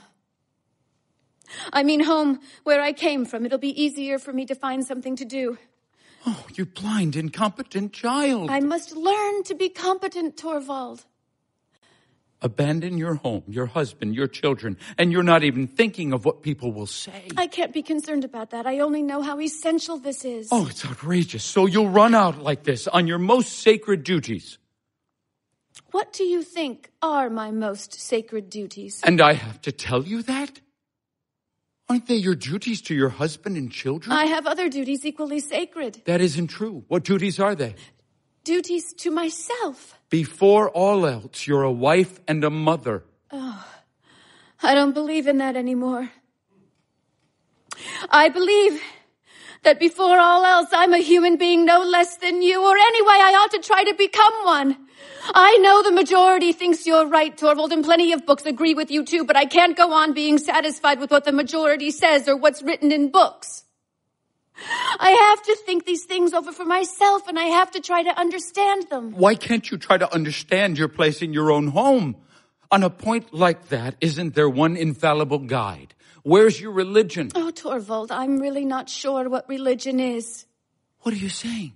I mean home where I came from. It'll be easier for me to find something to do. Oh, you blind, incompetent child. I must learn to be competent, Torvald. Abandon your home, your husband, your children, and you're not even thinking of what people will say. I can't be concerned about that. I only know how essential this is. Oh, it's outrageous. So you'll run out like this on your most sacred duties. What do you think are my most sacred duties? And I have to tell you that? Aren't they your duties to your husband and children? I have other duties equally sacred. That isn't true. What duties are they? Duties to myself. Before all else, you're a wife and a mother. Oh, I don't believe in that anymore. I believe that before all else, I'm a human being no less than you, or anyway, I ought to try to become one. I know the majority thinks you're right, Torvald, and plenty of books agree with you too, but I can't go on being satisfied with what the majority says or what's written in books. I have to think these things over for myself, and I have to try to understand them. Why can't you try to understand your place in your own home? On a point like that, isn't there one infallible guide? Where's your religion? Oh, Torvald, I'm really not sure what religion is. What are you saying?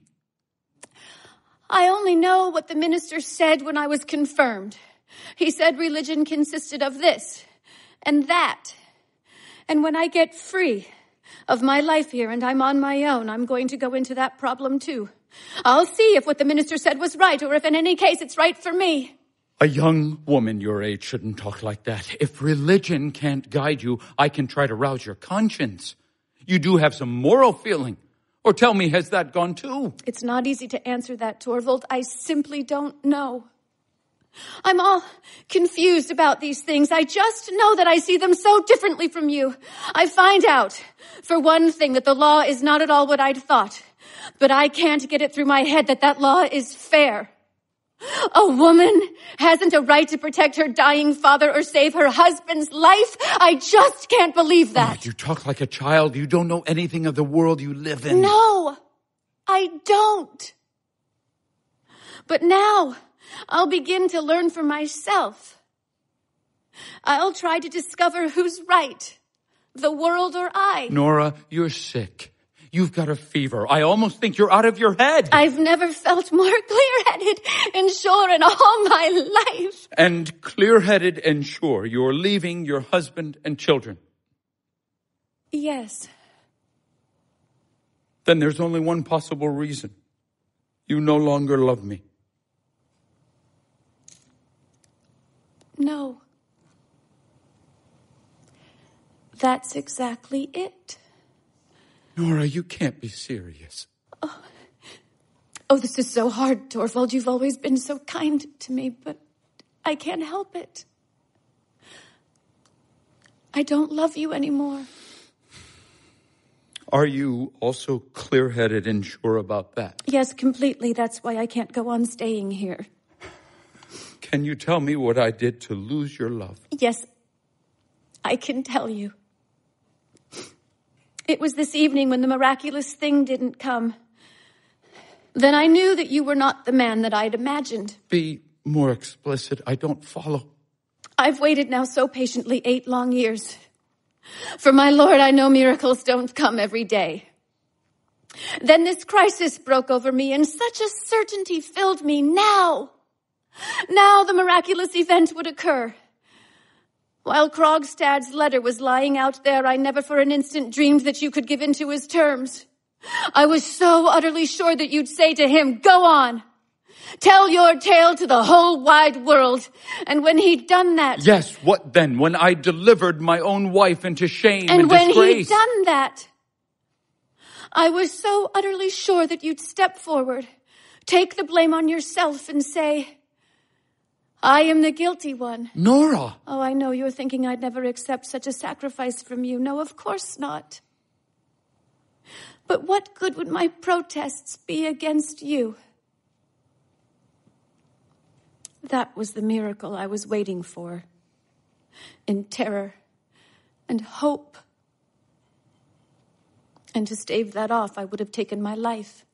I only know what the minister said when I was confirmed. He said religion consisted of this and that. And when I get free of my life here and I'm on my own, I'm going to go into that problem too. I'll see if what the minister said was right, or if in any case it's right for me. A young woman your age shouldn't talk like that. If religion can't guide you, I can try to rouse your conscience. You do have some moral feeling. Or tell me, has that gone too? It's not easy to answer that, Torvald. I simply don't know. I'm all confused about these things. I just know that I see them so differently from you. I find out, for one thing, that the law is not at all what I'd thought. But I can't get it through my head that that law is fair. A woman hasn't a right to protect her dying father or save her husband's life. I just can't believe that. Oh, you talk like a child. You don't know anything of the world you live in. No, I don't. But now I'll begin to learn for myself. I'll try to discover who's right, the world or I. Nora, you're sick. You've got a fever. I almost think you're out of your head. I've never felt more clear-headed and sure in all my life. And clear-headed and sure you're leaving your husband and children. Yes. Then there's only one possible reason. You no longer love me. No. That's exactly it. Nora, you can't be serious. Oh, this is so hard, Torvald. You've always been so kind to me, but I can't help it. I don't love you anymore. Are you also clear-headed and sure about that? Yes, completely. That's why I can't go on staying here. Can you tell me what I did to lose your love? Yes, I can tell you. It was this evening when the miraculous thing didn't come. Then I knew that you were not the man that I'd imagined. Be more explicit. I don't follow. I've waited now so patiently 8 long years. For my Lord, I know miracles don't come every day. Then this crisis broke over me, and such a certainty filled me. Now the miraculous event would occur. While Krogstad's letter was lying out there, I never for an instant dreamed that you could give in to his terms. I was so utterly sure that you'd say to him, "Go on. Tell your tale to the whole wide world." And when he'd done that... Yes, what then? When I delivered my own wife into shame and when disgrace. he'd done that, I was so utterly sure that you'd step forward, take the blame on yourself and say, "I am the guilty one." Nora! Oh, I know you're thinking I'd never accept such a sacrifice from you. No, of course not. But what good would my protests be against you? That was the miracle I was waiting for. In terror and hope. And to stave that off, I would have taken my life.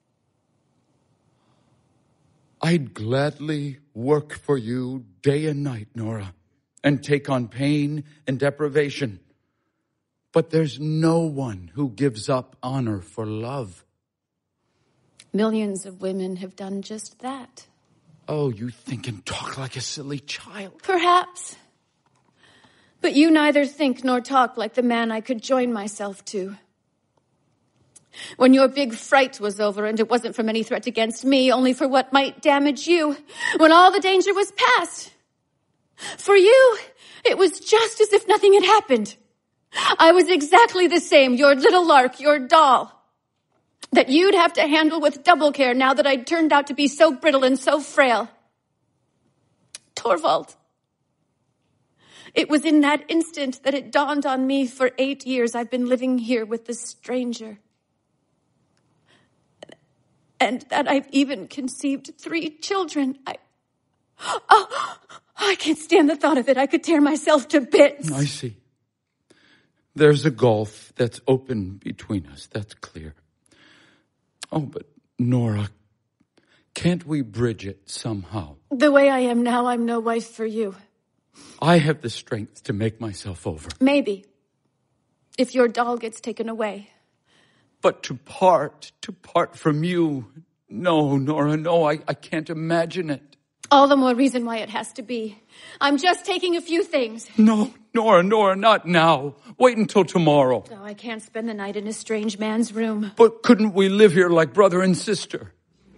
I'd gladly work for you day and night, Nora, and take on pain and deprivation. But there's no one who gives up honor for love. Millions of women have done just that. Oh, you think and talk like a silly child. Perhaps. But you neither think nor talk like the man I could join myself to. When your big fright was over and it wasn't from any threat against me, only for what might damage you, when all the danger was past. For you, it was just as if nothing had happened. I was exactly the same, your little lark, your doll, that you'd have to handle with double care now that I'd turned out to be so brittle and so frail. Torvald. It was in that instant that it dawned on me for 8 years I've been living here with this stranger. And that I've even conceived 3 children. I can't stand the thought of it. I could tear myself to bits. I see. There's a gulf that's open between us. That's clear. Oh, but Nora, can't we bridge it somehow? The way I am now, I'm no wife for you. I have the strength to make myself over. Maybe. If your doll gets taken away. But to part from you. No, Nora, no, I can't imagine it. All the more reason why it has to be. I'm just taking a few things. No, Nora, not now. Wait until tomorrow. Oh, I can't spend the night in a strange man's room. But couldn't we live here like brother and sister?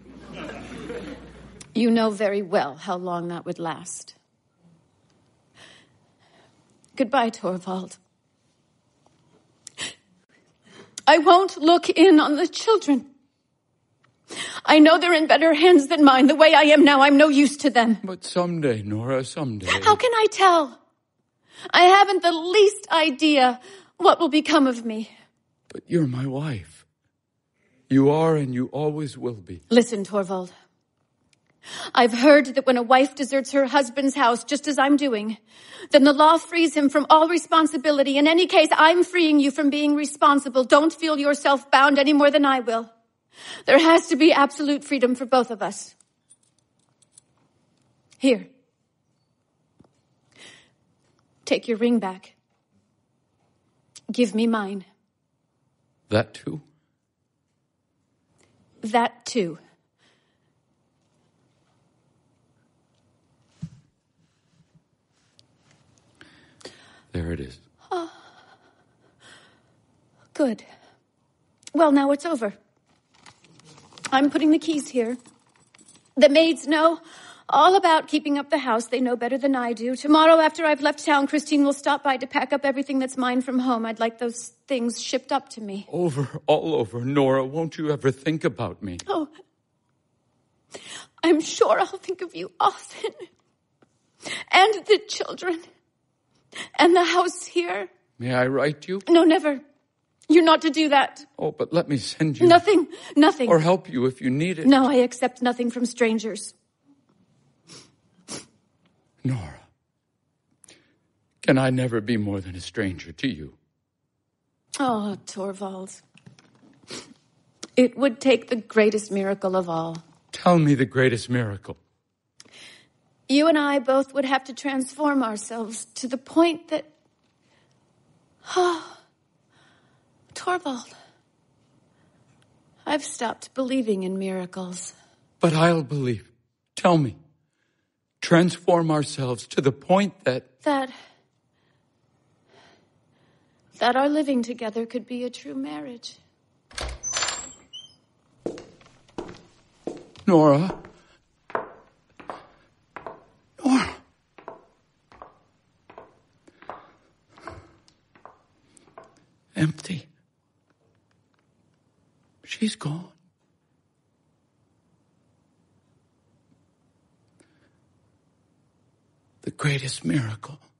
You know very well how long that would last. Goodbye, Torvald. I won't look in on the children. I know they're in better hands than mine. The way I am now, I'm no use to them. But someday, Nora, someday. How can I tell? I haven't the least idea what will become of me. But you're my wife. You are and you always will be. Listen, Torvald. I've heard that when a wife deserts her husband's house, just as I'm doing, then the law frees him from all responsibility. In any case, I'm freeing you from being responsible. Don't feel yourself bound any more than I will. There has to be absolute freedom for both of us. Here. Take your ring back. Give me mine. That too? That too. There it is. Oh. Good. Well, now it's over. I'm putting the keys here. The maids know all about keeping up the house. They know better than I do. Tomorrow, after I've left town, Christine will stop by to pack up everything that's mine from home. I'd like those things shipped up to me. All over. Nora, won't you ever think about me? Oh, I'm sure I'll think of you often. And the children. And the house here. May I write you? No, never. You're not to do that. Oh, but let me send you. Nothing. Or help you if you need it. No, I accept nothing from strangers. Nora, can I never be more than a stranger to you? Oh, Torvald. It would take the greatest miracle of all. Tell me the greatest miracle. You and I both would have to transform ourselves to the point that... Oh, Torvald, I've stopped believing in miracles. But I'll believe. Tell me. Transform ourselves to the point that... That our living together could be a true marriage. Nora. Nora. Empty. She's gone. The greatest miracle.